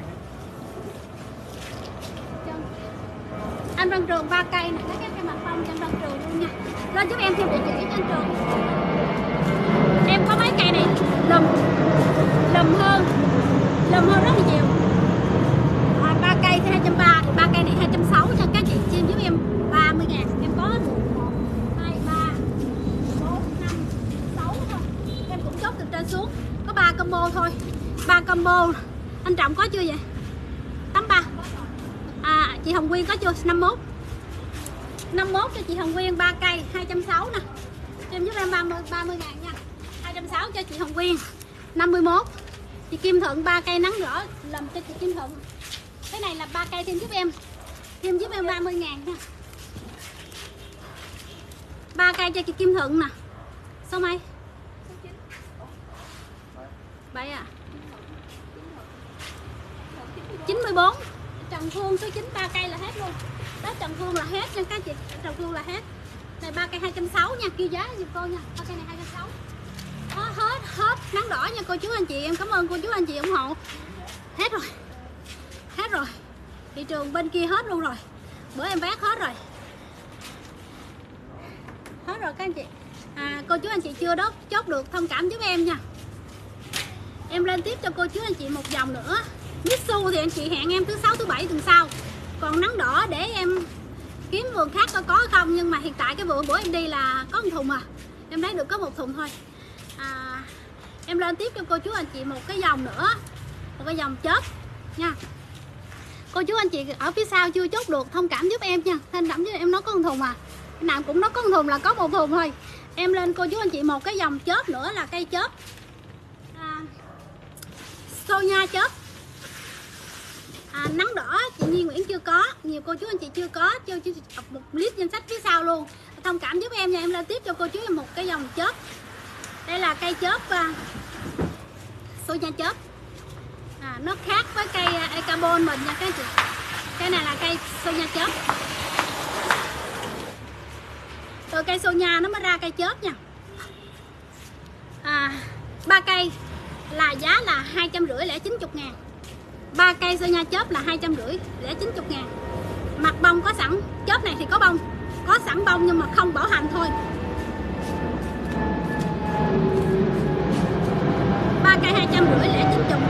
Anh Văn Trường 3 cây nè, lấy cái mặt bông cho anh Văn Trường luôn nha. Lên giúp em thêm địa chỉ cho anh Trường. Em có mấy cây này lùm hơn rất là nhiều. 3 cây thì 230, 3 cây này 260 cho các chị xem giúp em 30.000. Em có 1, 2, 3, 4, 5, 6 thôi. Em cũng chốt từ trên xuống. Có 3 combo thôi. 3 combo. Anh Trọng có chưa vậy? 83. Chị Hồng Quyên có chưa? 51. 51 cho chị Hồng Quyên 3 cây 260 nè. Em giúp em 30.000 nha. 260 cho chị Hồng Quyên. 51. Chị Kim Thuận 3 cây nắng đỏ làm cho chị Kim Thuận. Cái này là 3 cây thêm giúp em. Thêm giúp em 30.000 nha. 3 cây cho chị Kim Thuận nè. Số mấy? 7 à? 94. Trần Phương số 9 3 cây là hết luôn. Đó Trần Phương là hết nha các chị. Trần Phương là hết. Này 3 cây 260 nha, kêu giá giùm cô nha. 3 cây này 260. Hết nắng đỏ nha cô chú anh chị. Em cảm ơn cô chú anh chị ủng hộ. Hết rồi. Hết rồi. Thị trường bên kia hết luôn rồi. Bữa em vác hết rồi. Hết rồi các anh chị. Cô chú anh chị chưa đó chốt được thông cảm giúp em nha. Em lên tiếp cho cô chú anh chị một dòng nữa. Mitsu thì anh chị hẹn em thứ 6 thứ 7 tuần sau. Còn nắng đỏ để em kiếm vườn khác có không, nhưng mà hiện tại cái vườn bữa em đi là có một thùng à. Em lấy được có một thùng thôi. Em lên tiếp cho cô chú anh chị một cái dòng nữa. Một cái dòng chớp nha. Cô chú anh chị ở phía sau chưa chốt được thông cảm giúp em nha. Thanh đậm với em nói có một thùng à. Cái nào cũng nói có một thùng là có một thùng thôi. Em lên cô chú anh chị một cái dòng chớp nữa là cây chớp Sonia chớp. Nắng đỏ chị Nhi Nguyễn chưa có, nhiều cô chú anh chị chưa có, chưa một list danh sách phía sau luôn. Thông cảm giúp em nha. Em lên tiếp cho cô chú một cái dòng chớp. Đây là cây chớp Sonia chớp. Nó khác với cây Ecarbon mình nha các chị. Cái này là cây Sonia chớp. Từ cây Sonia nó mới ra cây chớp nha. 3 cây là giá là 250 lẻ 90 ngàn. 3 cây Sonia chớp là 250 lẻ 90 ngàn. Mặt bông có sẵn. Chớp này thì có bông, có sẵn bông nhưng mà không bảo hành thôi. 3 cây 250 lẻ 90.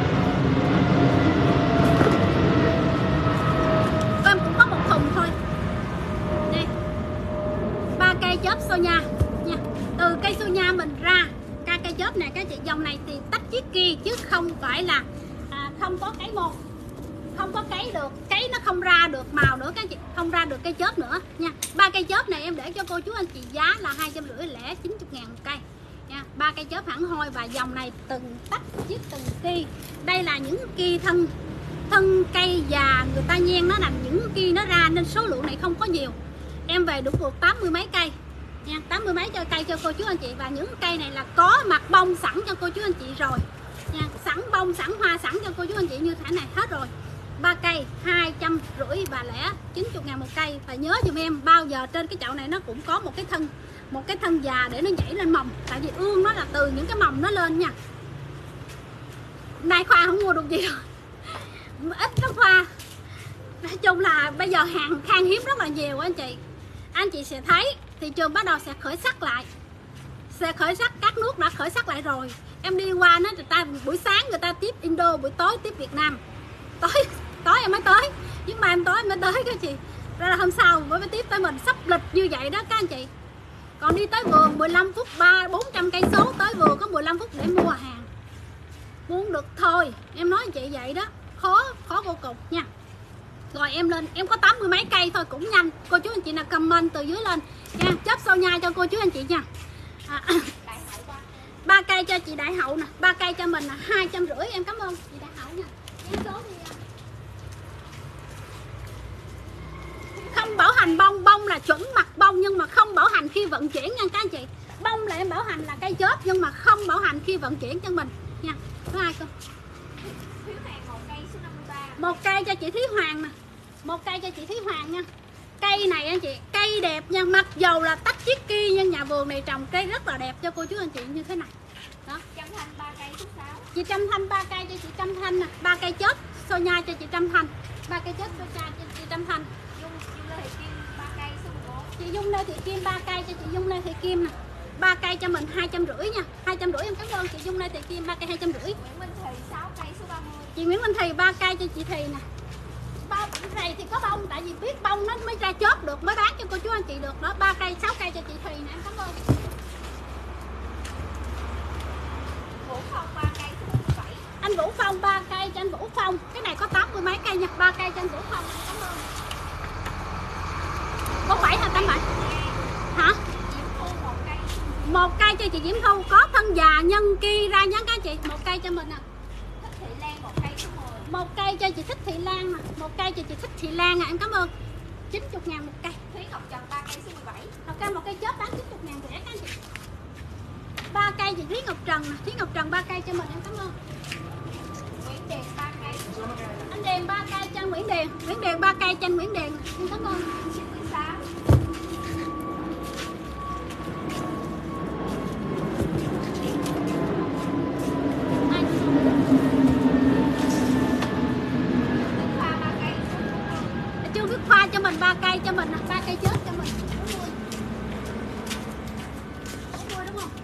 Em cũng có một thùng thôi. Đây 3 cây chớp Sonia nha. Từ cây Sonia mình ra cây chớp này các chị, dòng này thì tách chiếc kia chứ không phải là không có cấy một, không có cấy được, cấy nó không ra được màu nữa các chị, không ra được cây chớp nữa nha. 3 cây chớp này em để cho cô chú anh chị giá là 250 lẻ 90 ngàn một cây nha. 3 cây chớp hẳn hoi và dòng này từng tách chiếc từng kia. Đây là những kia thân cây già người ta nhen nó nằm những kia nó ra nên số lượng này không có nhiều. Em về được 80 mấy cây nha, 80 mấy cho cây cho cô chú anh chị. Và những cây này là có mặt bông sẵn cho cô chú anh chị rồi nha, sẵn bông sẵn hoa sẵn cho cô chú anh chị như thế này hết rồi. 3 cây 250 và lẻ 90 ngàn một cây. Và nhớ giùm em bao giờ trên cái chậu này nó cũng có một cái thân già để nó nhảy lên mầm, tại vì ương nó là từ những cái mầm nó lên nha. Nay Khoa không mua được gì rồi, ít lắm Khoa. Nói chung là bây giờ hàng khan hiếm rất là nhiều anh chị. Anh chị sẽ thấy thị trường bắt đầu sẽ khởi sắc lại, các nước đã khởi sắc lại rồi. Em đi qua nó người ta buổi sáng người ta tiếp Indo, buổi tối tiếp Việt Nam. Tối em mới tới, nhưng mà em tối em mới tới các chị. Ra là hôm sau mới tiếp tới mình, sắp lịch như vậy đó các anh chị. Còn đi tới vườn 15 phút 400 cây số tới vườn có 15 phút để mua hàng. Muốn được thôi, em nói chị vậy đó, khó vô cùng nha. Rồi em lên, em có 80 mấy cây thôi cũng nhanh. Cô chú anh chị nào comment từ dưới lên nha, chớp Sonia cho cô chú anh chị nha. 3 cây cho chị Đại Hậu nè, 3 cây cho mình là 250. Em cảm ơn chị Đại Hậu nha. Em số thì không bảo hành bông là chuẩn mặt bông nhưng mà không bảo hành khi vận chuyển nha các anh chị. Bông là em bảo hành là cây chớp nhưng mà không bảo hành khi vận chuyển cho mình nha. Có ai không? Một cây cho chị Thúy Hoàng nè, một cây cho chị Thúy Hoàng nha. Cây này anh chị, cây đẹp nha, mặc dầu là tách chiếc kia nhưng nhà vườn này trồng cây rất là đẹp cho cô chú anh chị như thế này. Đó. Trâm Thanh 3 cây số 6. Chị Trâm Thanh 3 cây cho chị Trâm Thanh nè, 3 cây chớp Sonia cho chị Trâm Thanh. 3 cây chớp Sonia cho chị Trâm Thanh. Dung Lê Thị Kim 3 cây số 11. Chị Dung Lê Thị Kim 3 cây cho chị Dung Lê Thị Kim nè. 3 cây cho mình 250 nha. 250 em cảm ơn chị Dung Lê Thị Kim 3 cây 250. Nguyễn Minh Thùy 6 cây số 30. Chị Nguyễn Minh Thùy 3 cây cho chị Thùy nè. Bao này thì có bông, tại vì biết bông nó mới ra chớp được, mới bán cho cô chú anh chị được đó. 3 cây 6 cây cho chị Thùy nè, em cảm ơn. Vũ Phong 3 cây số 47. Anh Vũ Phong 3 cây cho anh Vũ Phong. Cái này có 80 mấy cây nha, 3 cây cho anh Vũ Phong, em cảm ơn. 47 hay 87? Hả? Diễm Thu 1 cây. 1 cây cho chị Diễm Thu, có thân già nhân kia ra nhá các chị. 1 cây cho mình nè. Thích Thị Lan 1 cây số 10. 1 cây cho chị Thích Thị Lan nè, 1 cây cho chị Thích Thị Lan nè, em cảm ơn. 90 ngàn một cây. Thúy Ngọc Trần 3 cây số 17. Một cây chớp bán 90 ngàn rẻ các anh chị. 3 cây chị Thúy Ngọc Trần nè, Thúy Ngọc Trần 3 cây cho mình, em cảm ơn. Nguyễn Điền 3 cây số 11. Anh Điền 3 cây cho Nguyễn Điền. Nguyễn Điền 3 cây cho anh Nguyễn Điền. Em cảm ơn. Trương Đức Khoa cho mình 3 cây cho mình, 3 cây chết cho mình. Đúng không?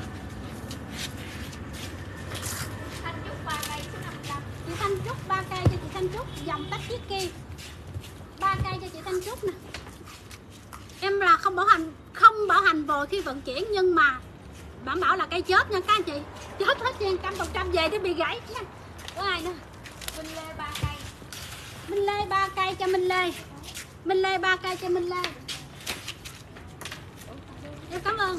Thanh Trúc 3 cây số 55. Chị Thanh Trúc 3 cây cho chị Thanh Trúc, dòng tách chiếc kia 3 cây cho chị Thanh Trúc nè. Em là không bảo hành vội khi vận chuyển, nhưng mà đảm bảo là cây chết nha các anh chị. Chết hết nha, 100% về để bị gãy nha. Có ai nữa? Minh Lê 3 cây. Minh Lê 3 cây cho Minh Lê. Minh Lê 3 cây cho Minh Lê. Em cảm ơn.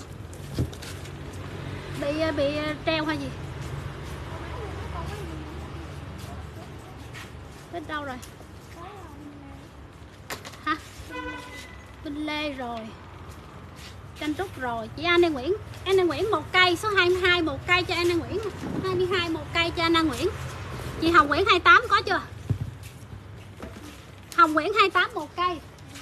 Bị treo hay gì? Đến đâu rồi? Hả? Minh Lê rồi. Thanh Trúc rồi. Chị Anna Nguyễn. Anna Nguyễn 1 cây, số 22 1 cây cho Anna Nguyễn. 22 1 cây cho Anna Nguyễn. Chị Hồng Nguyễn 28 có chưa? Hồng Nguyễn 28 1 cây.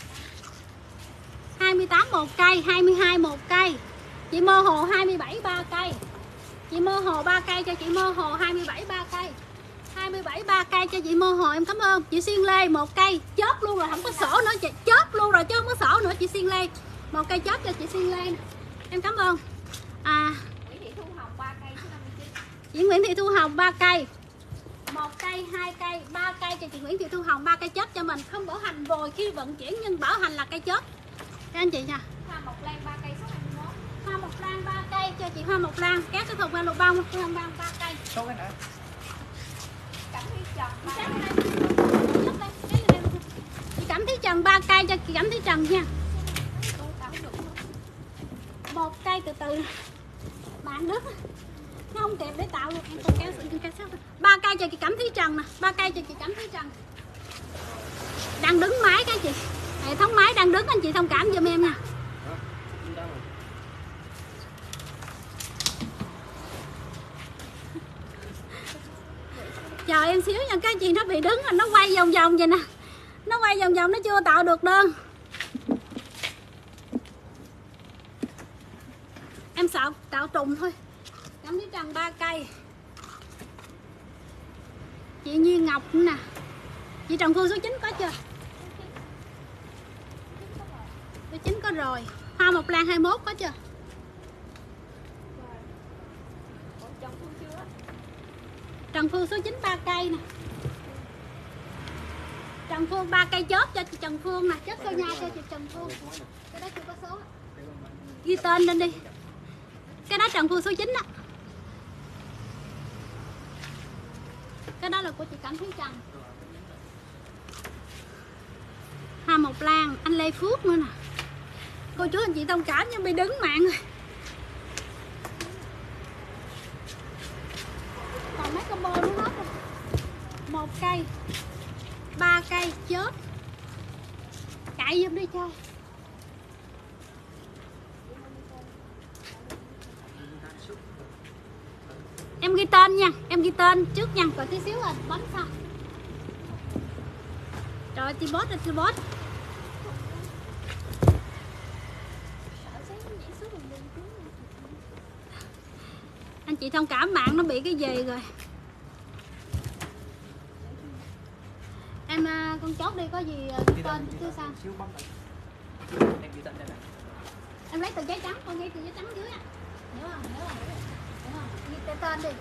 28 1 cây, 22 1 cây. Chị Mơ Hồ 27 3 cây. Chị Mơ Hồ 3 cây cho chị Mơ Hồ 27 3 cây. 27 3 cây cho chị Mơ Hồ, em cảm ơn. Chị Xuyên Lê 1 cây, chớp luôn rồi, không có sổ nữa chị, chớp luôn rồi chứ không có sổ nữa chị Xuyên Lê. 1 cây chớp cho chị Xuyên Lê nè. Em cảm ơn. Nguyễn Thị Thu Hồng 3 cây số 59. Chị Nguyễn Thị Thu Hồng 3 cây. 1 cây, 2 cây, 3 cây cho chị Nguyễn Thị Thu Hồng, 3 cây chớp cho mình, không bảo hành vội khi vận chuyển nhưng bảo hành là cây chớp. Các anh chị nha. Hoa Mộc Lan 3 cây số 21. Hoa Mộc Lan 3 cây cho chị Hoa Mộc Lan, kéo cái thùng ra lục bông, 3 cây. Số cái nữa. Cẩm Thúy Trần 3 cây. Chị Cẩm Thúy Trần 3 cây cho chị Cẩm Thúy Trần nha. 1 cây từ từ. Bạn Đức nó không kịp để tạo luôn, em còn kéo sự kéo sát. 3 cây cho chị Cẩm Thúy Trần nè, 3 cây cho chị Cẩm Thúy Trần. Đang đứng máy các chị. Hệ thống máy đang đứng, anh chị thông cảm giùm em nha. Chờ em xíu nha các chị, nó bị đứng rồi nó quay vòng vòng vậy nè. Nó quay vòng vòng nó chưa tạo được đơn. Em sợ tạo trùng thôi. Cẩm Thúy Trần 3 cây. Chị Nhiên Ngọc nữa nè. Chị Trần Phương số 9 có chưa? Số 9 có rồi. Hoa Mộc Lan 21 có chưa? Trần Phương số 9 3 cây nè. Trần Phương 3 cây chớp cho chị Trần Phương nè, chớp coi nha cho chị Trần Phương. Cái đó chưa có số. Ghi tên lên đi. Cái đó Trần Phương số 9 á. Cái đó là của chị Cẩm Thúy Trần. Hoa Mộc Lan, anh Lê Phước nữa nè. Cô chú anh chị thông cảm nhưng bị đứng mạng rồi. Còn mấy combo nữa hết rồi. 1 cây, 3 cây chớp. Chạy giùm đi chơi. Em ghi tên nha, em ghi tên trước nha, rồi tí xíu rồi bấm sau. Trời ơi, bot rồi, bot. Anh chị thông cảm mạng nó bị cái gì rồi. Em con chốt đi, có gì tên chứ sao. Em lấy tờ giấy trắng, con lấy tờ giấy trắng dưới á. Hiểu không? Hiểu không? Hiểu không? Ghi tên đi.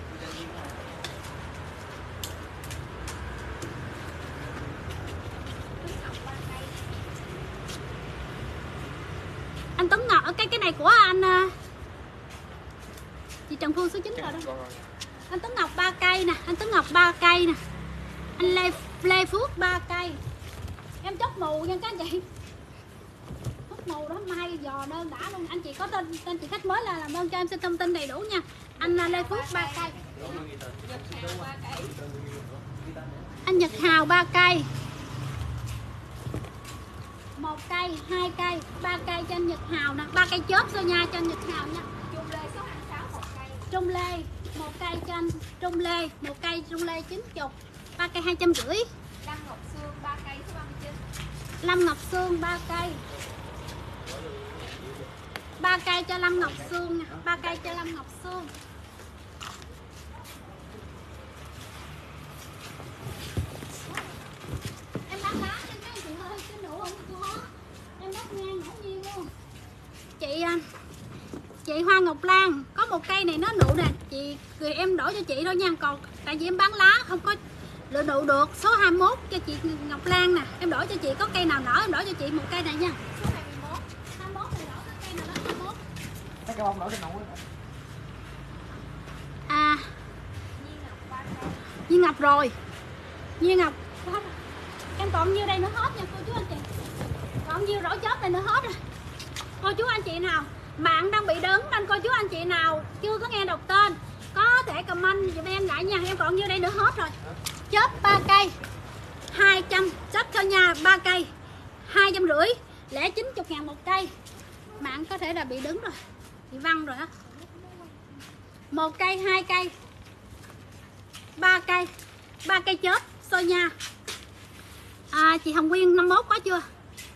Anh Tuấn Ngọc, cái này của anh chị Trần Phương số 9 rồi đó. Anh Tuấn Ngọc 3 cây nè, anh Tuấn Ngọc 3 cây nè. Anh Lê Phước 3 cây. Em chốt mù nha các anh chị. Chốt mù đó, mai dò đơn đã luôn. Anh chị có tên chị khách mới là làm ơn cho em xin thông tin đầy đủ nha. Anh Lê Phước 3 cây. Anh Nhật Hào 3 cây. 1 cây, 2 cây, 3 cây cho anh Nhật Hào nè, 3 cây chớp thôi nha cho anh Nhật Hào nha. Trung Lê số 26 1 cây. Trung Lê 1 cây cho anh Trung Lê, 1 cây Trung Lê 90, 3 cây 250. Đăng Ngọc Sương 3 Lâm Ngọc Sương 3 cây. 3 cây cho Lâm Ngọc Sương nha. 3 cây cho Lâm Ngọc Sương. Em bán lá cho các chị ơi, cái nụ không có. Em bắt ngang ngẫu nhiên luôn. Chị Hoa Ngọc Lan có một cây này nó nụ nè, chị người em đổi cho chị thôi nha, còn tại vì em bán lá không có lựa nụ được. Số 21 cho chị Ngọc Lan nè, em đổi cho chị có cây nào nở em đổi cho chị một cây này nha. Số 21. 21 này đổi cái cây nào đó 21. Cái bông đổi cái nụ đó. À. Nhiên Ngọc rồi. Nhiên Ngọc. Em còn nhiêu đây nữa hết nha cô chú anh chị. Còn nhiêu rổ chớp này nữa hết rồi. Cô chú anh chị nào bạn đang bị đứng nên cô chú anh chị nào chưa có nghe đọc tên có thể comment giùm em lại nha. Em còn nhiêu đây nữa hết rồi. Chớp 3 cây 200, chớp cho nhà 3 cây 250, lẻ 90.000 một cây. Bạn có thể là bị đứng rồi, bị văng rồi á. 1 cây, 2 cây, 3 cây, 3 cây chớp xôi nha. Chị Hồng Nguyên 51 có chưa?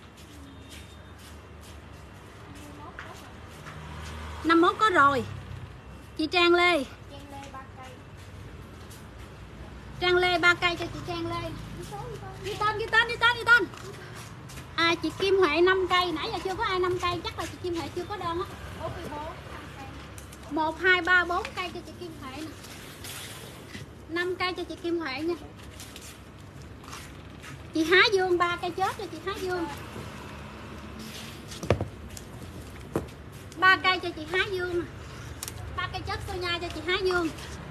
51 có rồi. Chị Trang Lê. Trang Lê 3 cây cho chị Trang Lê. Ghi tên. Chị Kim Huệ 5 cây, nãy giờ chưa có ai 5 cây, chắc là chị Kim Huệ chưa có đơn á. 1 2 3 4 cây cho chị Kim Huệ nè. 5 cây cho chị Kim Huệ nha. Chị Há Dương 3 cây chớp cho chị Há Dương. 3 cây cho chị Há Dương. 3 cây chớp xôi nha cho chị Há Dương.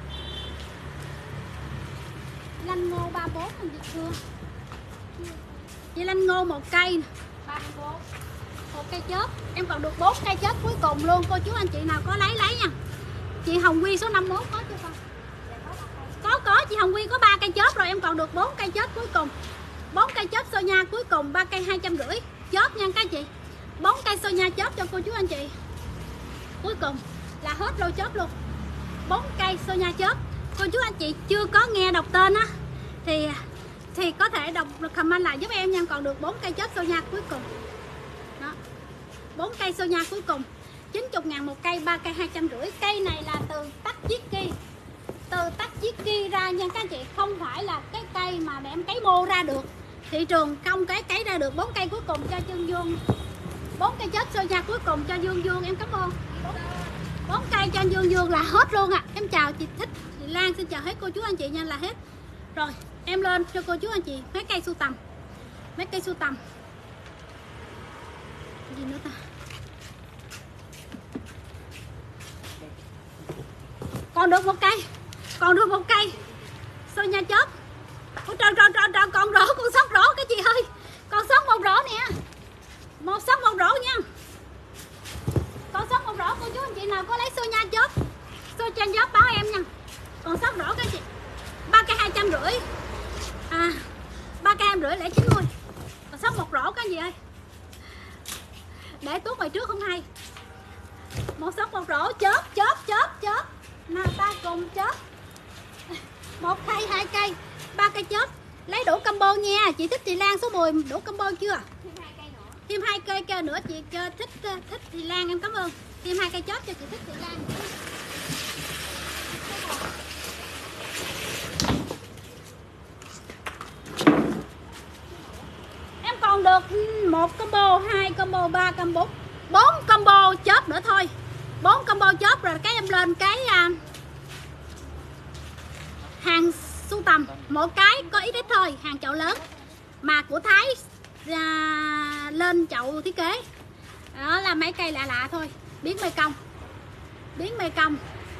Lanh Ngô 34 mình chị chưa? Chị Lanh Ngô 1 cây nè. 34. 1 cây chớp. Em còn được 4 cây chớp cuối cùng luôn. Cô chú anh chị nào có lấy nha. Chị Hồng Quy số 51 có chưa con? Có, chị Hồng Quy có 3 cây chớp rồi, em còn được 4 cây chớp cuối cùng. 4 cây chớp xôi nha cuối cùng, 3 cây 250 chớp nha các chị. 4 cây xôi nha chớp cho cô chú anh chị. Cuối cùng là hết lô chớp luôn. 4 cây xôi nha chớp. Cô chú anh chị chưa có nghe đọc tên á thì có thể đọc comment lại giúp em nha, còn được 4 cây chớp xôi nha cuối cùng. Đó. 4 cây xôi nha cuối cùng. 90.000 một cây, 3 cây 250. Cây này là từ Tatsuki. Từ Tatsuki ra nha các chị, không phải là cái cây mà để em cấy mô ra được. Thị trường không cấy ra được. 4 cây cuối cùng cho Dương Dương. 4 cây chớp xôi nha cuối cùng cho Dương Dương, em cảm ơn. 4 cây cho Dương Dương là hết luôn ạ. Em chào chị Thích, chị Lan, xin chào hết cô chú anh chị nha, là hết. Rồi, em lên cho cô chú anh chị mấy cây sưu tầm. Mấy cây sưu tầm. Gì nữa ta? Còn được 1 cây. Còn được 1 cây xôi nha chớp. Ôi trời, còn rổ, con sót rổ cái chị ơi. Còn sót 1 rổ nè. Sót 1 rổ nha. Còn sót 1 rổ, cô chú anh chị nào có lấy xôi nha chớp, xôi nha chớp báo em nha. Còn sót rổ cái chị. 3 cây 250. 3 cây 250 lẻ 90. Còn sót 1 rổ cái gì ơi. Để tuốt ngoài trước không hay. Sót 1 rổ chớp. Nào ta cùng chớp. 1 cây, 2 cây, 3 cây chớp. Lấy đủ combo nha. Chị Thích, chị Lan số 10 đủ combo chưa? Thêm 2 cây kia nữa chị Thích chị Lan, em cảm ơn. Thêm 2 cây chớp cho chị Thích chị Lan. Em còn được 1 combo, 2 combo, 3 combo, 4 combo chớp nữa thôi. 4 combo chớp rồi cái em lên cái hàng sưu tầm. Một cái có ít thôi, hàng chậu lớn mà của Thái lên chậu thiết kế. Đó là mấy cây lạ thôi. Biến mê công,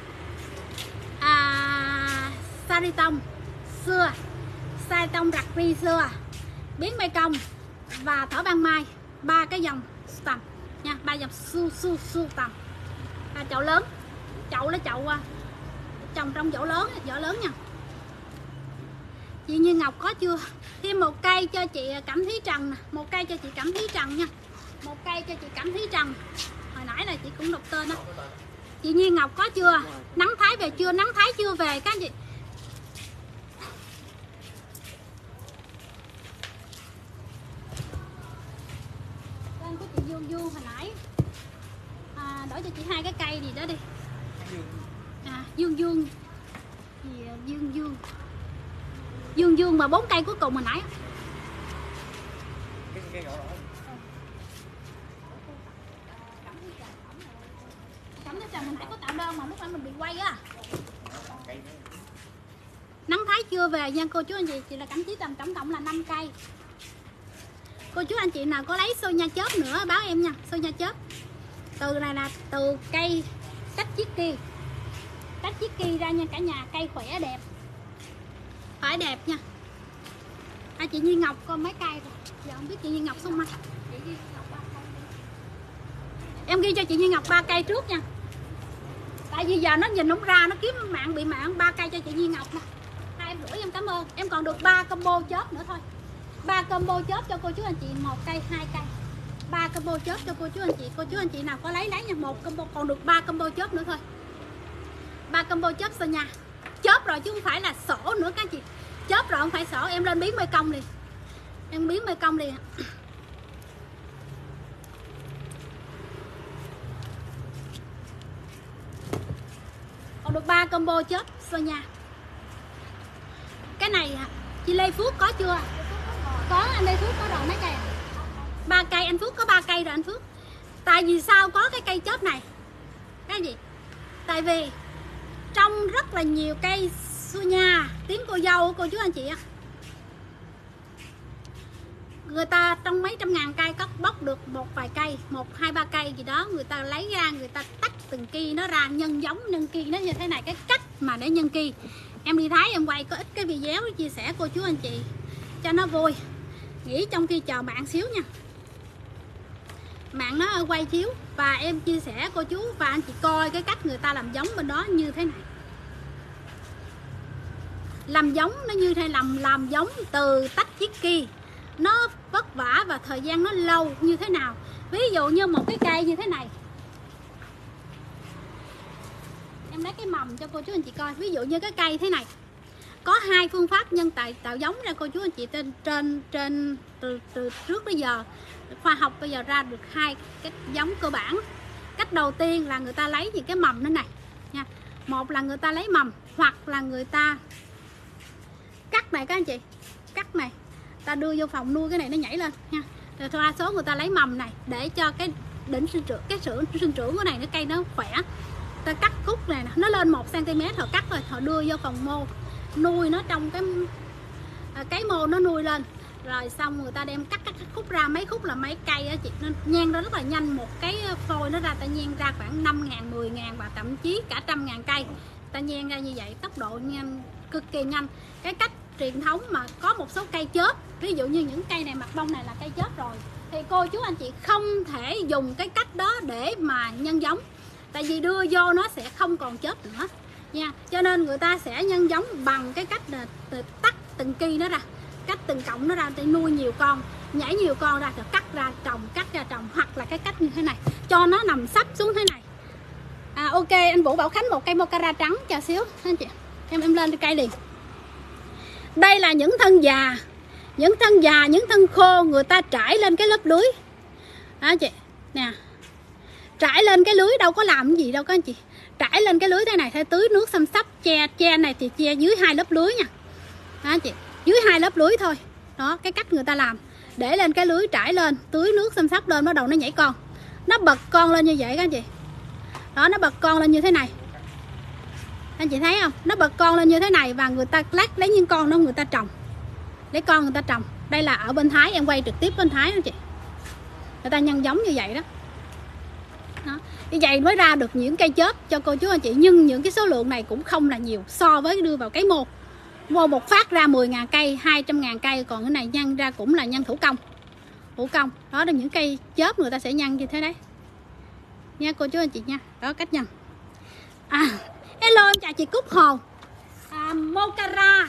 Saritông xưa, Saritông rạc ri xưa, biến mê công và thỏ ban mai. 3 cái dòng sưu tầm nha, 3 dòng sưu tầm. Chậu lớn, chậu là chậu trồng trong vỏ lớn nha. Chị Như Ngọc có chưa? Thêm 1 cây cho chị Cẩm Thúy Trần nè. 1 cây cho chị Cẩm Thúy Trần nha. 1 cây cho chị Cẩm Thúy Trần. Hồi nãy là chị cũng đọc tên đó. Chị Như Ngọc có chưa? Nắng Thái về chưa? Nắng Thái chưa về các chị. Tên của chị Dương Dương hồi nãy đổi cho chị 2 cái cây gì đó đi. Dương Dương gì Dương Dương mà 4 cây cuối cùng hồi nãy. Cái gỗ đó. Cẩm tới hồi nãy có tạo đơn mà lúc nãy mình bị quay á. Nắng Thái chưa về nha cô chú anh chị là Cẩm Chí Tầm tổng cộng là 5 cây. Cô chú anh chị nào có lấy xôi nha chớp nữa báo em nha, xôi nha chớp. Từ này là từ cây cách chiếc kia ra nha cả nhà, cây khỏe đẹp. Phải đẹp nha. Chị Nhi Ngọc có mấy cây rồi. Giờ không biết chị Nhi Ngọc không anh. Em ghi cho chị Nhi Ngọc 3 cây trước nha. Tại vì giờ nó nhìn không ra, nó kiếm mạng bị mạng 3 cây cho chị Nhi Ngọc nè. 2,5 em cảm ơn. Em còn được 3 combo chớp nữa thôi. 3 combo chớp cho cô chú anh chị, 1 cây 2 cây. 3 combo chớp cho cô chú anh chị. Cô chú anh chị nào có lấy nha, 1 combo còn được 3 combo chớp nữa thôi. 3 combo chớp xôi nha. Chớp rồi chứ không phải là sổ nữa các chị. Chớp rồi không phải sổ, em lên biến mê công đi. Em biến mê công đi. Còn được 3 combo chớp xôi nha. Cái này chị Lê Phước có chưa? Có, anh Lê Phước có rồi mấy cây. 3 cây, anh Phước có 3 cây rồi anh Phước. Tại vì sao có cái cây chớp này? Cái gì? Tại vì trong rất là nhiều cây xôi nha tím cô dâu cô chú anh chị á, người ta trong mấy trăm ngàn cây cắt bóc được một vài cây, 1, 2, 3 cây gì đó, người ta lấy ra, người ta tách từng ki nó ra, nhân giống nhân ki nó như thế này. Cái cách mà để nhân ki em đi Thái em quay có ít cái video chia sẻ cô chú anh chị cho nó vui. Nghĩ trong khi chờ bạn xíu nha, mạng nó quay chiếu và em chia sẻ cô chú và anh chị coi cái cách người ta làm giống bên đó như thế này. Làm giống nó như thế, làm giống từ tách chiếc kia nó vất vả và thời gian nó lâu như thế nào. Ví dụ như một cái cây như thế này, em lấy cái mầm cho cô chú anh chị coi. Ví dụ như cái cây thế này có 2 phương pháp nhân tạo giống ra cô chú anh chị trên từ trước tới giờ khoa học bây giờ ra được 2 cái giống cơ bản. Cách đầu tiên là người ta lấy những cái mầm thế này nha. Một là người ta lấy mầm, hoặc là người ta cắt này các anh chị, cắt này ta đưa vô phòng nuôi cái này nó nhảy lên nha. Rồi đa số người ta lấy mầm này để cho cái đỉnh sinh trưởng, cái sự sinh trưởng của này nó cây nó khỏe. Ta cắt khúc này nè, nó lên 1 cm họ cắt rồi họ đưa vô phòng mô nuôi nó trong cái mô nó nuôi lên. Rồi xong người ta đem cắt khúc ra, mấy khúc là mấy cây á chị, nó nhan ra rất là nhanh. Một cái phôi nó ra ta nhan ra khoảng 5.000, 10.000 và thậm chí cả 100.000 cây. Ta nhan ra như vậy, tốc độ nhanh, cực kỳ nhanh. Cái cách truyền thống mà có một số cây chớp, ví dụ như những cây này mặt bông này là cây chớp rồi, thì cô chú anh chị không thể dùng cái cách đó để mà nhân giống. Tại vì đưa vô nó sẽ không còn chớp nữa nha. Cho nên người ta sẽ nhân giống bằng cái cách là tách từng ki nó ra, cắt từng cọng nó ra để nuôi nhiều con, nhảy nhiều con ra rồi cắt ra trồng, hoặc là cái cách như thế này cho nó nằm sắp xuống thế này. Ok, anh Vũ Bảo Khánh một cây mocara trắng chờ xíu anh chị, em lên cây liền. Đây là những thân già, những thân khô người ta trải lên cái lớp lưới đó chị nè, trải lên cái lưới đâu có làm cái gì đâu các anh chị, trải lên cái lưới thế này, thay tưới nước xăm sắp, che này thì che dưới 2 lớp lưới nha đó chị, dưới 2 lớp lưới thôi đó. Cái cách người ta làm để lên cái lưới, trải lên, tưới nước xăm sắp lên, bắt đầu nó nhảy con, nó bật con lên như vậy các anh chị đó, nó bật con lên như thế này, anh chị thấy không, nó bật con lên như thế này. Và người ta lát lấy những con đó người ta trồng, lấy con người ta trồng. Đây là ở bên Thái, em quay trực tiếp bên Thái đó chị, người ta nhân giống như vậy đó. Như vậy mới ra được những cây chớp cho cô chú anh chị. Nhưng những cái số lượng này cũng không là nhiều so với đưa vào cái mô một phát ra 10.000 cây, 200.000 cây. Còn cái này nhân ra cũng là nhân thủ công. Đó là những cây chớp người ta sẽ nhân như thế đấy nha cô chú anh chị nha. Đó cách nhân. Hello em chào chị Cúc Hồ. Mocara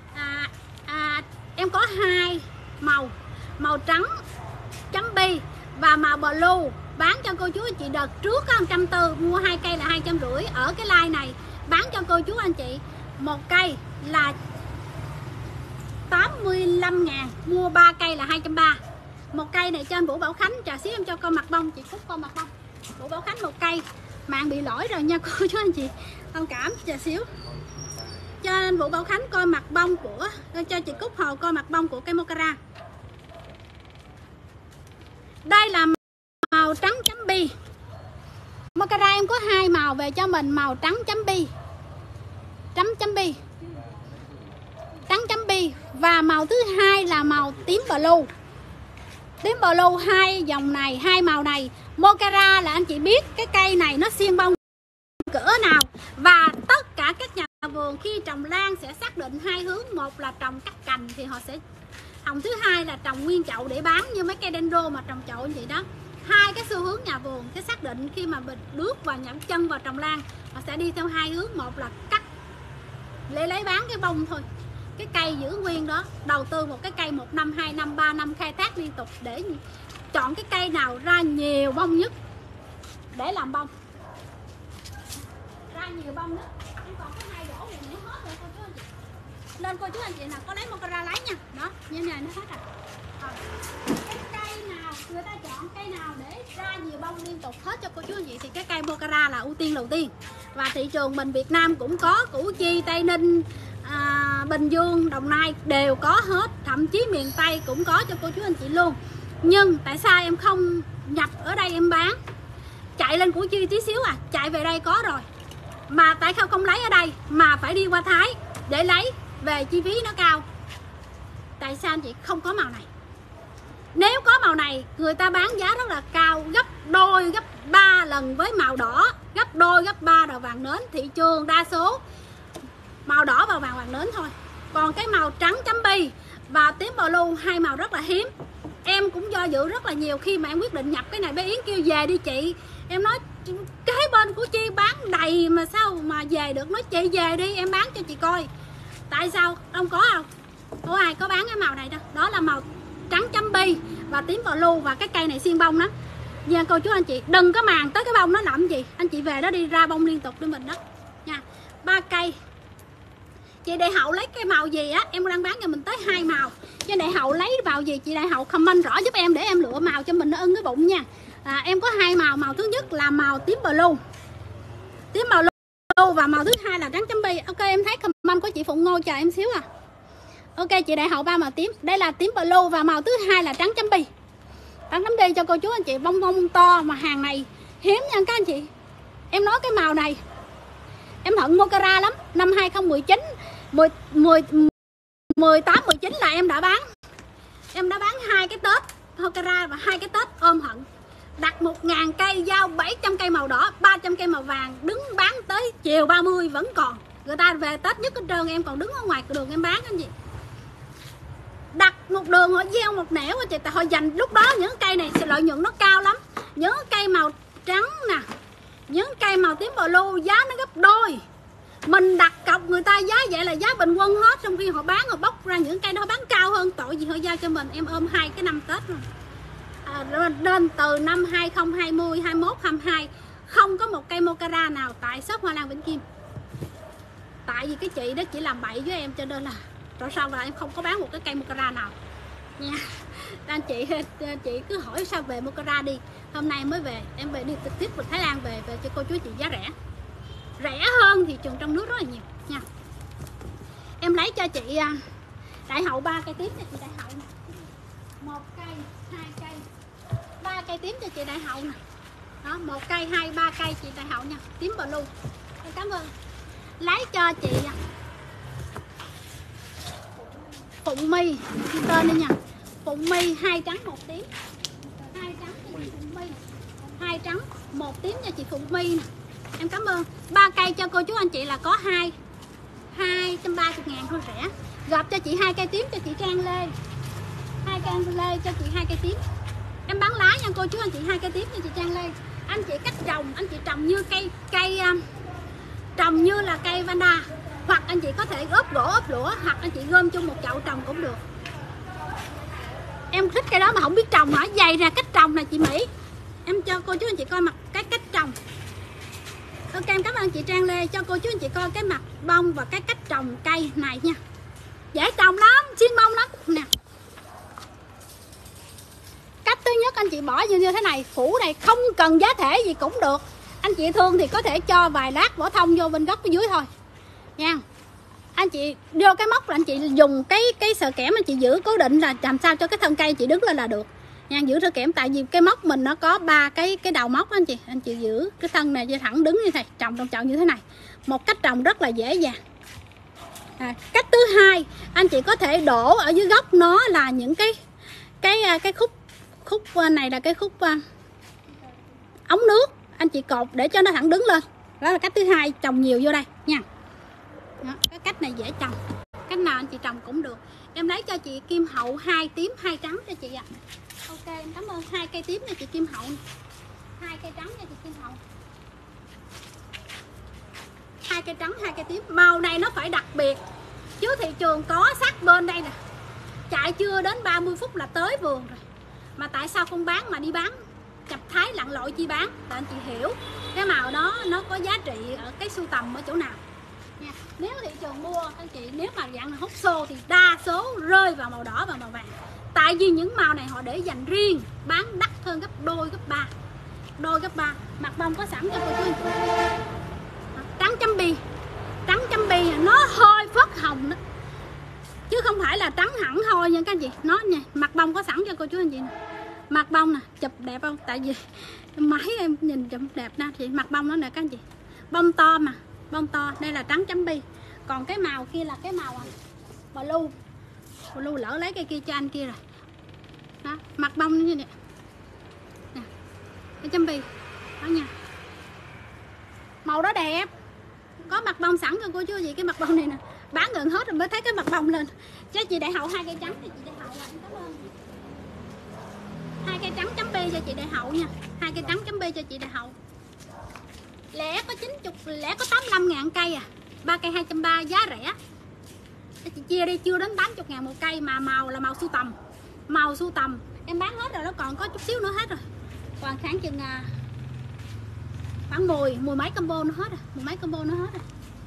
em có 2 màu trắng chấm bi và màu blue, bán cho cô chú anh chị đợt trước có 140, mua 2 cây là 250. Ở cái line này bán cho cô chú anh chị 1 cây là 85.000, mua 3 cây là 230. Một cây này trên Vũ Bảo Khánh, chờ xíu em cho coi mặt bông, chị Cúc coi mặt bông. Vũ Bảo Khánh một cây, mạng bị lỗi rồi nha cô chú anh chị, thông cảm, chờ xíu. Cho anh Vũ Bảo Khánh coi mặt bông của, cho chị Cúc Hồ coi mặt bông của cây Mocara. Đây là màu trắng chấm bi. Mocara em có hai màu về cho mình, màu trắng chấm bi, chấm bi, trắng chấm bi, và màu thứ hai là màu tím blue. Tím blue, hai dòng này, hai màu này. Mocara là anh chị biết cái cây này nó xiên bông cỡ nào. Và tất cả các nhà vườn khi trồng lan sẽ xác định hai hướng. Một là trồng cắt cành thì họ sẽ trồng, thứ hai là trồng nguyên chậu để bán như mấy cây dendro mà trồng chậu như vậy đó. Hai cái xu hướng nhà vườn sẽ xác định khi mà mình bước vào nhắm chân vào trồng lan, họ sẽ đi theo hai hướng. Một là cắt để lấy bán cái bông thôi, cái cây giữ nguyên đó, đầu tư một cái cây 1 năm, 2 năm, 3 năm khai thác liên tục để chọn cái cây nào ra nhiều bông nhất để làm bông, ra nhiều bông nhất. Em còn cái hai rổ này nữa hết rồi cô chú anh chị. Lên cô chú anh chị nào có lấy Mocara lấy nha. Đó, như này nó hết rồi. Cái cây nào người ta chọn cây nào để ra nhiều bông liên tục hết cho cô chú anh chị thì cái cây Mocara là ưu tiên đầu tiên. Và thị trường mình Việt Nam cũng có, Củ Chi, Tây Ninh, Bình Dương, Đồng Nai đều có hết, thậm chí miền Tây cũng có cho cô chú anh chị luôn. Nhưng tại sao em không nhập ở đây em bán, chạy lên Củ Chi tí xíu chạy về đây có rồi, mà tại sao không lấy ở đây mà phải đi qua Thái để lấy về, chi phí nó cao? Tại sao anh chị không có màu này? Nếu có màu này người ta bán giá rất là cao, gấp đôi gấp 3 lần với màu đỏ, gấp đôi gấp 3 đầu vàng nến. Thị trường đa số màu đỏ và vàng nến thôi. Còn cái màu trắng chấm bi và tím blue, hai màu rất là hiếm. Em cũng do dự rất là nhiều khi mà em quyết định nhập cái này. Bé Yến kêu về đi chị, em nói kế bên của Chi bán đầy mà sao mà về được. Nói chị về đi em bán cho chị coi. Tại sao không có không? Có ai có bán cái màu này đâu. Đó là màu trắng chấm bi và tím blue, và cái cây này xiên bông đó nha cô chú anh chị. Đừng có màng tới cái bông nó làm gì, anh chị về đó đi ra bông liên tục để mình đó nha. 3 cây. Chị Đại Hậu lấy cái màu gì á, em đang bán cho mình tới 2 màu. Chị Đại Hậu lấy màu gì, chị Đại Hậu comment rõ giúp em để em lựa màu cho mình nó ưng cái bụng nha. Em có 2 màu, màu thứ nhất là màu tím blue, và màu thứ hai là trắng chấm bi. Ok, em thấy comment của chị Phụng Ngô, chờ em xíu Ok, chị Đại Hậu 3 màu tím, đây là tím blue và màu thứ hai là trắng chấm bi. Trắng chấm bi cho cô chú anh chị, bông to mà hàng này hiếm nha các anh chị. Em nói cái màu này em hận Mocara lắm. Năm 2019, 18, 19 là em đã bán. Em đã bán 2 cái Tết Mocara và 2 cái Tết ôm hận. Đặt 1000 cây, giao 700 cây màu đỏ, 300 cây màu vàng, đứng bán tới chiều 30 vẫn còn. Người ta về Tết nhất hết trơn, em còn đứng ở ngoài đường em bán cái gì. Đặt một đường họ gieo một nẻo chị, tại họ dành lúc đó những cây này sẽ lợi nhuận nó cao lắm. Những cây màu trắng nè, những cây màu tím blue giá nó gấp đôi. Mình đặt cọc người ta giá vậy là giá bình quân hết, trong khi họ bán, họ bóc ra những cây đó bán cao hơn, tội gì họ giao cho mình. Em ôm 2 cái năm Tết rồi. Nên từ năm 2020, 21, 22 không có một cây Mocara nào tại shop Hoa Lan Vĩnh Kim. Tại vì cái chị đó chỉ làm bậy với em, cho nên là rồi sau là em không có bán một cái cây Mocara nào nha. Anh chị cứ hỏi sao về Mocara đi. Hôm nay mới về, em về đi trực tiếp từ Thái Lan về cho cô chú chị giá rẻ hơn thị trường trong nước rất là nhiều nha. Em lấy cho chị Đại Hậu 3 cây tím cho chị Đại Hậu nè. 1 cây, 2 cây, 3 cây tím cho chị Đại Hậu nè. Đó, 1 cây, 2, 3 cây chị Đại Hậu nha, tím blue. Em cảm ơn. Lấy cho chị Phụng My, tên đi nha. Phụng My 2 trắng 1 tím. 2 trắng cho chị Phụng My. 2 trắng 1 tím cho chị Phụng My nè. Em cảm ơn. 3 cây cho cô chú anh chị là có 230.000 thôi, rẻ. Gặp cho chị 2 cây tím cho chị Trang Lê. 2 cây lê cho chị 2 cây tím. Em bán lá nha cô chú anh chị, 2 cây tím cho chị Trang Lê. Anh chị cách trồng, anh chị trồng như cây trồng như là cây vanda, hoặc anh chị có thể ốp gỗ ốp lũa, hoặc anh chị gom chung một chậu trồng cũng được. Em thích cây đó mà không biết trồng hả? Dày ra cách trồng là chị Mỹ. Em cho cô chú anh chị coi mặt cái cách trồng. Ok, em cảm ơn chị Trang Lê, cho cô chú anh chị coi cái mặt bông và cái cách trồng cây này nha. Dễ trồng lắm, xiên bông lắm nè. anh chị bỏ như thế này, phủ này không cần giá thể gì cũng được. Anh chị thương thì có thể cho vài lát vỏ thông vô bên góc ở dưới thôi nha. Anh chị vô cái móc là anh chị dùng cái sợi kẽm anh chị giữ cố định là làm sao cho cái thân cây anh chị đứng lên là được nha. Giữ sợi kẽm tại vì cái móc mình nó có 3 cái đầu móc đó anh chị giữ cái thân này cho thẳng đứng như thế này, trồng trong chậu như thế này. Một cách trồng rất là dễ dàng. Cách thứ hai, anh chị có thể đổ ở dưới gốc nó là những cái khúc này là cái khúc ống nước, anh chị cột để cho nó thẳng đứng lên. Đó là cách thứ hai, trồng nhiều vô đây nha. Đó, cái cách này dễ trồng, cách nào anh chị trồng cũng được. Em lấy cho chị kim hậu 2 tím 2 trắng cho chị ạ. Ok, em cảm ơn. 2 cây tím cho chị kim hậu, 2 cây trắng cho chị kim hậu. 2 cây trắng 2 cây tím. Màu này nó phải đặc biệt chứ thị trường có sát bên đây nè, chạy chưa đến 30 phút là tới vườn rồi. Mà tại sao không bán mà đi bán chập thái lặn lội chi bán? Tại anh chị hiểu cái màu đó nó có giá trị ở cái sưu tầm ở chỗ nào nha. Nếu thị trường mua anh chị, nếu mà dạng hút xô thì đa số rơi vào màu đỏ và màu vàng. Tại vì những màu này họ để dành riêng, bán đắt hơn gấp đôi gấp ba. Đôi gấp 3. Mặt bông có sẵn cho cô chú anh chị. Trắng chấm bi. Trắng chấm bi nó hơi phớt hồng đó, chứ không phải là trắng hẳn thôi nha các anh chị. Nó nha, mặt bông có sẵn cho cô chú anh chị nè. Mặt bông nè, chụp đẹp không? Tại vì máy em nhìn chụp đẹp nè chị. Mặt bông nó nè các anh chị. Bông to mà, bông to. Đây là trắng chấm bi. Còn cái màu kia là cái màu blue. Blue lỡ lấy cây kia cho anh kia rồi. Đó, mặt bông như vậy nè. Cái chấm bi. Đó nha. Màu đó đẹp. Có mặt bông sẵn cho cô chú chị. Cái mặt bông này nè, bán gần hết rồi mới thấy cái mặt bông lên. Cho chị Đại Hậu 2 cây trắng thì chị Đại Hậu là cảm ơn. 2 cây trắng chấm bi cho chị Đại Hậu nha. 2 cây trắng chấm bi cho chị Đại Hậu. Lẻ có 90, lẻ có 85.000 cây à. 3 cây 230 giá rẻ. Chị chia đi chưa đến 80.000 một cây mà màu là màu sưu tầm. Màu sưu tầm em bán hết rồi, nó còn có chút xíu nữa hết rồi. Còn khoảng chừng khoảng 10 mấy combo nó hết rồi, 10 mấy combo nó hết rồi.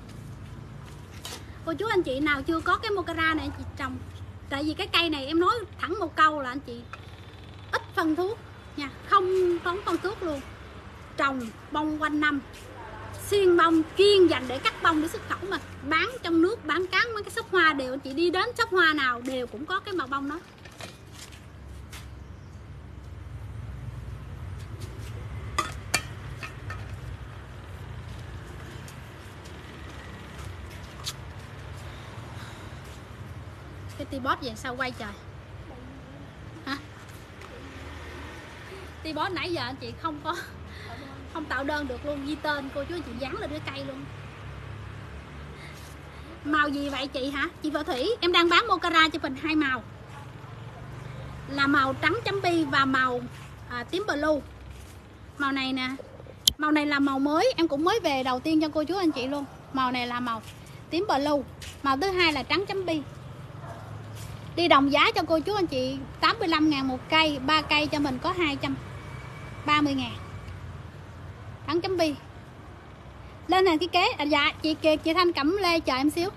Cô chú anh chị nào chưa có cái Mocara này chị trồng. Tại vì cái cây này em nói thẳng một câu là anh chị ít phân thuốc nha, không tốn phân thuốc luôn. Trồng bông quanh năm, xiên bông chuyên dành để cắt bông để xuất khẩu mà bán trong nước, bán cán mấy cái shop hoa đều, anh chị đi đến shop hoa nào đều cũng có cái màu bông đó. Cái T-Bot về sao quay trời hả? T-Bot nãy giờ anh chị không tạo đơn được luôn, ghi tên cô chú anh chị dán lên cái cây luôn. Màu gì vậy chị hả? Chị Vợ Thủy, em đang bán Mocara cho mình 2 màu là màu trắng chấm bi và màu tím blue. Màu này nè, màu này là màu mới, em cũng mới về đầu tiên cho cô chú anh chị luôn. Màu này là màu tím blue, màu thứ hai là trắng chấm bi. Đi đồng giá cho cô chú anh chị 85.000 một cây, 3 cây cho mình có 230.000. Trắng chấm bi. Lên hàng thiết kế. Dạ chị Thanh Cẩm Lê chờ em xíu.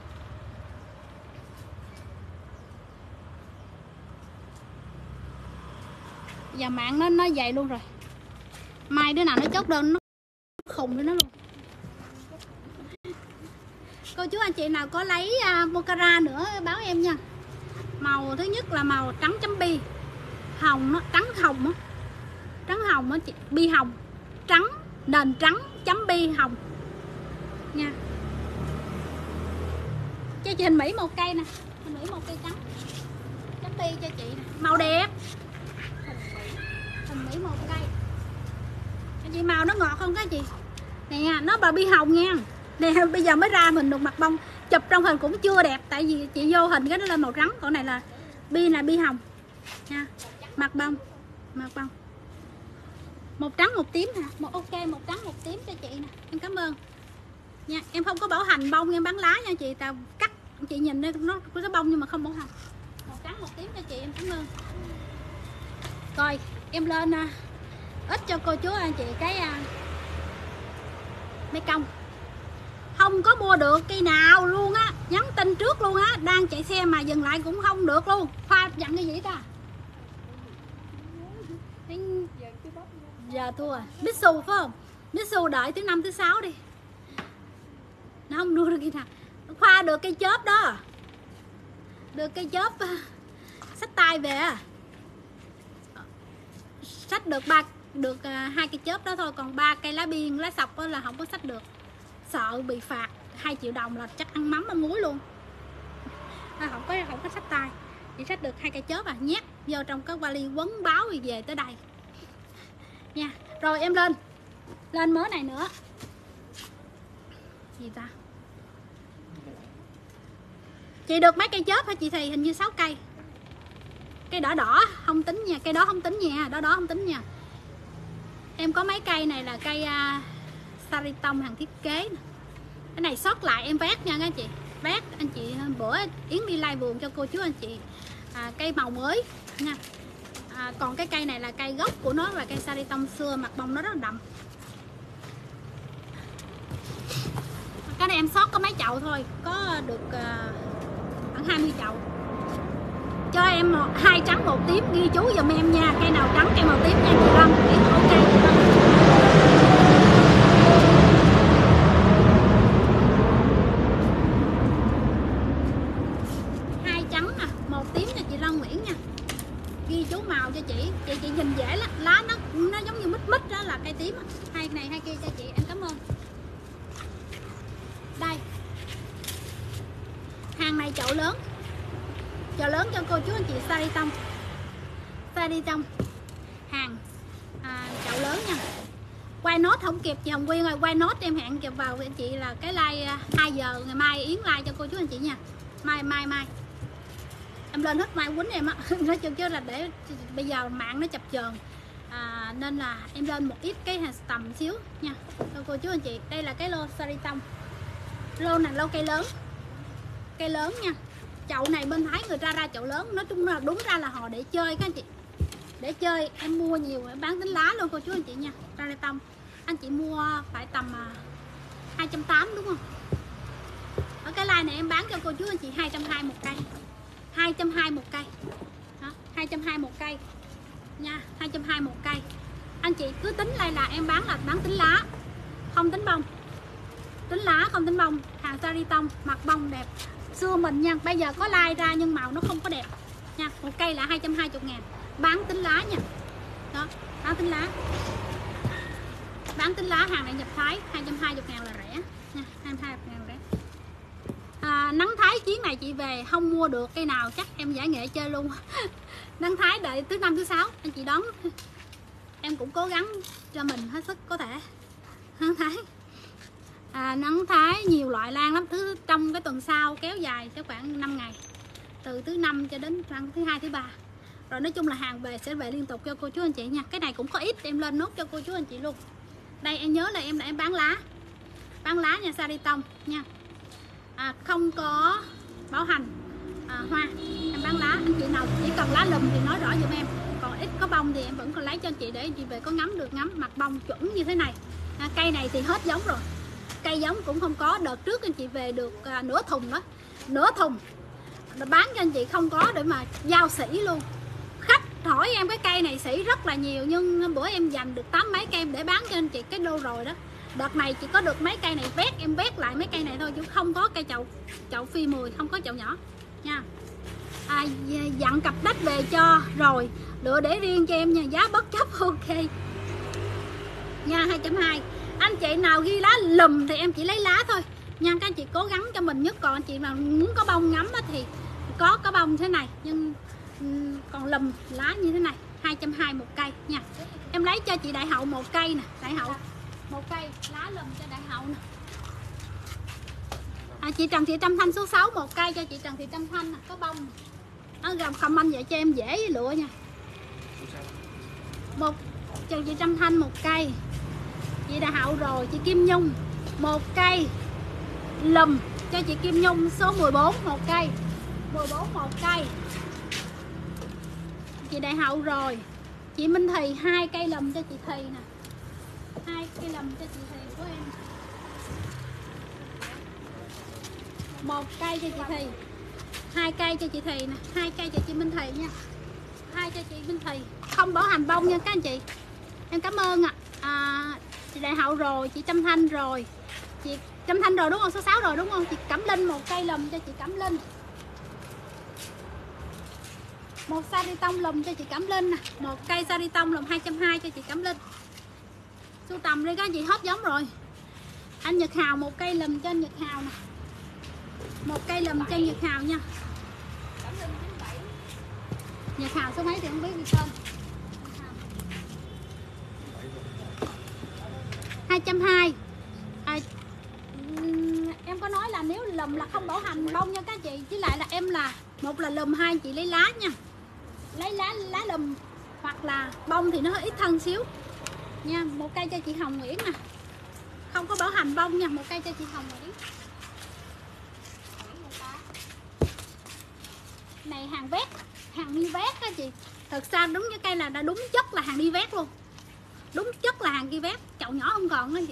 Giờ mạng nó dày luôn rồi. Mai đứa nào nó chốt đơn nó khùng với nó luôn. Cô chú anh chị nào có lấy Mocara nữa báo em nha. Màu thứ nhất là màu trắng chấm bi, hồng nó trắng hồng á, trắng hồng á chị, bi hồng, trắng nền trắng chấm bi hồng nha. Cho chị Hình Mỹ một cây nè, Hình Mỹ một cây trắng chấm bi cho chị nè, màu đẹp. Hình Mỹ một cây. Anh chị màu nó ngọt không các chị? Nè, nó bà bi hồng nha. Nè, bây giờ mới ra mình được mặt bông. Chụp trong hình cũng chưa đẹp, tại vì chị vô hình cái nó lên màu trắng, còn này là bi hồng nha. Mặt bông, một trắng một tím hả? Ok, một trắng một tím cho chị nè, em cảm ơn nha. Em không có bảo hành bông, em bán lá nha chị. Tao cắt chị nhìn đây nó có cái bông nhưng mà không bảo hành. Một trắng một tím cho chị, em cảm ơn. Rồi em lên ít cho cô chú anh chị cái mấy công. Không có mua được cây nào luôn á, nhắn tin trước luôn á, đang chạy xe mà dừng lại cũng không được luôn. Pha dặn cái gì ta? Giờ thua rồi. Mitsu phải không? Mitsu đợi thứ 5 thứ 6 đi. Nó không nuôi được cái nào. Khoa được cây chớp đó. Được cây chớp xách tay về. Xách được được 2 cây chớp đó thôi, còn 3 cây lá biên, lá sọc là không có xách được. Sợ bị phạt 2 triệu đồng là chắc ăn mắm ăn muối luôn. Không có xách tay. Chỉ xách được 2 cây chớp nhét vô trong cái vali quấn báo rồi về tới đây. Nha. Rồi em lên mớ này nữa. Gì ta? Chị được mấy cây chớp hả chị Thì? Hình như 6 cây. Cây đỏ đỏ không tính nha, cây đó không tính nha, đó không tính nha. Em có mấy cây này là cây Sariton hàng thiết kế nè. Cái này sót lại em vét nha các anh chị. Vét anh chị bữa Yến đi live vườn cho cô chú anh chị cây màu mới nha. Còn cái cây này là cây gốc của nó là cây Sariton xưa, mặt bông nó rất là đậm. Cái này em sót có mấy chậu thôi, có được khoảng 20 chậu. Cho em 2 trắng 1 tím, ghi chú giùm em nha. Cây nào trắng cây màu tím nha chị Lâm. Ok chị Lâm. 2 trắng nè, 1 tím nha chị Lâm Nguyễn nha. Ghi chú màu cho chị nhìn dễ lắm, lá nó giống như mít đó là cây tím. 2 này 2 kia cho chị, em cảm ơn. Đây. Hàng này chậu lớn. Chậu lớn cho cô chú anh chị Sariton. Hàng chậu lớn nha. Quay nốt không kịp chị Hồng Quyên ơi, quay nốt em hẹn kịp vào anh chị là cái like 2 giờ ngày mai Yến like cho cô chú anh chị nha. Mai em lên hết mai quýnh em á. Nói chung chứ là để bây giờ mạng nó chập chờn nên là em lên một ít cái hàng tầm xíu nha cho cô chú anh chị. Đây là cái lô Sariton. Lô này lô cây lớn nha. Chậu này bên Thái người ta ra chậu lớn, nói chung là đúng ra là họ để chơi các anh chị. Để chơi em mua nhiều em bán tính lá luôn cô chú anh chị nha. Sariton anh chị mua phải tầm 280 đúng không? Ở cái line này em bán cho cô chú anh chị 220 một cây. 220 một cây. Đó, 220 một cây nha, 220 một cây. Anh chị cứ tính đây là em bán tính lá, không tính bông. Tính lá không tính bông, hàng Sariton mặt bông đẹp. Xưa mình nha, bây giờ có like ra nhưng màu nó không có đẹp nha. Một cây là 220.000, bán tính lá nha. Đó, bán tính lá. Bán tính lá hàng này nhập Thái 220.000 là rẻ nha, 220.000 rẻ. Nắng Thái chuyến này chị về không mua được cây nào chắc em giải nghệ chơi luôn. Nắng Thái đợi thứ 5 thứ 6 anh chị đón. Em cũng cố gắng cho mình hết sức có thể. Nắng Thái. Nắng Thái nhiều loại lan lắm, trong cái tuần sau kéo dài cho khoảng 5 ngày, từ thứ 5 cho đến thứ 2 thứ 3. Rồi nói chung là hàng về sẽ về liên tục cho cô chú anh chị nha. Cái này cũng có ít em lên nốt cho cô chú anh chị luôn. Đây em nhớ là em bán lá nha, Sariton nha. Không có bảo hành hoa, em bán lá. Anh chị nào chỉ cần lá lùm thì nói rõ giùm em, còn ít có bông thì em vẫn còn lấy cho anh chị để anh chị về có ngắm được, ngắm mặt bông chuẩn như thế này. Cây này thì hết giống rồi, cây giống cũng không có. Đợt trước anh chị về được nửa thùng đó, nửa thùng bán cho anh chị không có để mà giao sỉ luôn. Khách hỏi em cái cây này sỉ rất là nhiều, nhưng bữa em dành được 8 mấy cây em để bán cho anh chị cái đô rồi đó. Đợt này chỉ có được mấy cây này vét, em vét lại mấy cây này thôi chứ không có cây chậu phi 10, không có chậu nhỏ nha. Dặn cặp đất về cho rồi lựa để riêng cho em nha, giá bất chấp ok nha. 220. Anh chị nào ghi lá lùm thì em chỉ lấy lá thôi nha, các anh chị cố gắng cho mình nhất. Còn anh chị nào muốn có bông ngắm thì có bông thế này, nhưng còn lùm lá như thế này 220 một cây nha. Em lấy cho chị Đại Hậu một cây nè, Đại Hậu một cây lá lùm cho Đại Hậu nè. Chị Trần Thị Trâm Thanh số 6 một cây cho chị Trần Thị Trâm Thanh nè, có bông gồm comment vậy cho em dễ lựa nha. Một Trần Thị Trâm Thanh một cây, chị Đại Hậu rồi. Chị Kim Nhung một cây lùm cho chị Kim Nhung số 14 một cây, 14 một cây. Chị Đại Hậu rồi. Chị Minh Thì 2 cây lùm cho chị Thì nè, 2 cây lùm cho chị Thì của em, 1 cây cho chị Thì, 2 cây cho chị Thì nè, 2 cây cho chị Minh Thì nha, 2 cho chị Minh Thì. Không bảo hành bông nha các anh chị, Em cảm ơn ạ. Chị Đại Hậu rồi, chị Trâm Thanh rồi, chị Trâm Thanh rồi đúng không? Số 6 rồi đúng không? Chị Cẩm Linh, một cây lùm cho chị Cẩm Linh, một sari tông lùm cho chị Cẩm Linh nè, một cây sari tông lùm 220 cho chị Cẩm Linh. Sưu tầm đi các chị, hết giống rồi. Anh Nhật Hào, một cây lùm cho anh Nhật Hào nè, một cây lùm cho anh Nhật Hào nha. Nhật Hào số mấy thì không biết gì tên. 220. Em có nói là nếu lùm là không bảo hành bông nha các chị, với lại là em là một là lùm, hai chị lấy lá nha, lấy lá lùm hoặc là bông thì nó hơi ít thân xíu nha. Một cây cho chị Hồng Nguyễn nè, không có bảo hành bông nha, một cây cho chị Hồng Nguyễn. Này hàng vét, hàng đi vét á chị. Thật ra đúng cái cây là đã đúng chất là hàng đi vét luôn, đúng chất là hàng đi vét. Chậu nhỏ không còn á chị,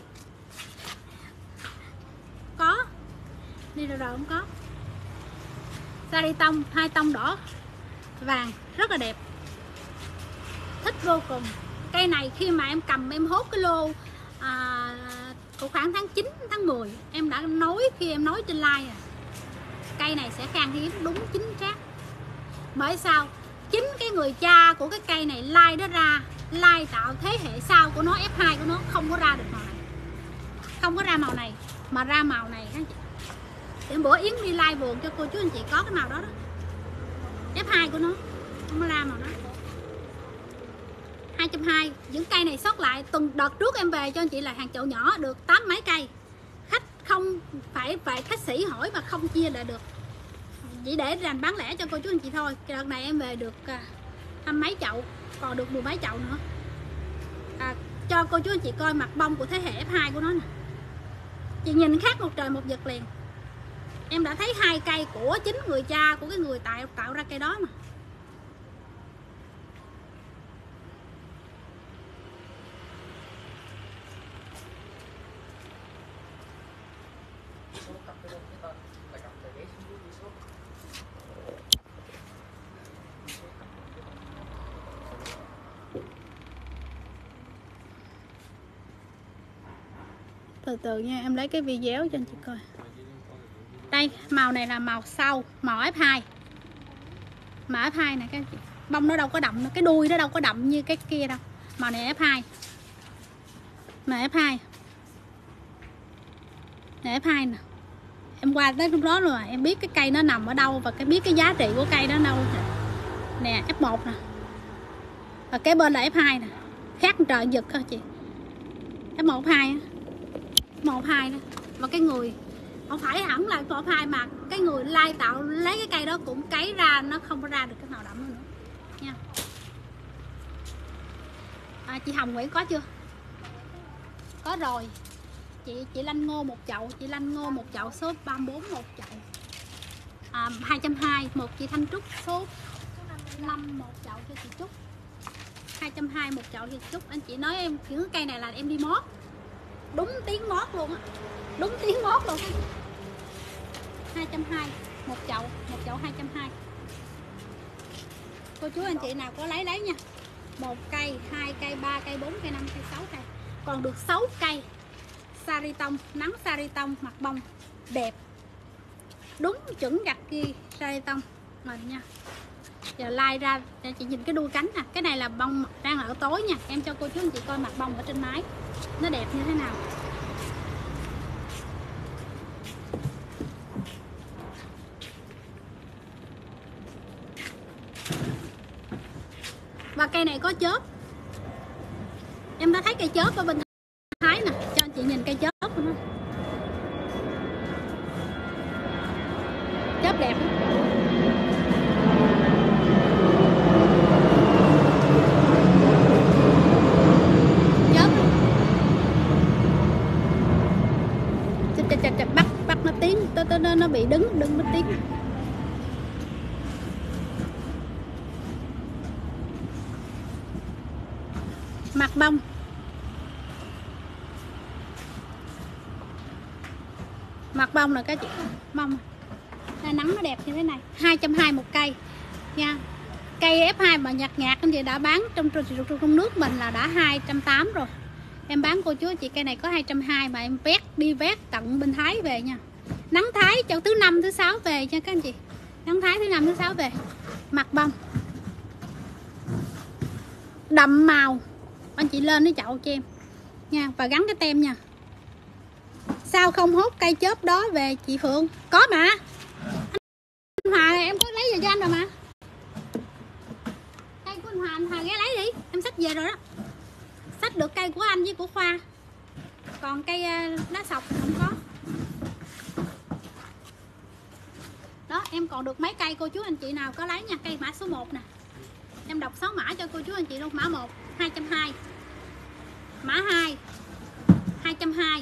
có đi rồi không có. Sari tông, 2 tông đỏ vàng rất là đẹp, thích vô cùng. Cây này khi mà em cầm em hốt cái lô khoảng tháng 9, tháng 10 em đã nói, khi em nói trên live cây này sẽ khan hiếm, đúng chính xác. Bởi sao? Chính cái người cha của cái cây này lai nó ra, lai tạo thế hệ sau của nó, F2 của nó không có ra được màu này, không có ra màu này mà ra màu này các chị. Để bữa Yến đi live vườn cho cô chú anh chị có cái màu đó đó, F2 của nó không có ra màu đó. 220. Những cây này sót lại tuần đợt trước em về cho anh chị là hàng chậu nhỏ được 8 mấy cây, khách không phải khách sĩ hỏi mà không chia lại được, chỉ để dành bán lẻ cho cô chú anh chị thôi. Đợt này em về được 20 mấy chậu, còn được 10 mấy chậu nữa. Cho cô chú anh chị coi mặt bông của thế hệ F2 của nó nè, chị nhìn khác một trời một vực liền. Em đã thấy 2 cây của chính người cha của cái người tạo ra cây đó mà. Từ từ nha, em lấy cái video cho anh chị coi. Đây, màu này là màu sau, màu F2. Màu F2 này các chị. Bông nó đâu có đậm, cái đuôi nó đâu có đậm như cái kia đâu. Màu này F2. Màu F2. Này F2 nè. Em qua tới lúc đó rồi, em biết cái cây nó nằm ở đâu và biết cái giá trị của cây đó đâu. Nè, F1 nè. Và cái bên là F2 nè. Khác trời giật thôi chị. F1 F2 á. 1-2 đó. Và cái người không phải hẳn là 1-2 mà cái người lai tạo lấy cái cây đó cũng cấy ra nó không có ra được cái màu đậm nữa nha. Chị Hồng Nguyễn có chưa? Có rồi. Chị Lanh Ngô một chậu, chị Lanh Ngô một chậu số 34 một chậu. 220. Một chị Thanh Trúc số 5 một chậu cho chị Trúc. 220 một chậu cho chị Trúc. Anh chị nói em những cây này là em đi mót. Đúng tiếng mót luôn á, đúng tiếng mót luôn á. 220 một chậu 220. Cô chú anh chị nào có lấy nha. 1 cây, 2 cây, 3 cây, 4 cây, 5 cây, 6 cây. Còn được 6 cây. Sari tông, nắng sari tông, mặt bông đẹp. Đúng chuẩn gặt ghi sari tông mình nha. Giờ lai ra cho chị nhìn cái đuôi cánh nè, cái này là bông đang ở tối nha. Em cho cô chú anh chị coi mặt bông ở trên máy nó đẹp như thế nào. Và cây này có chớp. Em đã thấy cây chớp ở bên Thái nè, cho anh chị nhìn cây chớp của nó. Chớp đẹp lắm. Bắt nó tiếng, nó bị đứng mất tiếng. Mặt bông là các chị bông đây, nắng nó đẹp như thế này. 220 một cây nha. Cây F2 mà nhạt nhạt anh chị đã bán trong nước mình là đã 280 rồi. Em bán cô chú chị cây này có 220 mà em đi vét tận bên Thái về nha. Nắng Thái cho thứ 5 thứ 6 về nha các anh chị. Nắng Thái thứ 5 thứ 6 về. Mặt bông đậm màu. Anh chị lên cái chậu cho em nha, và gắn cái tem nha. Sao không hốt cây chớp đó về chị Phượng? Có mà. Anh Hòa em có lấy về cho anh rồi mà. Cây của anh Hòa, anh Hòa ghé lấy đi. Em xách về rồi đó. Xách được cây của anh với của Khoa. Còn cây lá sọc không có. Đó, em còn được mấy cây cô chú anh chị nào có lấy nha. Cây mã số 1 nè. Em đọc 6 mã cho cô chú anh chị luôn. Mã 1 220. Mã 2 220.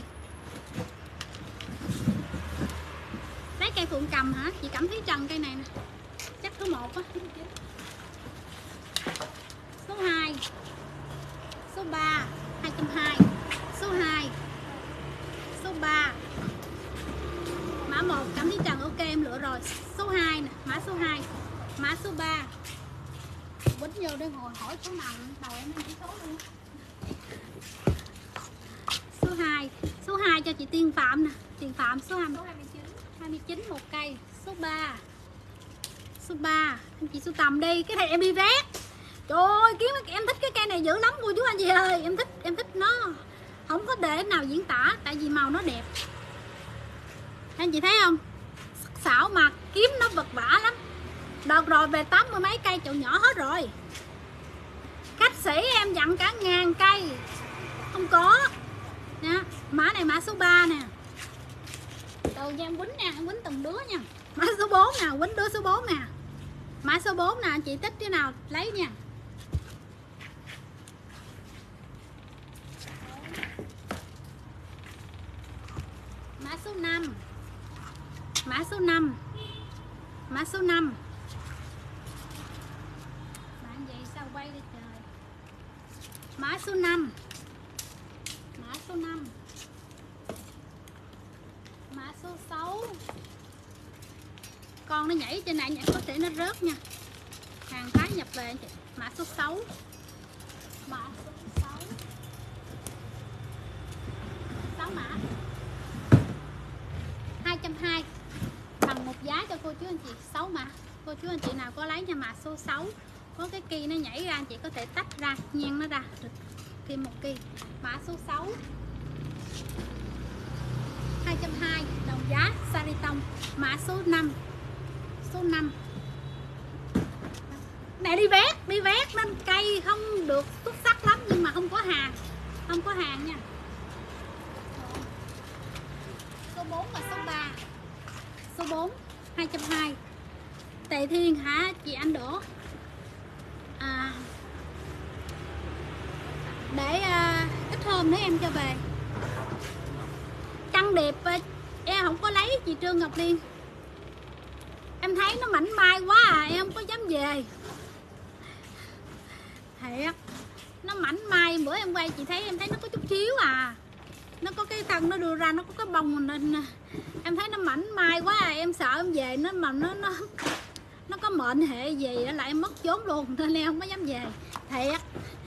Lấy cây Phượng Cầm hả? Chị Cẩm Thúy Trần cây này nè. Chắc số 1 á. Số 2. Số 3 220. Số 2. Số 3. Mã 1 Cẩm Thúy Trần ok em lựa rồi. Số 2 nè, mã số 2. Mã số 3. Quýnh vô để ngồi hỏi số nào đầu em chỉ số luôn. Số 2. Số 2 cho chị Tiên Phạm nè. Tiên Phạm số 29 một cây. Số 3. Số 3 anh chị sưu tầm đi. Cái này em đi rét. Trời ơi em thích cái cây này dữ lắm cô chú anh chị ơi. Em thích nó. Không có để nào diễn tả. Tại vì màu nó đẹp. Anh chị thấy không? Xảo mà kiếm nó vật vả lắm. Đợt rồi về 80 mấy cây chậu nhỏ hết rồi. Khách sĩ em dặn cả 1000 cây. Không có nè. Mã này mã số 3 nè. Từ nha em quýnh nha. Em quýnh từng đứa nha. Mã số 4 nè. Quýnh đứa số 4 nè. Mã số 4 nè. Anh chị thích cái nào lấy nha. Mã số 5. Mã số 5. Mã số 5. Bạn vậy sao quay đi trời. Mã số 5. Mã số 5. Mã số 6. Con nó nhảy trên này nhảy có thể nó rớt nha. Hàng Thái nhập về chị. Mã số 6. Mã số 6. 6 mã 220 bằng một giá cho cô chú anh chị. 6 mã cô chú anh chị nào có lấy nha. Mã số 6 có cái kỳ nó nhảy ra anh chị có thể tách ra nhen nó ra được thêm một kỳ. Mã số 6 220 đồng giá Sariton. Mã số 5. Số 5 này đi vét nên cây không được xuất sắc lắm nhưng mà không có hàng. Không có hàng nha. Số 4 và số 3. Số 4 220. Tề Thiên hả chị Anh Đỗ? Để ít hôm nữa em cho về. Trăng đẹp em không có lấy chị Trương Ngọc Liên. Em thấy nó mảnh mai quá à, em không có dám về. Thiệt. Nó mảnh mai bữa em quay chị thấy em thấy nó có chút xíu à. Nó có cái thân nó đưa ra nó có cái bông nên em thấy nó mảnh mai quá à, em sợ em về nó mà nó có mệnh hệ gì là em mất vốn luôn nên em không có dám về. Thiệt.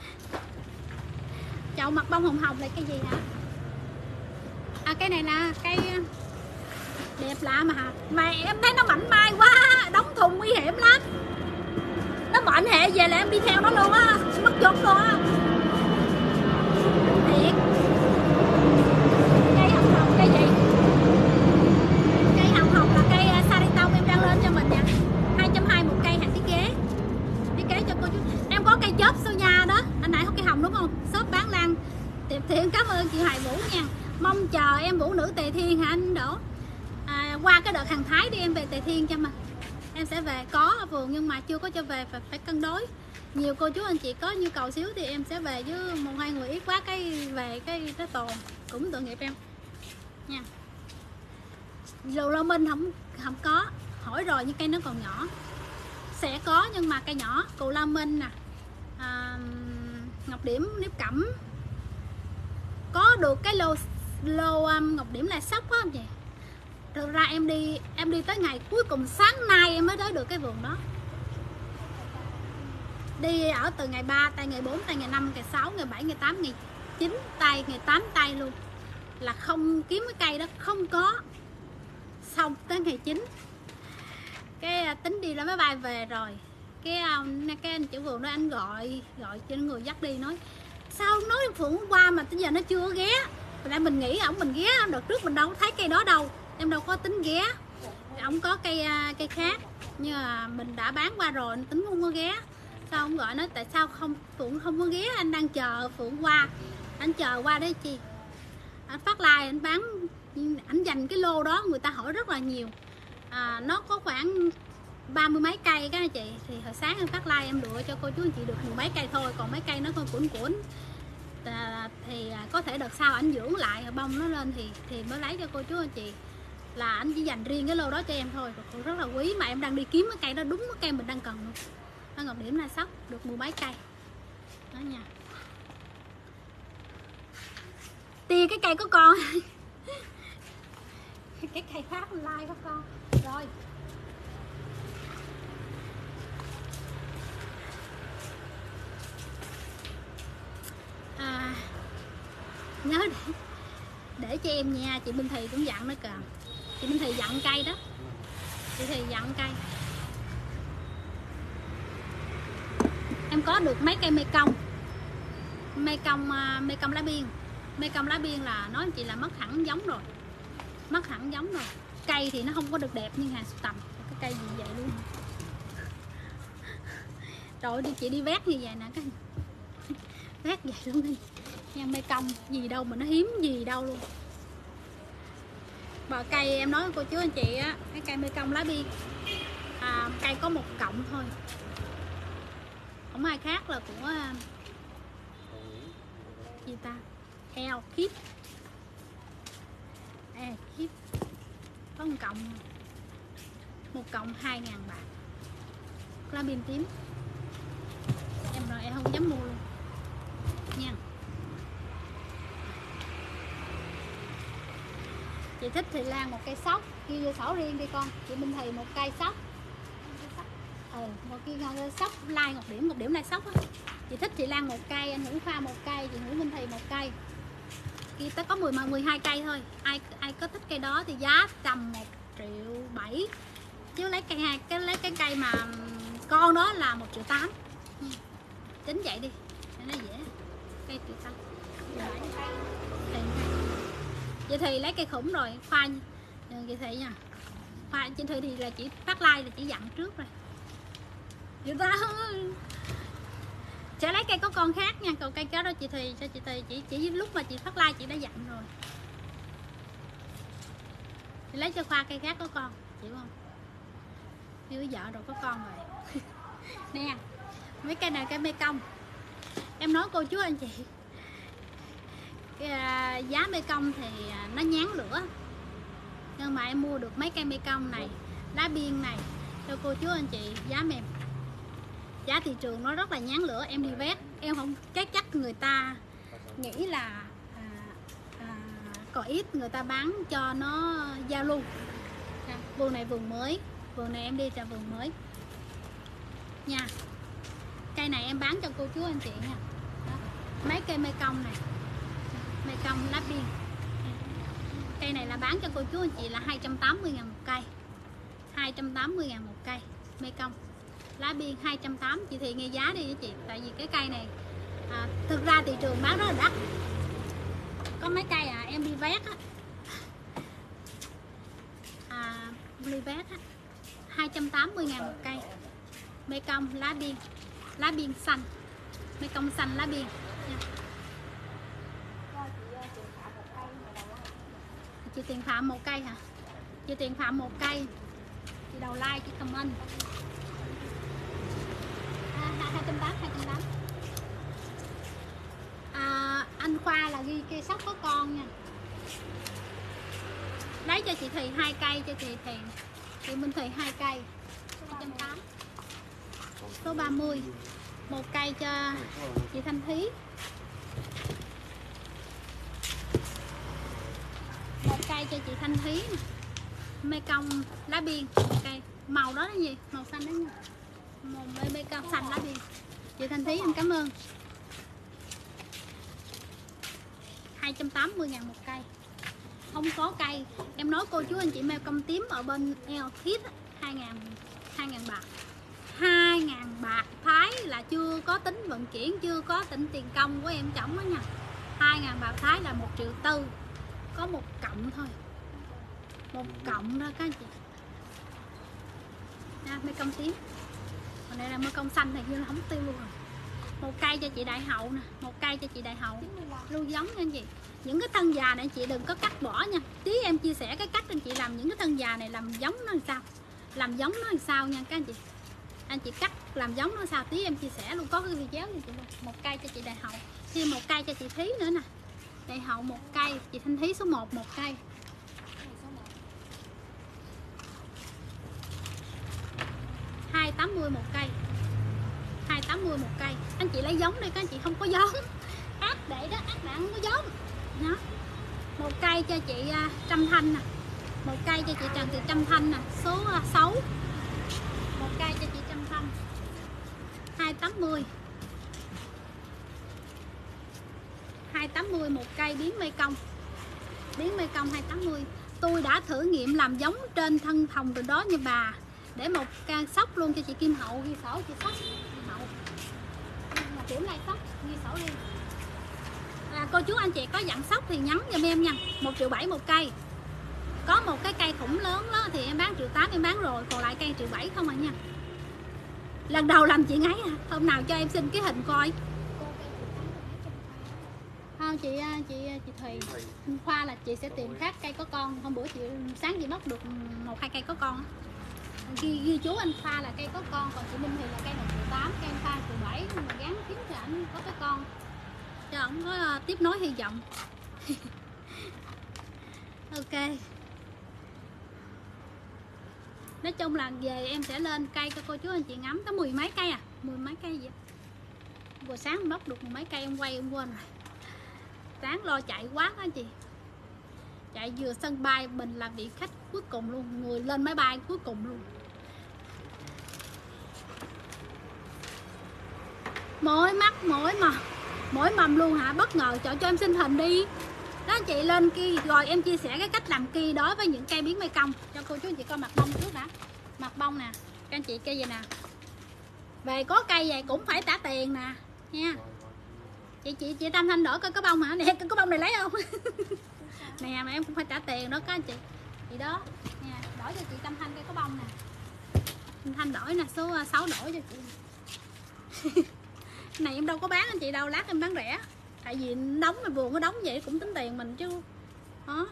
Chậu mặt bông hồng hồng là cái gì hả? Cái này là cây đẹp lạ mà em thấy nó mảnh mai quá, đóng thùng nguy hiểm lắm. Nó mệnh hệ về là em đi theo nó luôn á, mất vốn luôn á. Thiệt. Cây hồng hồng cây gì? Cây hồng hồng là cây Sariton em đang lên cho mình nha. 220 một cây hàng thiết kế cho cô chú. Em có cây chớp Sonia đó. Anh nãy có cây hồng đúng không? Shop bán lan. Tiệp Thiện cảm ơn chị Hoài Vũ nha. Mong chờ em Vũ nữ Tề Thiên hả anh Đỗ? Qua cái đợt hàng Thái đi em về Tề Thiên cho mà. Em sẽ về có ở vườn nhưng mà chưa có cho về, phải cân đối. Nhiều cô chú anh chị có nhu cầu xíu thì em sẽ về, với 1-2 người ít quá cái về cái tồn cũng tội nghiệp em nha. Dù Lô Minh không có hỏi rồi nhưng cây nó còn nhỏ, sẽ có nhưng mà cây nhỏ. Cù La Minh nè, Ngọc Điểm Nếp Cẩm có được cái lô Ngọc Điểm là sốc á anh chị. Thực ra em đi tới ngày cuối cùng sáng nay em mới tới được cái vườn đó. Đi ở từ ngày 3 tay, ngày 4 tay, ngày 5, ngày 6, ngày 7, ngày 8, ngày 9 tay, ngày 8 tay luôn. Là không kiếm cái cây đó không có. Xong tới ngày 9 cái tính đi lên máy bay về rồi. Cái anh chủ vườn đó anh gọi trên người dắt đi nói sao nói Phượng hôm qua mà tới giờ nó chưa ghé. Tại mình nghĩ ổng mình ghé đợt trước mình đâu có thấy cây đó đâu, em đâu có tính ghé. Ổng có cây khác nhưng mà mình đã bán qua rồi, anh tính không có ghé. Sao ông gọi nói tại sao Phượng không có ghé, anh đang chờ Phượng qua. Anh chờ qua đấy chi, anh phát like anh bán, anh dành cái lô đó người ta hỏi rất là nhiều. Nó có khoảng 30 mấy cây các anh chị. Thì hồi sáng em phát like em lựa cho cô chú anh chị được 10 mấy cây thôi, còn mấy cây nó còn cuốn thì có thể đợt sau anh dưỡng lại bông nó lên thì mới lấy cho cô chú anh chị. Là anh chỉ dành riêng cái lô đó cho em thôi, cũng rất là quý mà em đang đi kiếm cái cây đó, đúng cái cây mình đang cần luôn. Nó Ngọc Điểm là sóc được 10 mấy cây đó nha. Tia cái cây có con cái cây khác like có con rồi. Nhớ để cho em nha. Chị Minh Thị cũng dặn nữa kìa. Chị Minh Thị dặn cây đó. Chị Thị dặn cây. Em có được mấy cây mê công lá biên. Mê công lá biên là nói chị là mất hẳn giống rồi. Mất hẳn giống rồi. Cây thì nó không có được đẹp như hàng sưu tầm. Cái cây gì vậy luôn. Rồi chị đi vét như vậy nè cái vét vậy luôn đi. Nha, mê công gì đâu mà nó hiếm gì đâu luôn. Bờ cây em nói cô chú anh chị á, cái cây mê công lá biên cây có một cọng thôi, không ai khác là của gì ta, eo kíp có một cọng 2.000 bạc lá biên tím. Em rồi em không dám mua luôn nha. Chị thích thì Lan một cây sóc, ghi vô sổ riêng đi con. Chị Minh Thị một cây sóc. Một cây sóc like Ngọc Điểm like sóc á. Chị thích chị Lan một cây, anh Nguyễn Pha một cây, chị Nguyễn Minh Thị một cây. Kia tới có 12 cây thôi. Ai có thích cây đó thì giá tầm 1,7 triệu. Chứ lấy cái cây mà con đó là 1,8 triệu. Tính vậy đi cho nó dễ. Cây 1,8 triệu. Vậy thì lấy cây khủng rồi khoa vậy thì nha. Khoa chị Thị thì là chị phát like là chị dặn trước rồi. Vậy ta sẽ lấy cây có con khác nha. Còn cây đó chị Thị cho chị Thị chỉ lúc mà chị phát like chị đã dặn rồi. Chị lấy cho Khoa cây khác có con, chịu không? Yêu vợ rồi có con rồi. Nè, mấy cây này cây mê công. Em nói cô chú anh chị, cái giá mê công thì nó nhán lửa. Nhưng mà em mua được mấy cây mê công này, lá biên này cho cô chú anh chị giá mềm. Giá thị trường nó rất là nhán lửa. Em đi vét em không chắc người ta nghĩ là còn ít, người ta bán cho nó giao lưu. Vườn này vườn mới, vườn này em đi ra vườn mới nha. Cây này em bán cho cô chú anh chị nha. Đó. Mấy cây mê công này, mê công lá biên, cây này là bán cho cô chú anh chị là 280.000 một cây. 280.000 một cây mê công lá biên 280. Chị Thị nghe giá đi với chị. Tại vì cái cây này thực ra thị trường bán rất là đắt. Có mấy cây em đi vét đi vét 280.000 một cây. Mê công lá biên xanh, mê công xanh lá biên nha. Chị Tiền Phạm một cây hả? Chị Tiền Phạm một cây. Chị đầu like, chị comment 280. Anh Khoa là ghi cây sóc có con nha. Lấy cho chị Thị 2 cây cho chị Thị. Chị Minh Thị 2 cây 280. Số 30 một cây cho chị Thanh Thí. Một cây cho chị Thanh Thí. Mê công lá biên một cây. Màu đó là gì? Màu xanh đó nha. Mê công xanh lá biên. Chị Thanh Thí em cảm ơn. 280.000 một cây. Không có cây. Em nói cô chú anh chị meo công tím ở bên eo thiết 2.000 bạc. 2.000 bạc Thái là chưa có tính vận chuyển, chưa có tính tiền công của em chồng đó nha. 2.000 bạc Thái là 1,4 triệu. Có một cộng thôi. Một cộng thôi các anh chị. Nè, mấy công tím. Còn đây là mấy công xanh này như là không tiêu luôn rồi. Một cây cho chị Đại Hậu nè, một cây cho chị Đại Hậu lưu giống nha anh chị. Những cái thân già này chị đừng có cắt bỏ nha. Tí em chia sẻ cái cách anh chị làm những cái thân già này làm giống nó làm sao. Làm giống nó làm sao nha các anh chị. Anh chị cắt làm giống nó sao tí em chia sẻ luôn, có cái video gì chị luôn. Một cây cho chị Đại Hậu, thêm một cây cho chị Thí nữa nè. Đại Hậu một cây, chị Thanh Thí số 1 một cây. 280 một cây. 280 một cây. Anh chị lấy giống đi các anh chị không có giống. Ác để đó, ác bạn không có giống. Đó. Một cây cho chị Trâm Thanh nè. Một cây cho chị Trần Thị Trâm Thanh nè, số 6. Một cây cho chị Trâm Thanh. 280. 280 một cây biến mê công. Biến mê công 280. Tôi đã thử nghiệm làm giống trên thân thòng rồi đó nha bà. Để một can sóc luôn cho chị Kim Hậu ghi sổ chị sóc Kim Hậu. Mà điểm này sóc ghi sổ đi. Cô chú anh chị có dặn sóc thì nhắn giùm em nha. 1,7 triệu một cây. Có một cái cây khủng lớn đó thì em bán 1,8 triệu em bán rồi, còn lại cây 1,7 triệu không à nha. Lần đầu làm chị ngấy à. Hôm nào cho em xin cái hình coi. Không chị Thùy Khoa là chị sẽ tìm khác cây có con. Hôm bữa chị sáng chị bóc được 1-2 cây có con. Ghi chú anh Khoa là cây có con, còn chị Minh thì là cây 1,8 triệu, cây anh Khoa 1,7 triệu. Nhưng mà gán kiếm cho ảnh có cái con cho ổng có tiếp nối hy vọng. Ok. Nói chung là về em sẽ lên cây cho cô chú anh chị ngắm. Có 10 mấy cây à, 10 mấy cây vậy. Vừa sáng em bóc được 10 mấy cây em quay em quên rồi. Sáng lo chạy quá anh chị. Chạy vừa sân bay mình là vị khách cuối cùng luôn, người lên máy bay cuối cùng luôn. Mỗi mầm luôn hả? Bất ngờ cho em xin hình đi. Đó chị lên kia rồi em chia sẻ cái cách làm kia đối với những cây biến mê công cho cô chú anh chị coi mặt bông trước đã. Mặt bông nè, các anh chị cây gì nè. Về có cây vậy cũng phải trả tiền nè nha. Chị Tâm Thanh đổi coi có bông hả? Nè, có bông này lấy không? Nè mà em cũng phải trả tiền đó các anh chị. Chị đó nè, đổi cho chị Tâm Thanh cây có bông nè. Tâm Thanh đổi nè, số 6 đổi cho chị. Này em đâu có bán anh chị đâu, lát em bán rẻ. Tại vì đóng mà vườn có đóng vậy cũng tính tiền mình chứ. Đó.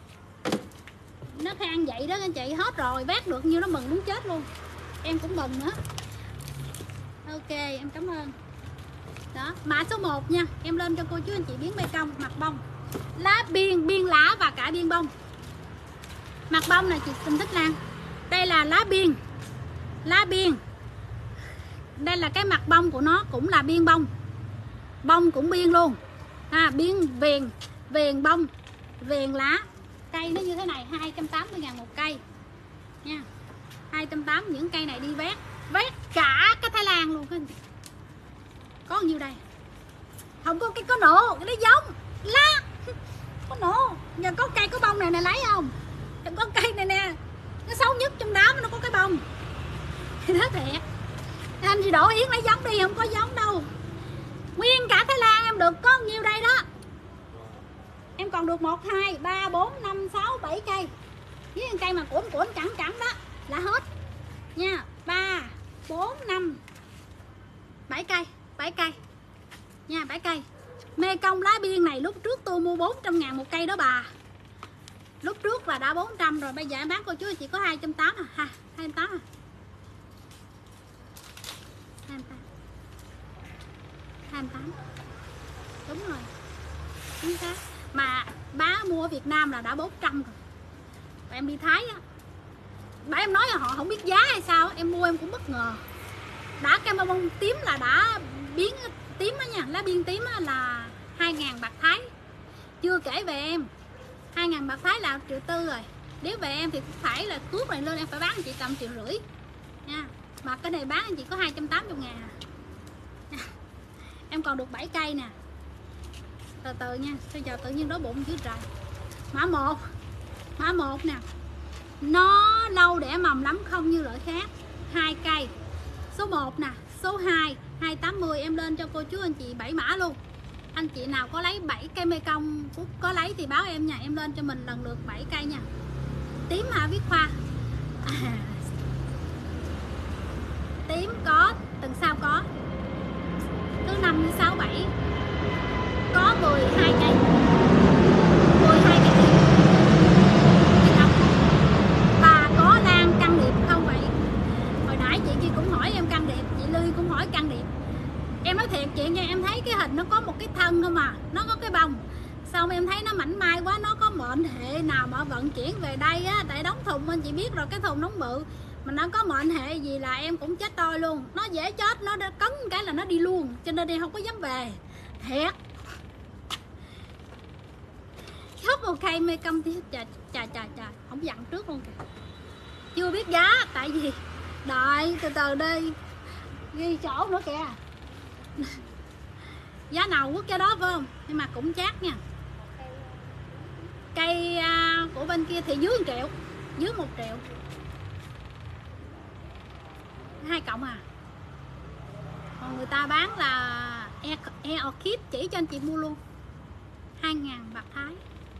Nó khan vậy đó anh chị, hết rồi, vác được nhiêu nó mừng muốn chết luôn. Em cũng mừng nữa. Ok, em cảm ơn. Đó, mã số 1 nha. Em lên cho cô chú anh chị biến mê công, mặt bông. Lá biên lá và cả biên bông. Mặt bông này chị Tinh Thích Lan. Đây là lá biên. Lá biên. Đây là cái mặt bông của nó cũng là biên bông. Bông cũng biên luôn. Biên viền bông, viền lá. Cây nó như thế này 280.000 một cây. Nha. 280 những cây này đi vét cả cái Thái Lan luôn anh chị. Có nhiêu đây? Không có cái có nổ, cái đó giống lá. Có nổ. Giờ có cây có bông này nè lấy không? Đừng có cây này nè. Nó xấu nhất trong đám nó có cái bông. Đó thiệt. Anh chị Đỗ Yến lấy giống đi, không có giống đâu. Nguyên cả Thái Lan em được có nhiêu đây đó. Em còn được 1, 2, 3, 4, 5, 6, 7 cây. Với cây mà cuộn cẳng đó là hết. Nha. 3, 4, 5, 7 cây. 7 cây. Nha, 7 cây. Mê công lá biên này lúc trước tôi mua 400.000 một cây đó bà. Lúc trước là đã 400 rồi, bây giờ em bán cô chú chỉ có 280 à. 280 à. 28. Đúng rồi. Chính xác. Mà bá mua ở Việt Nam là đã 400 rồi. Và em đi Thái á, bà em nói là họ không biết giá hay sao, em mua em cũng bất ngờ. Đã cái bông tím là đã biến tím á nha, lá biên tím á là 2.000 bạc Thái. Chưa kể về em 2.000 bạc Thái là 1,4 triệu rồi. Nếu về em thì cũng phải là tuốt này lên em phải bán chị tầm 1,5 triệu nha. Mà cái này bán anh chị có 280.000 à. Em còn được 7 cây nè. Từ từ nha, bây giờ tự nhiên đói bụng chứ trời. Mã 1. Mã 1 nè. Nó lâu đẻ mầm lắm, không như loại khác. 2 cây. Số 1 nè, số 2 280 em lên cho cô chú anh chị 7 mã luôn. Anh chị nào có lấy 7 cây Mekong Phúc có lấy thì báo em nha, em lên cho mình lần lượt 7 cây nha. Tím hả Viết Khoa? Tím có, tuần sau có. Thứ 5 thứ 6 7 có 12 cây. 12 cây tím. Và có lan căng điệp không vậy? Hồi nãy chị kia cũng hỏi em căng điệp, chị Ly cũng hỏi căng điệp. Em nói thiệt chị nha, em thấy cái hình nó có một cái thân thôi mà, nó có cái bông. Xong em thấy nó mảnh mai quá, nó có mệnh hệ nào mà vận chuyển về đây á, tại đóng thùng anh chị biết rồi, cái thùng nóng bự mà nó có mệnh hệ gì là em cũng chết tôi luôn. Nó dễ chết, nó cấn cái là nó đi luôn, cho nên em không có dám về. Thiệt. Khóc ok Mekong thì chà, không dặn trước luôn kìa. Chưa biết giá, tại vì đợi từ từ đi ghi chỗ nữa kìa. Giá nào quốc cho đó phải không? Nhưng mà cũng chát nha. Cây của bên kia thì dưới 1 triệu, dưới 1 triệu. 2 cộng à. Còn người ta bán là Orchid, chỉ cho anh chị mua luôn. 2.000 bạc Thái.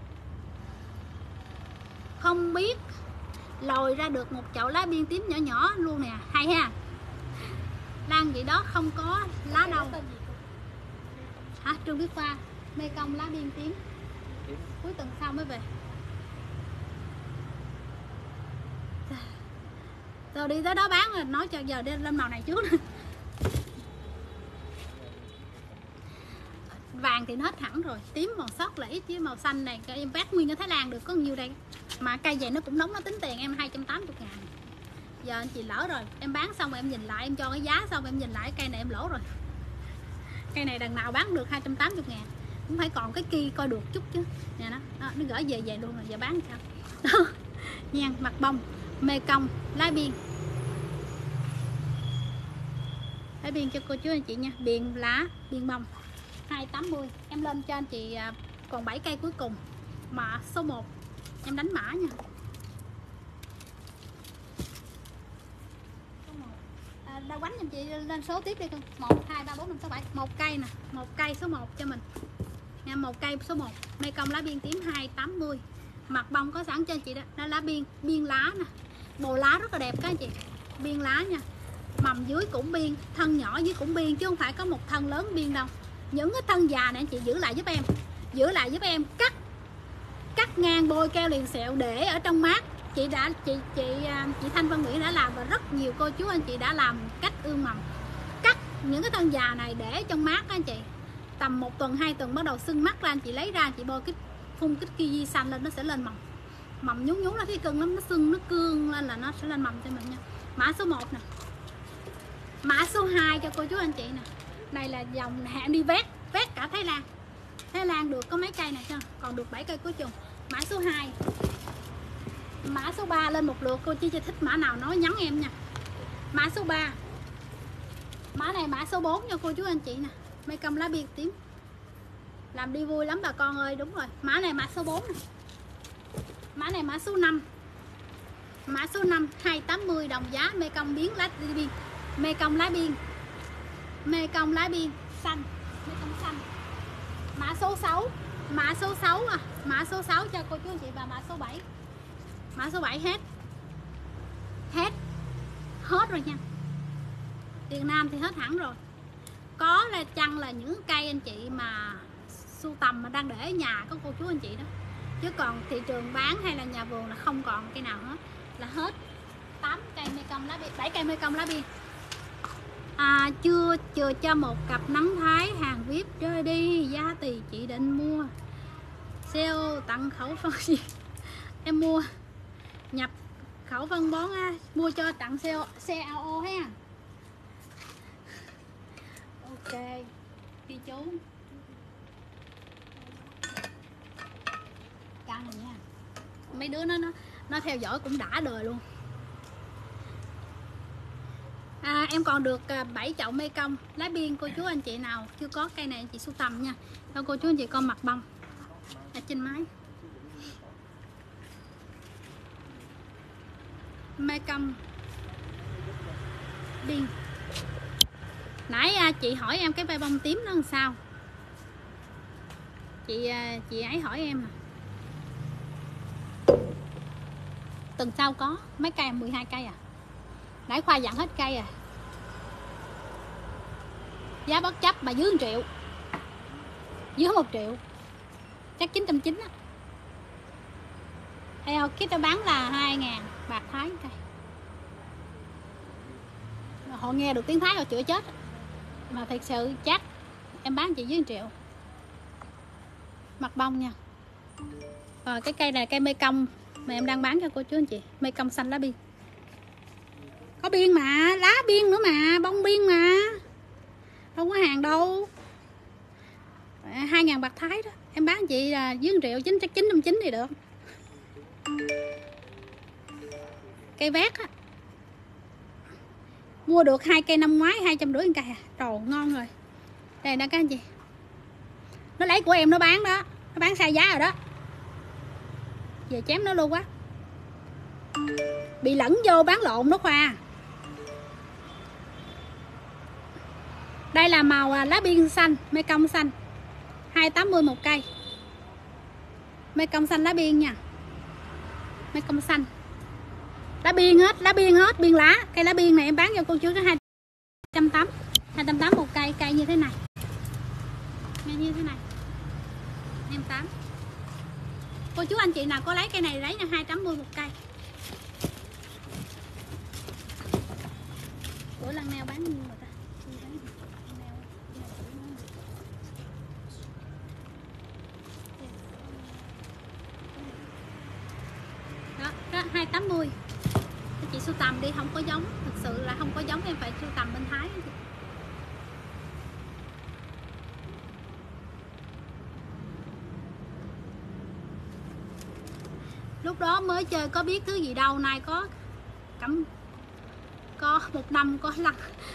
Không biết lòi ra được một chậu lá biên tím nhỏ nhỏ luôn nè, hay ha. Lan vậy đó không có lá đâu. Hả? Trương Viết Khoa, Mekong lá biên tím. Cuối tuần sau mới về. Rồi đi tới đó bán rồi nói cho giờ đi lên màu này trước. Vàng thì nó hết hẳn rồi, tím màu sót là ít, với màu xanh này em vác nguyên ở Thái Lan được có nhiêu đây. Mà cây vậy nó cũng nóng, nó tính tiền em 280.000. Giờ anh chị lỡ rồi, em bán xong rồi em nhìn lại, em cho cái giá xong em nhìn lại cây này em lỗ rồi. Cây này đằng nào bán được 280.000, cũng phải còn cái kia coi được chút chứ. Nè nó gửi về luôn rồi, giờ bán sao đó. Nha, mặt bông Mekong lá biên. Lá biên cho cô chú anh chị nha, biên lá, biên bông 280. Em lên cho anh chị còn 7 cây cuối cùng. Mã số 1 em đánh mã nha. Đa quánh anh chị lên số tiếp đi con. 1 2 3 4 5 6 7. Một cây nè, một cây số 1 cho mình. Nha, một cây số 1. Mekong lá biên tím 280. Mặt bông có sẵn cho anh chị đó. Đó lá biên lá nè. Bồ lá rất là đẹp các anh chị. Biên lá nha. Mầm dưới cũng biên, thân nhỏ dưới cũng biên chứ không phải có một thân lớn biên đâu. Những cái thân già này anh chị giữ lại giúp em. Giữ lại giúp em, cắt ngang bôi keo liền sẹo để ở trong mát. Chị Thanh Văn Nguyễn đã làm và rất nhiều cô chú anh chị đã làm cách ươm mầm. Cắt những cái thân già này để trong mát anh chị. Tầm 1 tuần 2 tuần bắt đầu sưng mắt ra, anh chị lấy ra anh chị bôi phun cái kiwi xanh lên, nó sẽ lên mầm. Mầm nhún nó thấy cưng lắm, nó sưng nó cương lên là nó sẽ lên mầm cho mình nha. Mã số 1 nè. Mã số 2 cho cô chú anh chị nè. Đây là dòng em đi vét cả Thái Lan. Thái Lan được có mấy cây này chưa? Còn được 7 cây cuối cùng. Mã số 2. Mã số 3 lên một lượt, cô chỉ thích mã nào nói nhắn em nha. Mã số 3. Mã này mã số 4 cho cô chú anh chị nè. Mekong lá biên tím. Làm đi vui lắm bà con ơi, đúng rồi. Mã này mã số 4 nè. Mã này mã số 5. Mã số 5 280 đồng giá Mekong biến lá biên. Mekong lá biên. Mekong lá biên xanh. Mekong xanh. Mã số 6. Mã số 6 à. Mã số 6 cho cô chú anh chị và mã số 7. Mã số 7 hết. Hết rồi nha. Việt Nam thì hết hẳn rồi. Có là chăng là những cây anh chị mà sưu tầm mà đang để ở nhà có cô chú anh chị đó. Chứ còn thị trường bán hay là nhà vườn là không còn cây nào hết. Là hết 8 cây Mekong lá biên, 7 cây Mekong lá biên. Chưa cho một cặp nấm Thái hàng VIP chơi đi, giá thì chị định mua. CEO tặng khẩu phân gì? Em mua nhập khẩu phân bón mua cho tặng CAO ha. Ok ghi chú căng rồi nha. Mấy đứa nó theo dõi cũng đã đời luôn. em còn được 7 chậu mê công lá biên. Cô chú anh chị nào chưa có cây này anh chị sưu tầm nha. Cho cô chú anh chị con mặt bông ở trên máy. Mê công biên. Nãy chị hỏi em cái bay bông tím nó làm sao. Chị ấy hỏi em tuần sau có mấy cây, 12 cây à. Nãy Khoa dặn hết cây à. Giá bất chấp mà dưới 1 triệu, dưới 1 triệu chắc 990 á. Theo kit nó bán là 2.000 bạc Thái cây. Họ nghe được tiếng Thái họ chữa chết. Mà thật sự chắc em bán chị dưới 1 triệu. Mặt bông nha. Rồi cái cây này cây mê công mà em đang bán cho cô chú anh chị, mê công xanh lá biên. Có biên mà, lá biên nữa mà, bông biên mà. Đâu có hàng đâu. 2.000 bạc Thái đó. Em bán chị là dưới 1 triệu, chắc 950 thì được. Cây vét á. Mua được 2 cây năm ngoái 250 một cây à. Trời ngon rồi. Đây nè các anh chị. Nó lấy của em nó bán đó. Nó bán sai giá rồi đó. Về chém nó luôn quá. Bị lẫn vô bán lộn đó Khoa. Đây là màu lá biên xanh, mê công xanh 280 một cây. Mê công xanh lá biên nha. Mê công xanh. Lá biên hết, biên lá. Cây lá biên này em bán cho cô chú có 280 một cây, cây như thế này. Như thế này. 28. Cô chú anh chị nào có lấy cây này lấy nha, 280 một cây. Bữa lăng neo bán nhiêu rồi ta? Đó 280. Chị sưu tầm đi, không có giống, thực sự là không có giống, em phải sưu tầm bên Thái. Lúc đó mới chơi có biết thứ gì đâu, nay có một năm có lăng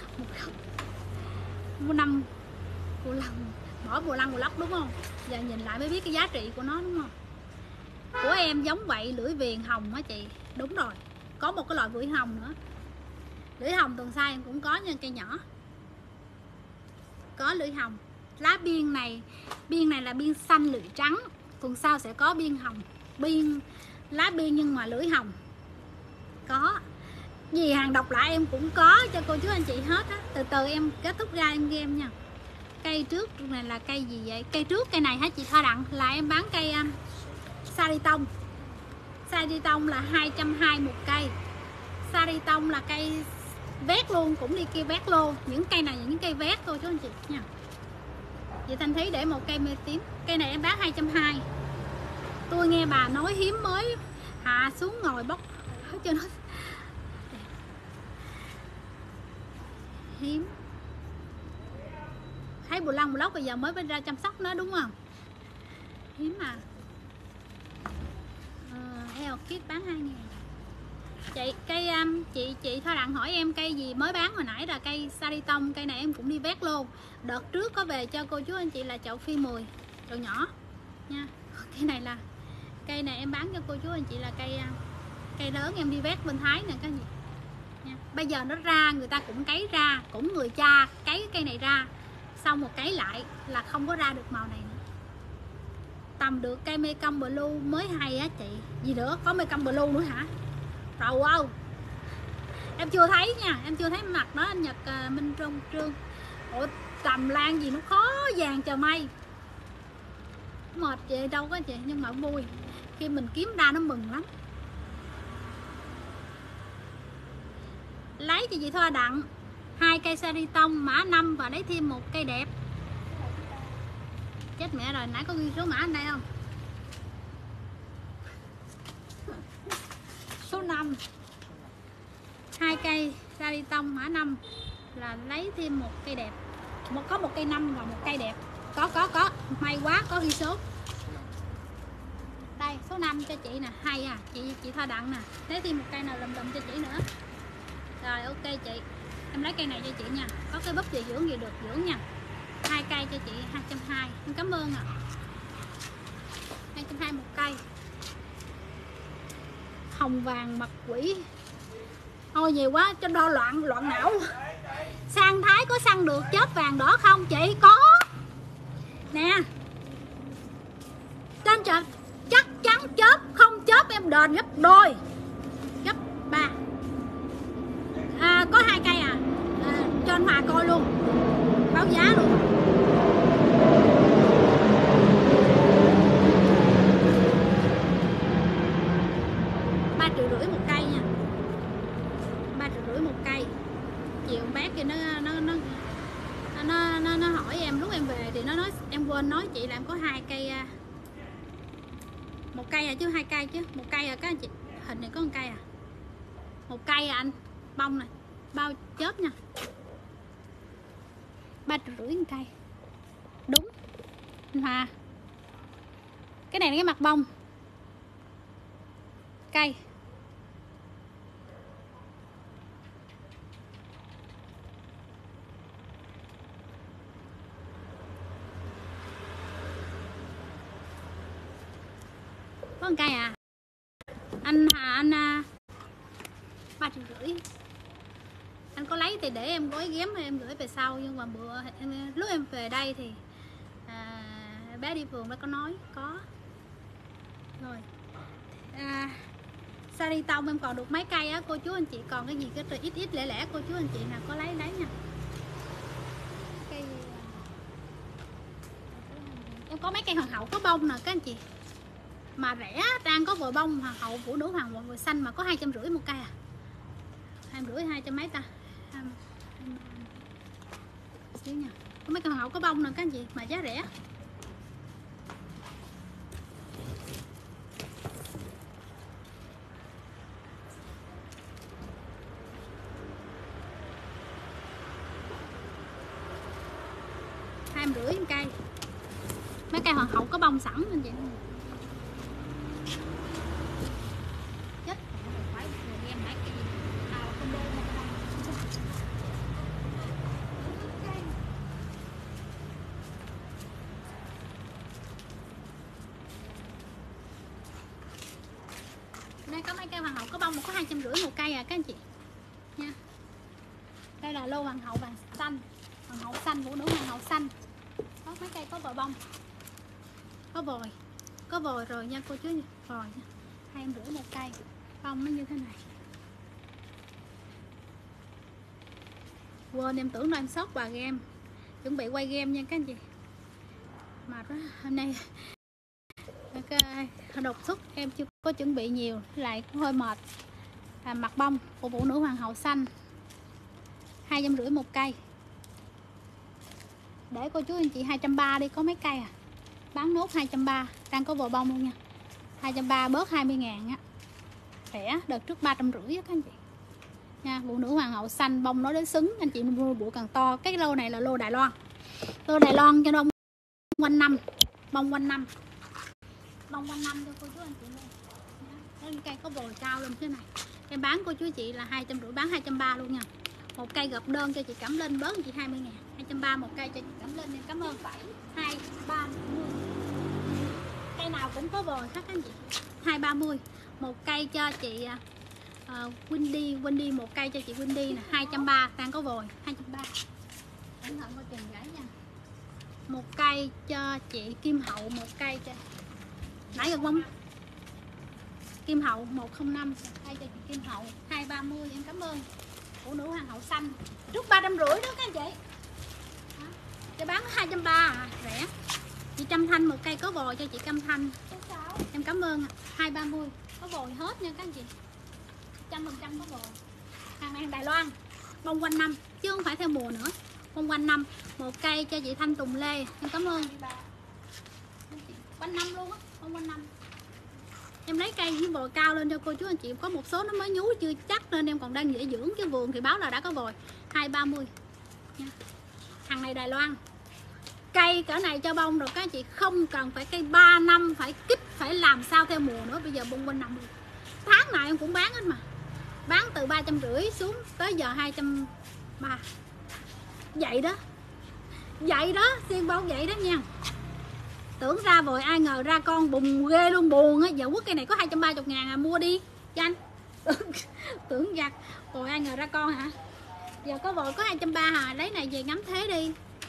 một năm của lăng, bỏ bùa lăng bùa lóc đúng không? Giờ nhìn lại mới biết cái giá trị của nó đúng không? Của em giống vậy, lưỡi viền hồng hả chị? Đúng rồi, có một cái loại lưỡi hồng nữa. Lưỡi hồng tuần sau em cũng có nha, cây nhỏ có lưỡi hồng. Lá biên này là biên xanh lưỡi trắng, tuần sau sẽ có biên hồng, biên lá biên nhưng mà lưỡi hồng. Có gì hàng độc lạ em cũng có cho cô chú anh chị hết á. Từ từ em kết thúc ra em game nha. Cây trước này là cây gì vậy? Cây trước cây này hả chị Thoa Đặng? Là em bán cây Saritong. Saritong là 220 một cây. Saritong là cây vét luôn, cũng đi kia vét luôn. Những cây này là những cây vét thôi chú anh chị nha. Chị Thanh Thúy để một cây mê tím. Cây này em bán 220. Tôi nghe bà nói hiếm mới hạ xuống ngồi bóc cho nó hiếm. Thấy bù lăng bù lóc bây giờ mới bên ra chăm sóc nó đúng không? Hiếm mà. Heo kit bán 2.000. Chị cây chị Thoa Đặng hỏi em cây gì mới bán hồi nãy là cây Saritong. Cây này em cũng đi vét luôn. Đợt trước có về cho cô chú anh chị là chậu phi 10, chậu nhỏ nha. Cây này em bán cho cô chú anh chị là cây lớn em đi vét bên Thái nè các gì nha. Bây giờ nó ra người ta cũng cấy ra, cũng người cha cấy cây này ra, xong một cấy lại là không có ra được màu này nữa. Tầm được cây mê công blue mới hay á chị. Gì nữa, có mê công blue nữa hả? Rồi wow, em chưa thấy nha, em chưa thấy mặt nó. Anh Nhật Minh Trung Trương. Ủa tầm lan gì nó khó vàng trời mây. Mệt chị đâu có chị, nhưng mà vui khi mình kiếm ra nó mừng lắm. Lấy cho chị Thoa Đặng 2 cây Saritong mã 5 và lấy thêm một cây đẹp. Chết mẹ rồi, nãy có ghi số mã ở đây không? Số 5. 2 cây Saritong mã 5 là lấy thêm một cây đẹp. Có một cây 5 và một cây đẹp. Có. May quá có ghi số. Đây số 5 cho chị nè, hay chị Thoa Đặng nè. Lấy thêm một cây nào lùm cho chị nữa. Rồi ok chị. Em lấy cây này cho chị nha, có cái búp gì dưỡng gì được dưỡng nha. 2 cây cho chị 220. Em cảm ơn ạ. 220 một cây. Hồng vàng mặt quỷ. Thôi nhiều quá cho đo loạn não. Sang Thái có săn được chớp vàng đỏ không chị? Có nè. Trên trời chắc chắn chớp, không chớp em đền gấp đôi, gấp 3. Có 2 cây cho anh Hòa coi luôn, báo giá luôn. Ba 3,5 triệu một cây nha, 3,5 triệu một cây. Chiều bác kia nó hỏi em lúc em về thì nó nói em quên nói chị là em có 2 cây, 1 cây chứ 2 cây chứ 1 cây các anh chị, hình này có 1 cây 1 cây anh, bông này bao chớp nha, 3,5 triệu một cây. Đúng anh Hòa, cái này là cái mặt bông cây. Có 1 cây anh Hà, anh 3,5 triệu. Anh có lấy thì để em gói ghém em gửi về sau, nhưng mà bữa lúc em về đây thì bé đi phường nó có nói có rồi. Sari tông em còn được mấy cây á cô chú anh chị, còn cái gì cái ít lẻ lẻ cô chú anh chị nào có lấy nha. Cây em có mấy cây hoàng hậu có bông nè các anh chị, mà rẻ, đang có vòi bông hoàng hậu phụ nữ hoàng vòi xanh mà có 250 một cây 250 200 mấy ta, xíu nha. Có mấy cây hoàng hậu có bông nè các anh chị mà giá rẻ. $250 một cây. Mấy cây hoàng hậu có bông sẵn anh chị. Chết, phải em hãy cái gì combo đây có mấy cây hoàng hậu có bông mà có 250 một cây các anh chị nha. Đây là lô hoàng hậu vàng xanh, hoàng hậu xanh, phụ nữ hoàng hậu xanh. Có mấy cây có vòi bông, có vòi rồi nha cô chú nha, vòi nha, 250 một cây, bông nó như thế này. Quên em tưởng là em sót bà game, chuẩn bị quay game nha các anh chị. Mà đó hôm nay đột xuất em chưa có chuẩn bị nhiều, lại cũng hơi mệt. Mặt bông của phụ nữ hoàng hậu xanh 250 một cây. Để cô chú anh chị 230 đi, có mấy cây bán nốt 230, đang có vòi bông luôn nha. 230 bớt 20.000 á, rẻ, đợt trước 350 á các anh chị nha. Phụ nữ hoàng hậu xanh bông nó đến xứng, anh chị mua bụi càng to. Cái lô này là lô Đài Loan, lô Đài Loan cho đông quanh năm, bông quanh năm cho cô chú anh chị luôn. Cây có vòi cao lên thế này, em bán cô chú chị là 250, bán 230 luôn nha. Một cây gập đơn cho chị Cẩm Linh bớt chị 20.000, 230 một cây cho chị Cẩm Linh, em cảm ơn. 230 cây nào cũng có vòi hết anh chị. 230 một cây cho chị Windy một cây cho chị Windy nè, 230 đang có vòi 230. Cẩn thận coi chừng gãy nha. Một cây cho chị Kim Hậu, một cây cho nãy được không? Kim Hậu 105, một cây cho chị Kim Hậu 230, em cảm ơn. Phụ nữ hoàng hậu xanh trước 350 đó các anh chị. Cho bán 230 rẻ. Chị Trâm Thanh một cây có vòi cho chị Trâm Thanh. Em cảm ơn. 230 có vòi hết nha các anh chị. 100% có vòi. Hàng này hàng Đài Loan, bông quanh năm chứ không phải theo mùa nữa. Bông quanh năm, một cây cho chị Thanh Tùng Lê. Em cảm ơn. Quanh năm luôn á, bông quanh năm. Em lấy cây với vòi cao lên cho cô chú anh chị, có một số nó mới nhú chưa chắc nên em còn đang dễ dưỡng, chứ vườn thì báo là đã có vòi. 230 nha. Hàng này Đài Loan. Cây cỡ này cho bông rồi các anh chị, không cần phải cây 3 năm phải kích, phải làm sao theo mùa nữa. Bây giờ bông quanh năm luôn. Tháng nào em cũng bán hết mà. Bán từ 350 xuống tới giờ 200 3. Vậy đó xiên bông vậy đó nha. Tưởng ra vội ai ngờ ra con bùng ghê luôn, buồn á. Giờ quất cây này có 230.000 à, mua đi cho anh. Tưởng giặt vội ai ngờ ra con hả? Giờ có vội có 230 hả? Lấy này về ngắm thế đi.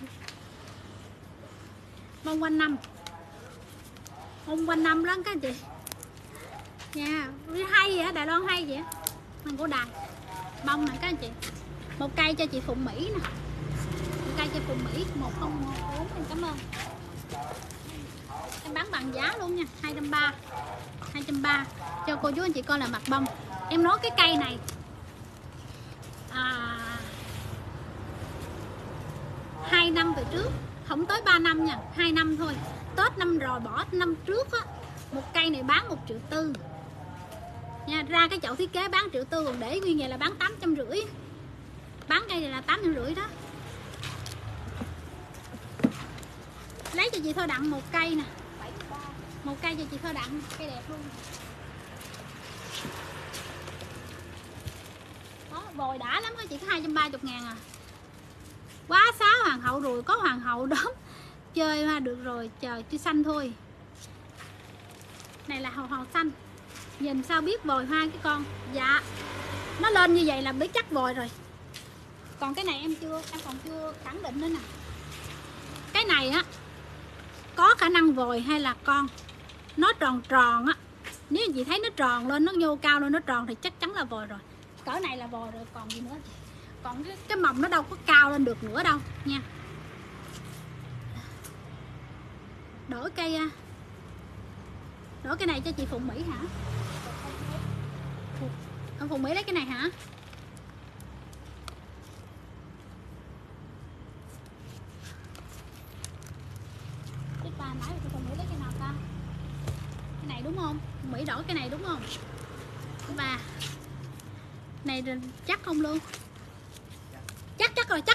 Bông quanh năm, bông quanh năm lắm các anh chị nha. Hay vậy, Đài Loan hay vậy. Mình của Đài bông này các anh chị. Một cây cho chị Phụng Mỹ nè, một cây cho Phụng Mỹ 1014, em cảm ơn. Em bán bằng giá luôn nha, 230 cho cô chú anh chị coi là mặt bông. Em nói cái cây này 2 năm về trước, không tới 3 năm nha, 2 năm thôi. Tết năm rồi bỏ năm trước á, một cây này bán 1,4 triệu nha. Ra cái chậu thiết kế bán 1,4 triệu, còn để nguyên vậy là bán 850. Bán cây này là 850 đó. Lấy cho chị Thôi Đặng một cây nè, một cây cho chị Thôi Đặng, cây đẹp luôn. Đó, vòi đã lắm á, chị có 230.000 à. Quá xá hoàng hậu rồi, có hoàng hậu đốm chơi ha, được rồi, chờ chưa xanh thôi. Này là hầu xanh. Nhìn sao biết vòi hoa cái con? Dạ, nó lên như vậy là biết chắc vòi rồi. Còn cái này em còn chưa khẳng định nữa nè. Cái này á có khả năng vòi hay là con. Nó tròn tròn á, nếu chị thấy nó tròn lên, nó nhô cao lên, nó tròn thì chắc chắn là vòi rồi. Cỡ này là vòi rồi, còn gì nữa. Còn cái mầm nó đâu có cao lên được nữa đâu nha. Đổi cây, đổi cái này cho chị Phụng Mỹ hả? Phụng Mỹ lấy cái này hả? Cái ba nãy chị Phụng Mỹ lấy cái nào ta? Cái này đúng không? Phụng Mỹ đổi cái này đúng không? Và này chắc không luôn? Chắc rồi.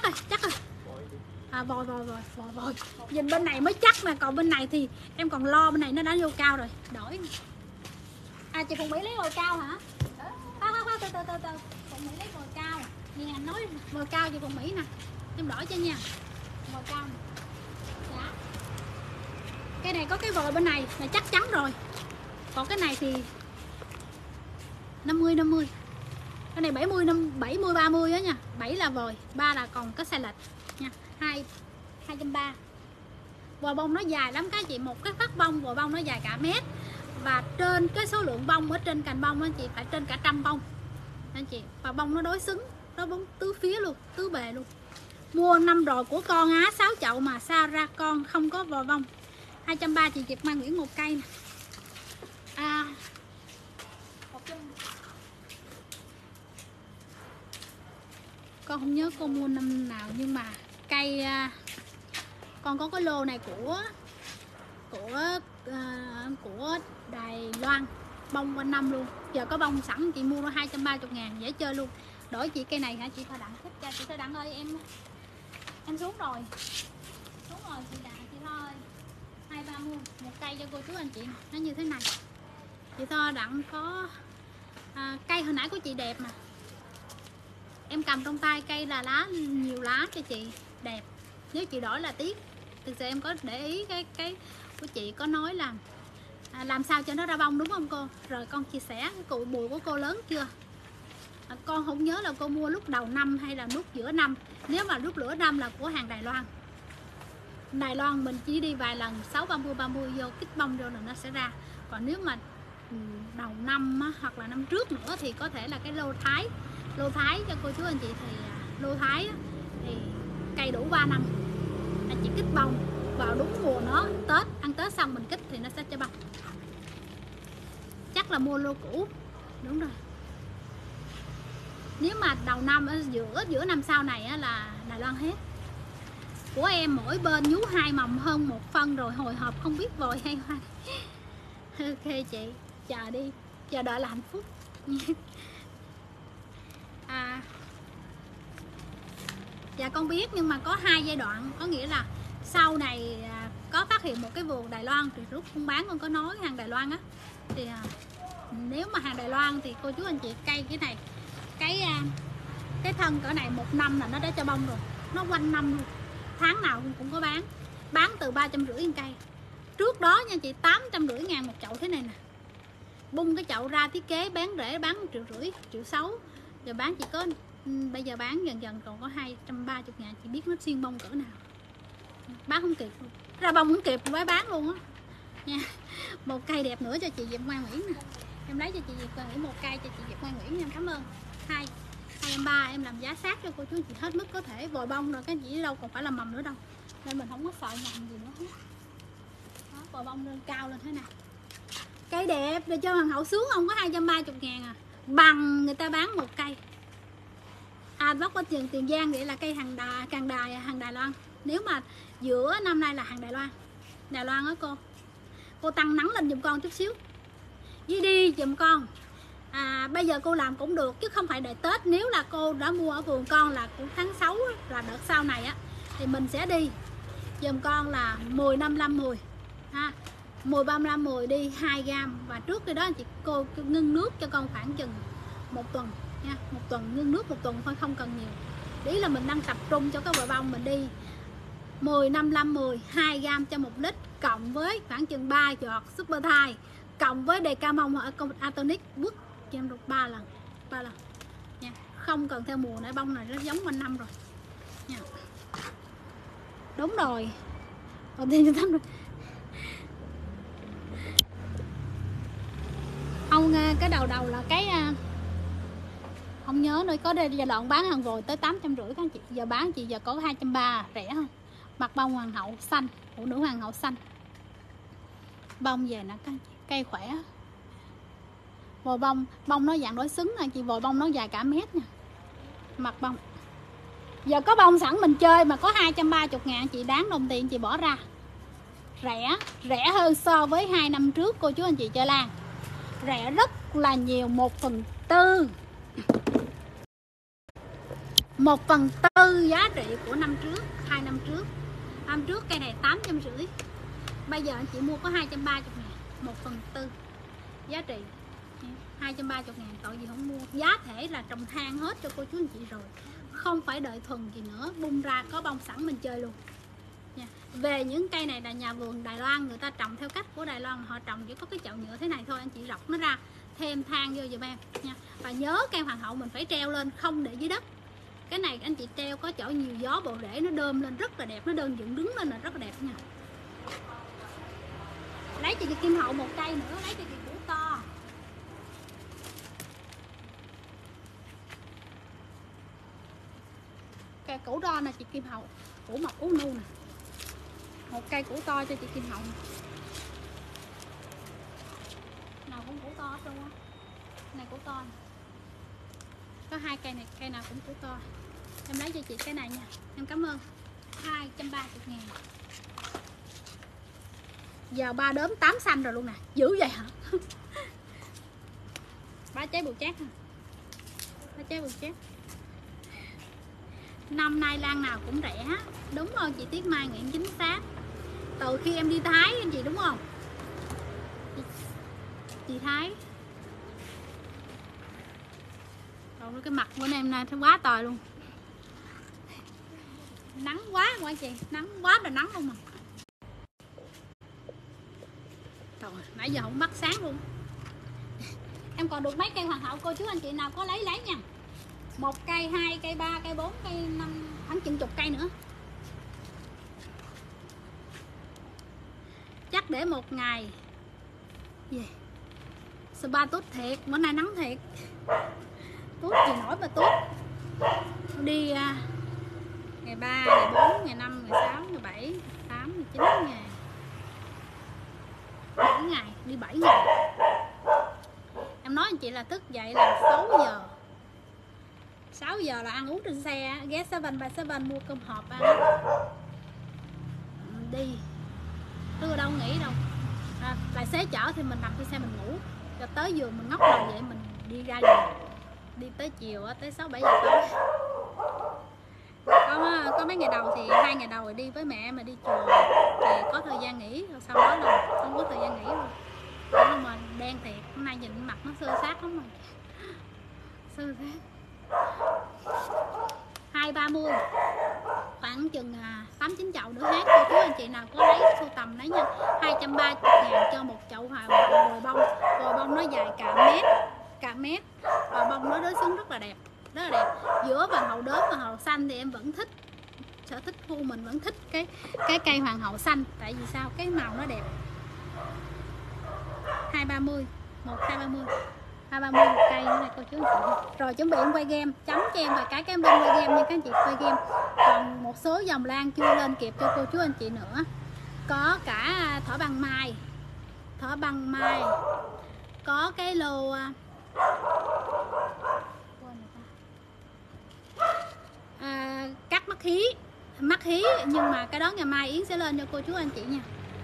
Vòi. Nhìn bên này mới chắc nè, còn bên này thì em còn lo, bên này nó đã vô cao rồi. Đổi. Chị Phụng Mỹ lấy vòi cao hả? Từ. Phụng Mỹ lấy vòi cao. Nghe anh nói vòi cao chị Phụng Mỹ nè. Em đổi cho nha. Vòi cao nè. Dạ. Cái này có cái vòi bên này là chắc chắn rồi. Còn cái này thì 50. Cái này 70 30 đó nha. 7 là vòi, 3 là còn có sai lệch nha. 230. Vòi bông nó dài lắm các chị, một cái phát bông vòi bông nó dài cả mét. Và trên cái số lượng bông ở trên cành bông anh chị phải trên cả 100 bông anh chị. Và bông nó đối xứng, nó bông tứ phía luôn, tứ bề luôn. Mua năm rồi của con á, 6 chậu mà sao ra con không có vòi bông. 230 chị Diệp Mai Nguyễn một cây nè. Con không nhớ con mua năm nào, nhưng mà cây con có cái lô này của Đài Loan, bông quanh năm luôn. Giờ có bông sẵn chị mua 230.000 dễ chơi luôn. Đổi chị cây này hả chị Thôi Đặng? Thích cho chị Thôi Đặng ơi, em xuống rồi chị Đặng, chị Thôi 230 một cây cho cô chú anh chị. Nó như thế này chị Thôi Đặng có cây hồi nãy của chị đẹp mà. Em cầm trong tay cây là lá, nhiều lá cho chị, đẹp. Nếu chị đổi là tiếc. Thực sự em có để ý cái của chị có nói là làm sao cho nó ra bông đúng không cô? Rồi con chia sẻ cái cụ bùi của cô lớn chưa? Con không nhớ là cô mua lúc đầu năm hay là lúc giữa năm. Nếu mà lúc giữa năm là của hàng Đài Loan. Đài Loan mình chỉ đi vài lần 6-30 vô kích bông vô là nó sẽ ra. Còn nếu mà đầu năm á, hoặc là năm trước nữa thì có thể là cái lô Thái cho cô chú anh chị thì lô Thái á, thì cây đủ 3 năm anh chị kích bông vào đúng mùa nó Tết, ăn Tết xong mình kích thì nó sẽ cho bông. Chắc là mua lô cũ, đúng rồi. Nếu mà đầu năm ở giữa năm sau này á, là Đài Loan hết. Của em mỗi bên nhú 2 mầm hơn 1 phân rồi, hồi hộp không biết vòi hay hoa. Ok chị, chờ đi, chờ đợi là hạnh phúc. Dạ con biết, nhưng mà có 2 giai đoạn. Có nghĩa là sau này có phát hiện một cái vườn Đài Loan thì lúc không bán con có nói hàng Đài Loan á, thì nếu mà hàng Đài Loan thì cô chú anh chị cây cái này, Cái thân cỡ này 1 năm là nó đã cho bông rồi, nó quanh năm luôn, tháng nào cũng có bán từ 350 một cây. Trước đó nha chị, 850.000 một chậu thế này nè. Bung cái chậu ra thiết kế bán rẻ, bán 1,5 triệu, 1,6 triệu. Giờ bán chỉ có, bây giờ bán dần dần còn có 230.000. Chị biết nó xiên bông cỡ nào, bán không kịp luôn. Ra bông không kịp mới bán luôn á nha. Một cây đẹp nữa cho chị Diệp Mai Nguyễn nè. Em lấy cho chị Diệp Mai Nguyễn một cây cho chị Diệp Mai Nguyễn nha, em cảm ơn. Hai em ba em làm giá sát cho cô chú chị hết mức có thể. Vòi bông rồi cái gì đâu còn phải làm mầm nữa đâu, nên mình không có sợ mầm gì nữa. Đó, vòi bông lên cao lên thế này, cây đẹp để cho hoàng hậu xuống không có 230.000 à, bằng người ta bán một cây. Bóc có Tiền Giang vậy là cây hàng Đài Loan. Nếu mà giữa năm nay là hàng Đài Loan á cô tăng nắng lên giùm con chút xíu với đi giùm con. Bây giờ cô làm cũng được chứ không phải đợi Tết. Nếu là cô đã mua ở vườn con là cũng tháng 6 là đợt sau này á, thì mình sẽ đi giùm con là 10 55 10 ha, 10 35 10 đi 2 gram. Và trước cái đó cô ngưng nước cho con khoảng chừng 1 tuần nha, 1 tuần ngưng nước 1 tuần thôi, không cần nhiều. Ý là mình đang tập trung cho cái vòi bông mình đi 10 55 10 2 gram cho 1 lít, cộng với khoảng chừng 3 giọt Super Thai, cộng với Decamon hoặc Atonic bước cho em được 3 lần nha. Không cần theo mùa nữa, bông này nó giống quanh năm rồi nha. Đúng rồi, đầu tiên cho rồi. Không, cái đầu là cái không nhớ nữa, có giai đoạn bán hàng vòi tới 850 các anh chị. Giờ bán chị giờ có 230, rẻ không? Mặt bông hoàng hậu xanh, phụ nữ hoàng hậu xanh. Bông về nè các anh chị, cây khỏe. Vòi bông nó dạng đối xứng nè chị, vòi bông nó dài cả mét nha. Mặt bông. Giờ có bông sẵn mình chơi mà có 230.000 chị, đáng đồng tiền chị bỏ ra. Rẻ hơn so với 2 năm trước cô chú anh chị chơi lan. Rẻ rất là nhiều, 1/4. 1/4 giá trị của năm trước, 2 năm trước. Năm trước cây này 850, bây giờ anh chị mua có 230.000, 1/4 giá trị. 230.000 tội gì không mua. Giá thể là trồng than hết cho cô chú anh chị rồi, không phải đợi thuần gì nữa, bung ra có bông sẵn mình chơi luôn nha. Về những cây này là nhà vườn Đài Loan người ta trồng theo cách của Đài Loan, họ trồng chỉ có cái chậu nhựa thế này thôi, anh chị rọc nó ra thêm than vô giùm em nha. Và nhớ cây hoàng hậu mình phải treo lên, không để dưới đất. Cái này anh chị treo có chỗ nhiều gió bộ rễ nó đơm lên rất là đẹp, nó đơn dựng đứng lên là rất là đẹp nha. Lấy cho chị Kim Hậu một cây nữa, lấy cho chị củ to. Cây củ to nè chị Kim Hậu, củ mọc củ nu nè. Một cây củ to cho chị Kim Hậu. Nào cũng củ to hết luôn á. Này củ to nè. Có 2 cây này, cây nào cũng củ to. Em lấy cho chị cái này nha. Em cảm ơn. 230.000. Giờ 3 đốm 8 xanh rồi luôn nè. Dữ vậy hả? 3 trái bù chát hả? 3 trái bù chát. Năm nay lan nào cũng rẻ. Đúng rồi chị Tiết Mai Nguyễn, chính xác. Từ khi em đi Thái anh chị đúng không? Chị Thái. Rồi cái mặt của em nay quá tồi luôn. Nắng quá chị, nắng quá là nắng luôn mà. Trời, nãy giờ không bắt sáng luôn. Em còn được mấy cây hoàng hậu cô chú anh chị nào có lấy nha. 1 cây, 2 cây, 3 cây, 4 cây, 5, khoảng chừng chục cây nữa. Chắc để một ngày. Gì? Spa tốt thiệt, bữa nay nắng thiệt. Tốt gì nổi mà tốt. Đi ngày 3, ngày 4, ngày 5, ngày 6, ngày 7, ngày 8, ngày 9 ngày 7 ngày, đi 7 ngày. Em nói anh chị là thức dậy là 6 giờ. 6 giờ là ăn uống trên xe, ghé 7-7 mua cơm hộp ăn. Đi. Chứ đâu nghĩ đâu. Tài xế chở thì mình nằm trên xe mình ngủ. Cho tới giường mình ngóc đầu vậy mình đi ra giường. Đi tới chiều tới 6-7 giờ tối. Có mấy ngày đầu thì 2 ngày đầu rồi đi với mẹ mà đi chùa thì có thời gian nghỉ, rồi sau đó là không có thời gian nghỉ luôn. Nhưng mà đen thiệt, hôm nay nhìn mặt nó sơ sát lắm rồi. Sơ sát. 230, khoảng chừng 8-9 chậu nữa hết. Cô chú anh chị nào có lấy sưu tầm lấy nha. 230.000 cho một chậu rồi bông. Rồi bông nó dài cả mét, và bông nó đối xứng rất là đẹp, rất là đẹp. Giữa vàng hậu đốm và hậu xanh thì em vẫn thích, sở thích khu mình vẫn thích cái cây hoàng hậu xanh. Tại vì sao? Cái màu nó đẹp. 230, 230 cây nữa này cô chú anh chị. Rồi chuẩn bị em quay game, chấm cho em vài cái em bên quay game nha các anh chị, quay game. Còn một số dòng lan chưa lên kịp cho cô chú anh chị nữa. Có cả thỏ băng mai, có cái lô cắt mắt hí, nhưng mà cái đó ngày mai Yến sẽ lên cho cô chú anh chị nha.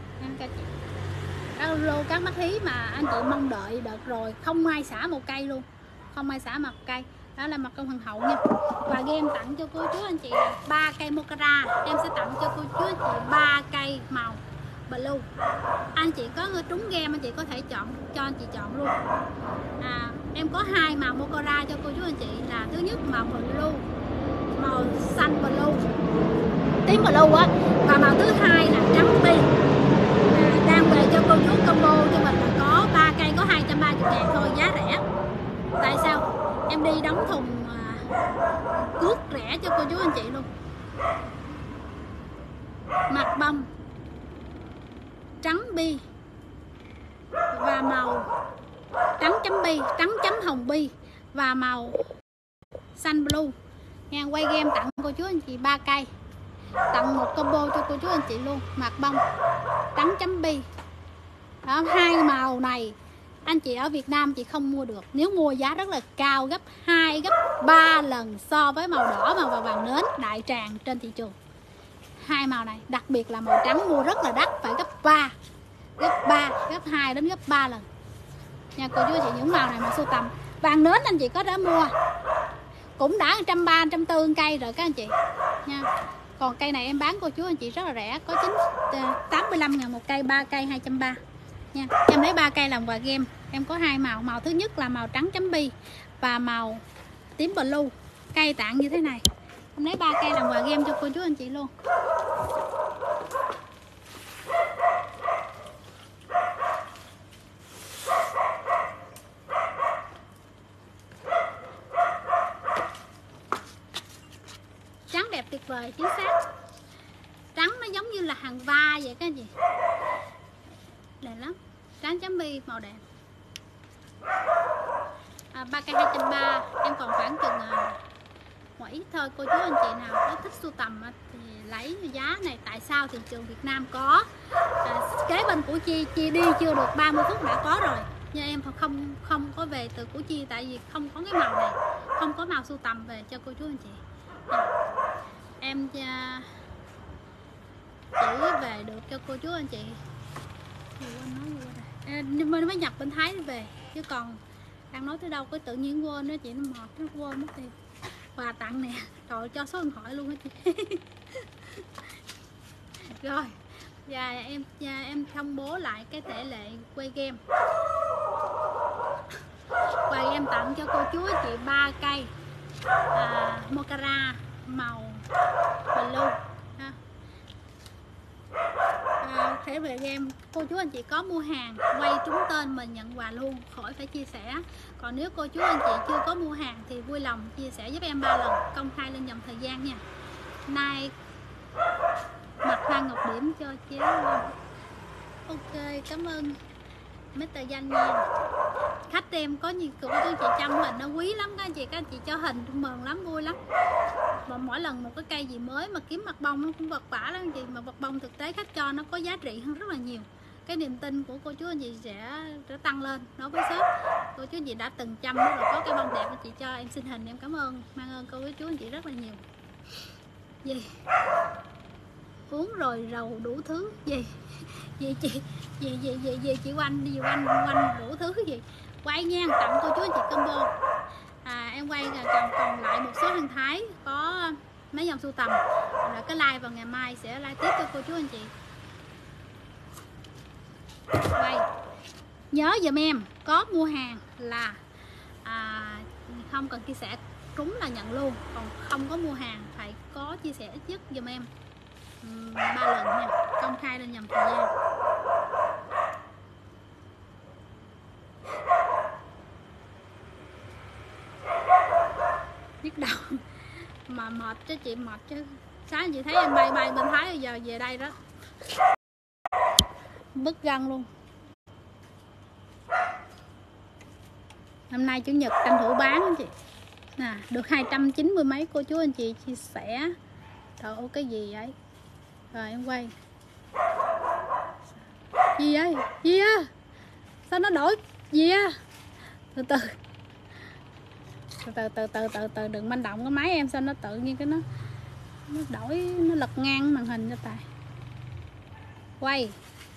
Đó, lô cắt mắt hí mà anh chị mong đợi đợt rồi không ai xả một cây luôn, không ai xả một cây. Đó là mặt công hoàng hậu nha. Và game tặng cho cô chú anh chị 3 cây mocara. Em sẽ tặng cho cô chú anh chị 3 cây màu blue. Anh chị có trúng game anh chị có thể chọn, cho anh chị chọn luôn. Em có 2 màu mocara cho cô chú anh chị, là thứ nhất màu blue, màu xanh blue, tím blue á, và màu thứ hai là trắng bi. Đang về cho cô chú combo cho mình là có 3 cây có 230.000 thôi, giá rẻ. Tại sao? Em đi đóng thùng cước rẻ cho cô chú anh chị luôn. Mặt bông trắng bi và màu trắng chấm bi, trắng chấm hồng bi và màu xanh blue. Nghe quay game tặng cô chú anh chị 3 cây, tặng một combo cho cô chú anh chị luôn. Mặt bông trắng chấm bi. Đó, 2 màu này anh chị ở Việt Nam chị không mua được. Nếu mua giá rất là cao, gấp 2, gấp 3 lần so với màu đỏ, màu vàng nến đại tràng trên thị trường. 2 màu này, đặc biệt là màu trắng mua rất là đắt, phải gấp 3, gấp 2 đến gấp 3 lần nha cô chú chị. Những màu này mà sưu tầm. Vàng nến anh chị có đã mua cũng đã 130, 140 cây rồi các anh chị nha. Còn cây này em bán cô chú anh chị rất là rẻ, có 85.000 một cây, 3 cây 230 nha. Em lấy 3 cây làm quà game. Em có 2 màu, màu thứ nhất là màu trắng chấm bi và màu tím blue. Cây tặng như thế này. Em lấy 3 cây làm quà game cho cô chú anh chị luôn. Trắng đẹp tuyệt vời, chính xác. Trắng nó giống như là hàng va vậy các anh chị. Đẹp lắm. Trắng chấm bi màu đẹp. 3 cây 230. Em còn khoảng chừng một ít thôi. Cô chú anh chị nào có thích sưu tầm thì lấy giá này. Tại sao thị trường Việt Nam có, kế bên Củ Chi đi chưa được 30 phút đã có rồi. Nhưng em không có về từ Củ Chi, tại vì không có cái màu này, không có màu sưu tầm về cho cô chú anh chị. Em chỉ về được cho cô chú anh chị. Nhưng mà nó mới nhập bên Thái về, chứ còn đang nói tới đâu có tự nhiên quên đó chị, nó mọt nó quên mất tiêu. Quà tặng nè, rồi cho số điện thoại luôn á chị. Rồi và em công bố lại cái tỷ lệ quay game. Quà em tặng cho cô chú anh chị 3 cây mocara màu blue ha. Thể về game cô chú anh chị có mua hàng quay trúng tên mình nhận quà luôn, khỏi phải chia sẻ. Còn nếu cô chú anh chị chưa có mua hàng thì vui lòng chia sẻ giúp em 3 lần, công khai lên dòng thời gian nha. Nay mặt hoa ngọc điểm cho chế luôn. Ok, cảm ơn Mr. Danh nha. Khách em có nhiều cô chú anh chị trong hình nó quý lắm các anh chị cho hình mừng lắm, vui lắm. Và mỗi lần một cái cây gì mới mà kiếm mặt bông nó cũng vật vả lắm anh chị, mà vật bông thực tế khách cho nó có giá trị hơn rất là nhiều. Cái niềm tin của cô chú anh chị sẽ tăng lên đối với shop. Cô chú anh chị đã từng chăm rồi có cái bông đẹp anh chị cho em xin hình, em cảm ơn, mang ơn cô chú anh chị rất là nhiều. Gì uống rồi rầu đủ thứ gì chị chị quanh đủ thứ gì. Quay nha, tặng cô chú anh chị combo. Em quay còn lại một số hàng Thái có mấy dòng sưu tầm, là cái live vào ngày mai sẽ live tiếp cho cô chú anh chị. Quay nhớ giùm em có mua hàng là không cần chia sẻ trúng là nhận luôn, còn không có mua hàng phải có chia sẻ ít nhất giùm em 3 lần nha, công khai lên nhằm thời gian. Nhức đầu mà mệt chứ chị, mệt chứ. Sáng chị thấy em bay bên Thái, giờ về đây đó bứt răng luôn. Năm nay chủ nhật tranh thủ bán anh chị nè, được 290 mấy cô chú anh chị chia sẻ. Trời ơi cái gì vậy? Rồi em quay gì vậy? Gì á? Sao nó đổi gì á? Từ từ đừng manh động cái máy em, sao nó tự nhiên cái nó đổi, nó lật ngang màn hình cho tài. Quay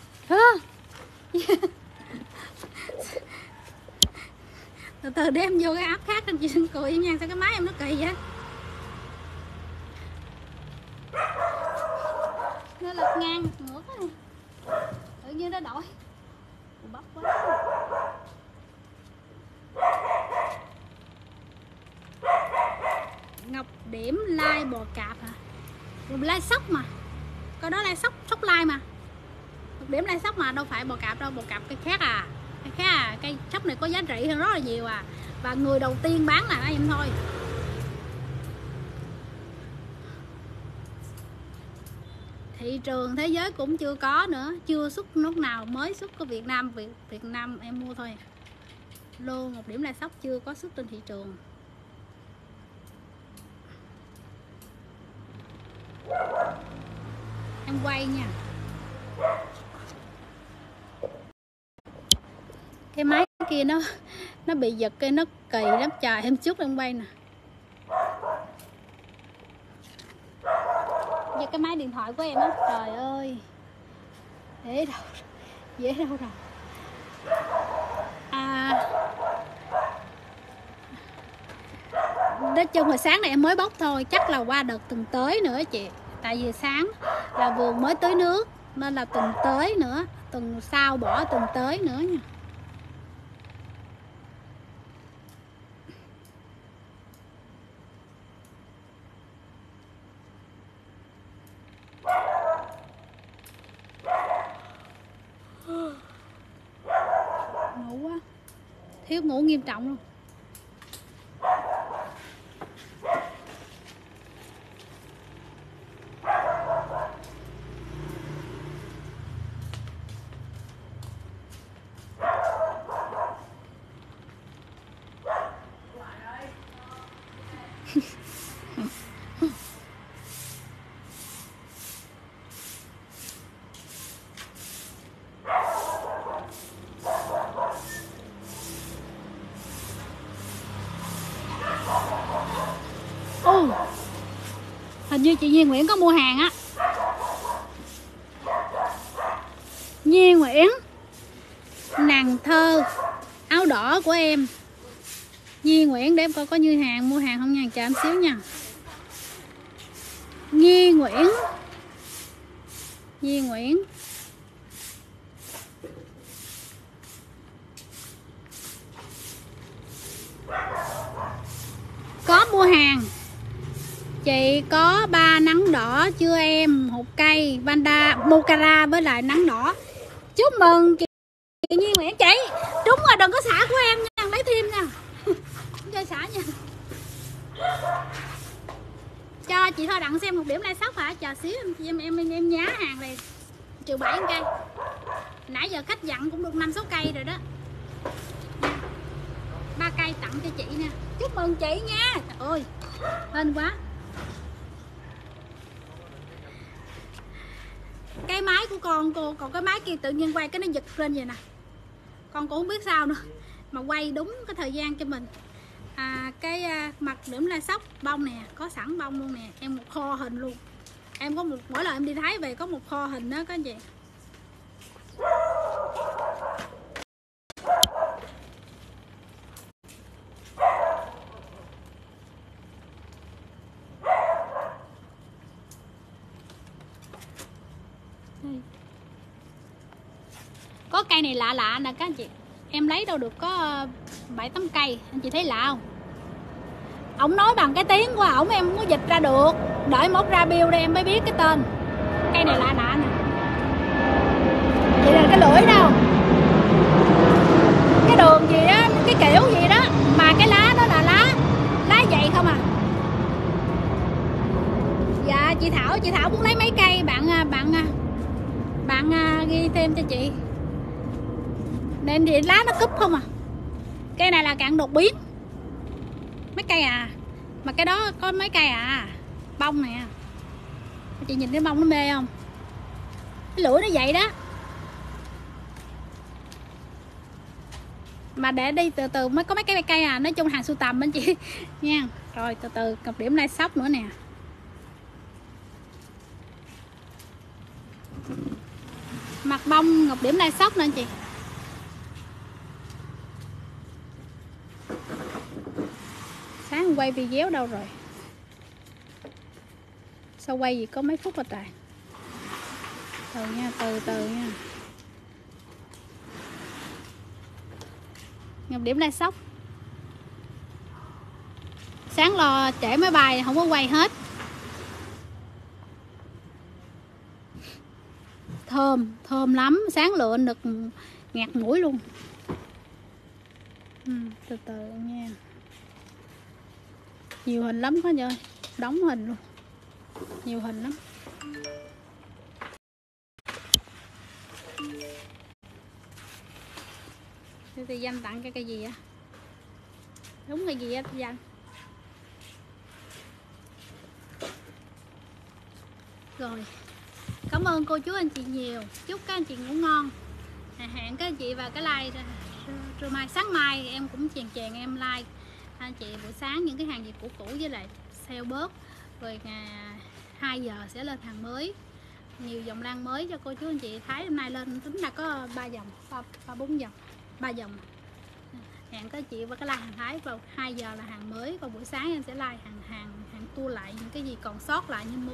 từ từ đem vô cái app khác anh chị đừng cười nha, sao cái máy em nó kỳ vậy? Nó lật ngang ngược á, tự nhiên nó đổi bắp quá. Ngọc Điểm like bò cạp hả? Like sóc mà, coi đó like sóc like mà. Ngọc Điểm like sóc mà, đâu phải bò cạp đâu, bò cạp cây khác à, cây khác à. Cây sóc này có giá trị hơn rất là nhiều à, và người đầu tiên bán là em thôi. Thị trường thế giới cũng chưa có nữa, chưa xuất lúc nào, mới xuất có Việt Nam. Việt Nam em mua thôi. Lô Ngọc Điểm like sóc chưa có xuất trên thị trường. Em quay nha. Cái máy kia nó bị giật, cái nó kỳ lắm trời. Em chút em quay nè. Giật cái máy điện thoại của em á, trời ơi. Dễ đâu rồi. Nói chung là sáng này em mới bóc thôi, chắc là qua đợt tuần tới nữa chị. Tại vì sáng là vườn mới tưới nước nên là tuần tới nữa, tuần sau bỏ tuần tới nữa nha. Ngủ quá, thiếu ngủ nghiêm trọng luôn. Hình như chị Nhi Nguyễn có mua hàng á. Nhi Nguyễn, nàng thơ áo đỏ của em. Nhi Nguyễn, để em coi có Như hàng mua hàng không nha, chờ em xíu nha. Nhi Nguyễn, Nhi Nguyễn, có mua hàng. Chị có 3 nắng đỏ chưa em? Một cây Vanda Mocara với lại nắng đỏ. Chúc mừng chị Nhi Nguyễn. Chị đúng rồi, đừng có xả của em nha, lấy thêm nha. Không cho xả nha. Cho chị thôi đặng xem một điểm like sóc hả? Chờ xíu em nhá hàng này trừ 7 cây. Nãy giờ khách dặn cũng được 5-6 cây rồi đó. 3 cây tặng cho chị nè. Chúc mừng chị nha. Trời ơi, hên quá. Cái máy của con cô, còn cái máy kia tự nhiên quay cái nó giật lên vậy nè. Con cũng không biết sao nữa mà quay đúng cái thời gian cho mình. Cái mặt điểm like sóc bông nè, có sẵn bông luôn nè. Em một kho hình luôn. Em có mỗi lần em đi Thái về có một kho hình đó các anh chị. Có cây này lạ lạ nè các anh chị. Em lấy đâu được có 7-8 cây. Anh chị thấy lạ không? ổng nói bằng cái tiếng của ổng em không có dịch ra được. Đợi mốt ra bill đây em mới biết cái tên. Cây này lạ lạ nè. Vậy là cái lưỡi đâu, cái đường gì đó, cái kiểu gì đó, mà cái lá đó là lá dày không à. Dạ chị Thảo muốn lấy mấy cây bạn ghi thêm cho chị. Nên thì lá nó cúp không à. Cây này là cạn đột biến. Mấy cây à. Mà cái đó có mấy cây à. Bông nè. Chị nhìn cái bông nó mê không? Cái lưỡi nó vậy đó. Mà để đi từ từ mới có mấy cái cây à. Nói chung hàng sưu tầm anh chị nha. Rồi từ từ cặp điểm lai sóc nữa nè. Mặt bông ngọc điểm lai sóc nè anh chị. Sáng quay video đâu rồi? Sao quay gì có mấy phút rồi trời. Từ nha, từ nha. Ngọc điểm lai sóc. Sáng lo trễ máy bay không có quay hết. Thơm lắm, sáng lượn được ngạt mũi luôn. Từ từ nha. Nhiều hình lắm hết rồi, đóng hình luôn. Nhiều hình lắm. Thế thì Danh tặng cái gì á? Đúng cái gì á Danh? Rồi. Cảm ơn cô chú anh chị nhiều. Chúc các anh chị ngủ ngon. Hẹn các anh chị vào cái like rồi mai sáng mai em cũng chèn em like anh chị buổi sáng những cái hàng gì cũ với lại sale bớt. Rồi 2 giờ sẽ lên hàng mới. Nhiều dòng lan mới cho cô chú anh chị thấy. Hôm nay lên tính là có 3 dòng, 4 dòng, 3 dòng. Hẹn các chị vào cái like hàng Thái vào 2 giờ là hàng mới. Còn buổi sáng em sẽ like hàng tua lại những cái gì còn sót lại như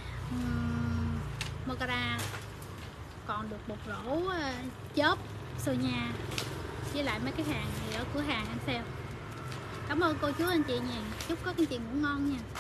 Mocara, còn được một rổ chớp Sonia với lại mấy cái hàng gì ở cửa hàng em sale. Cảm ơn cô chú anh chị nha. Chúc các anh chị ngủ ngon nha.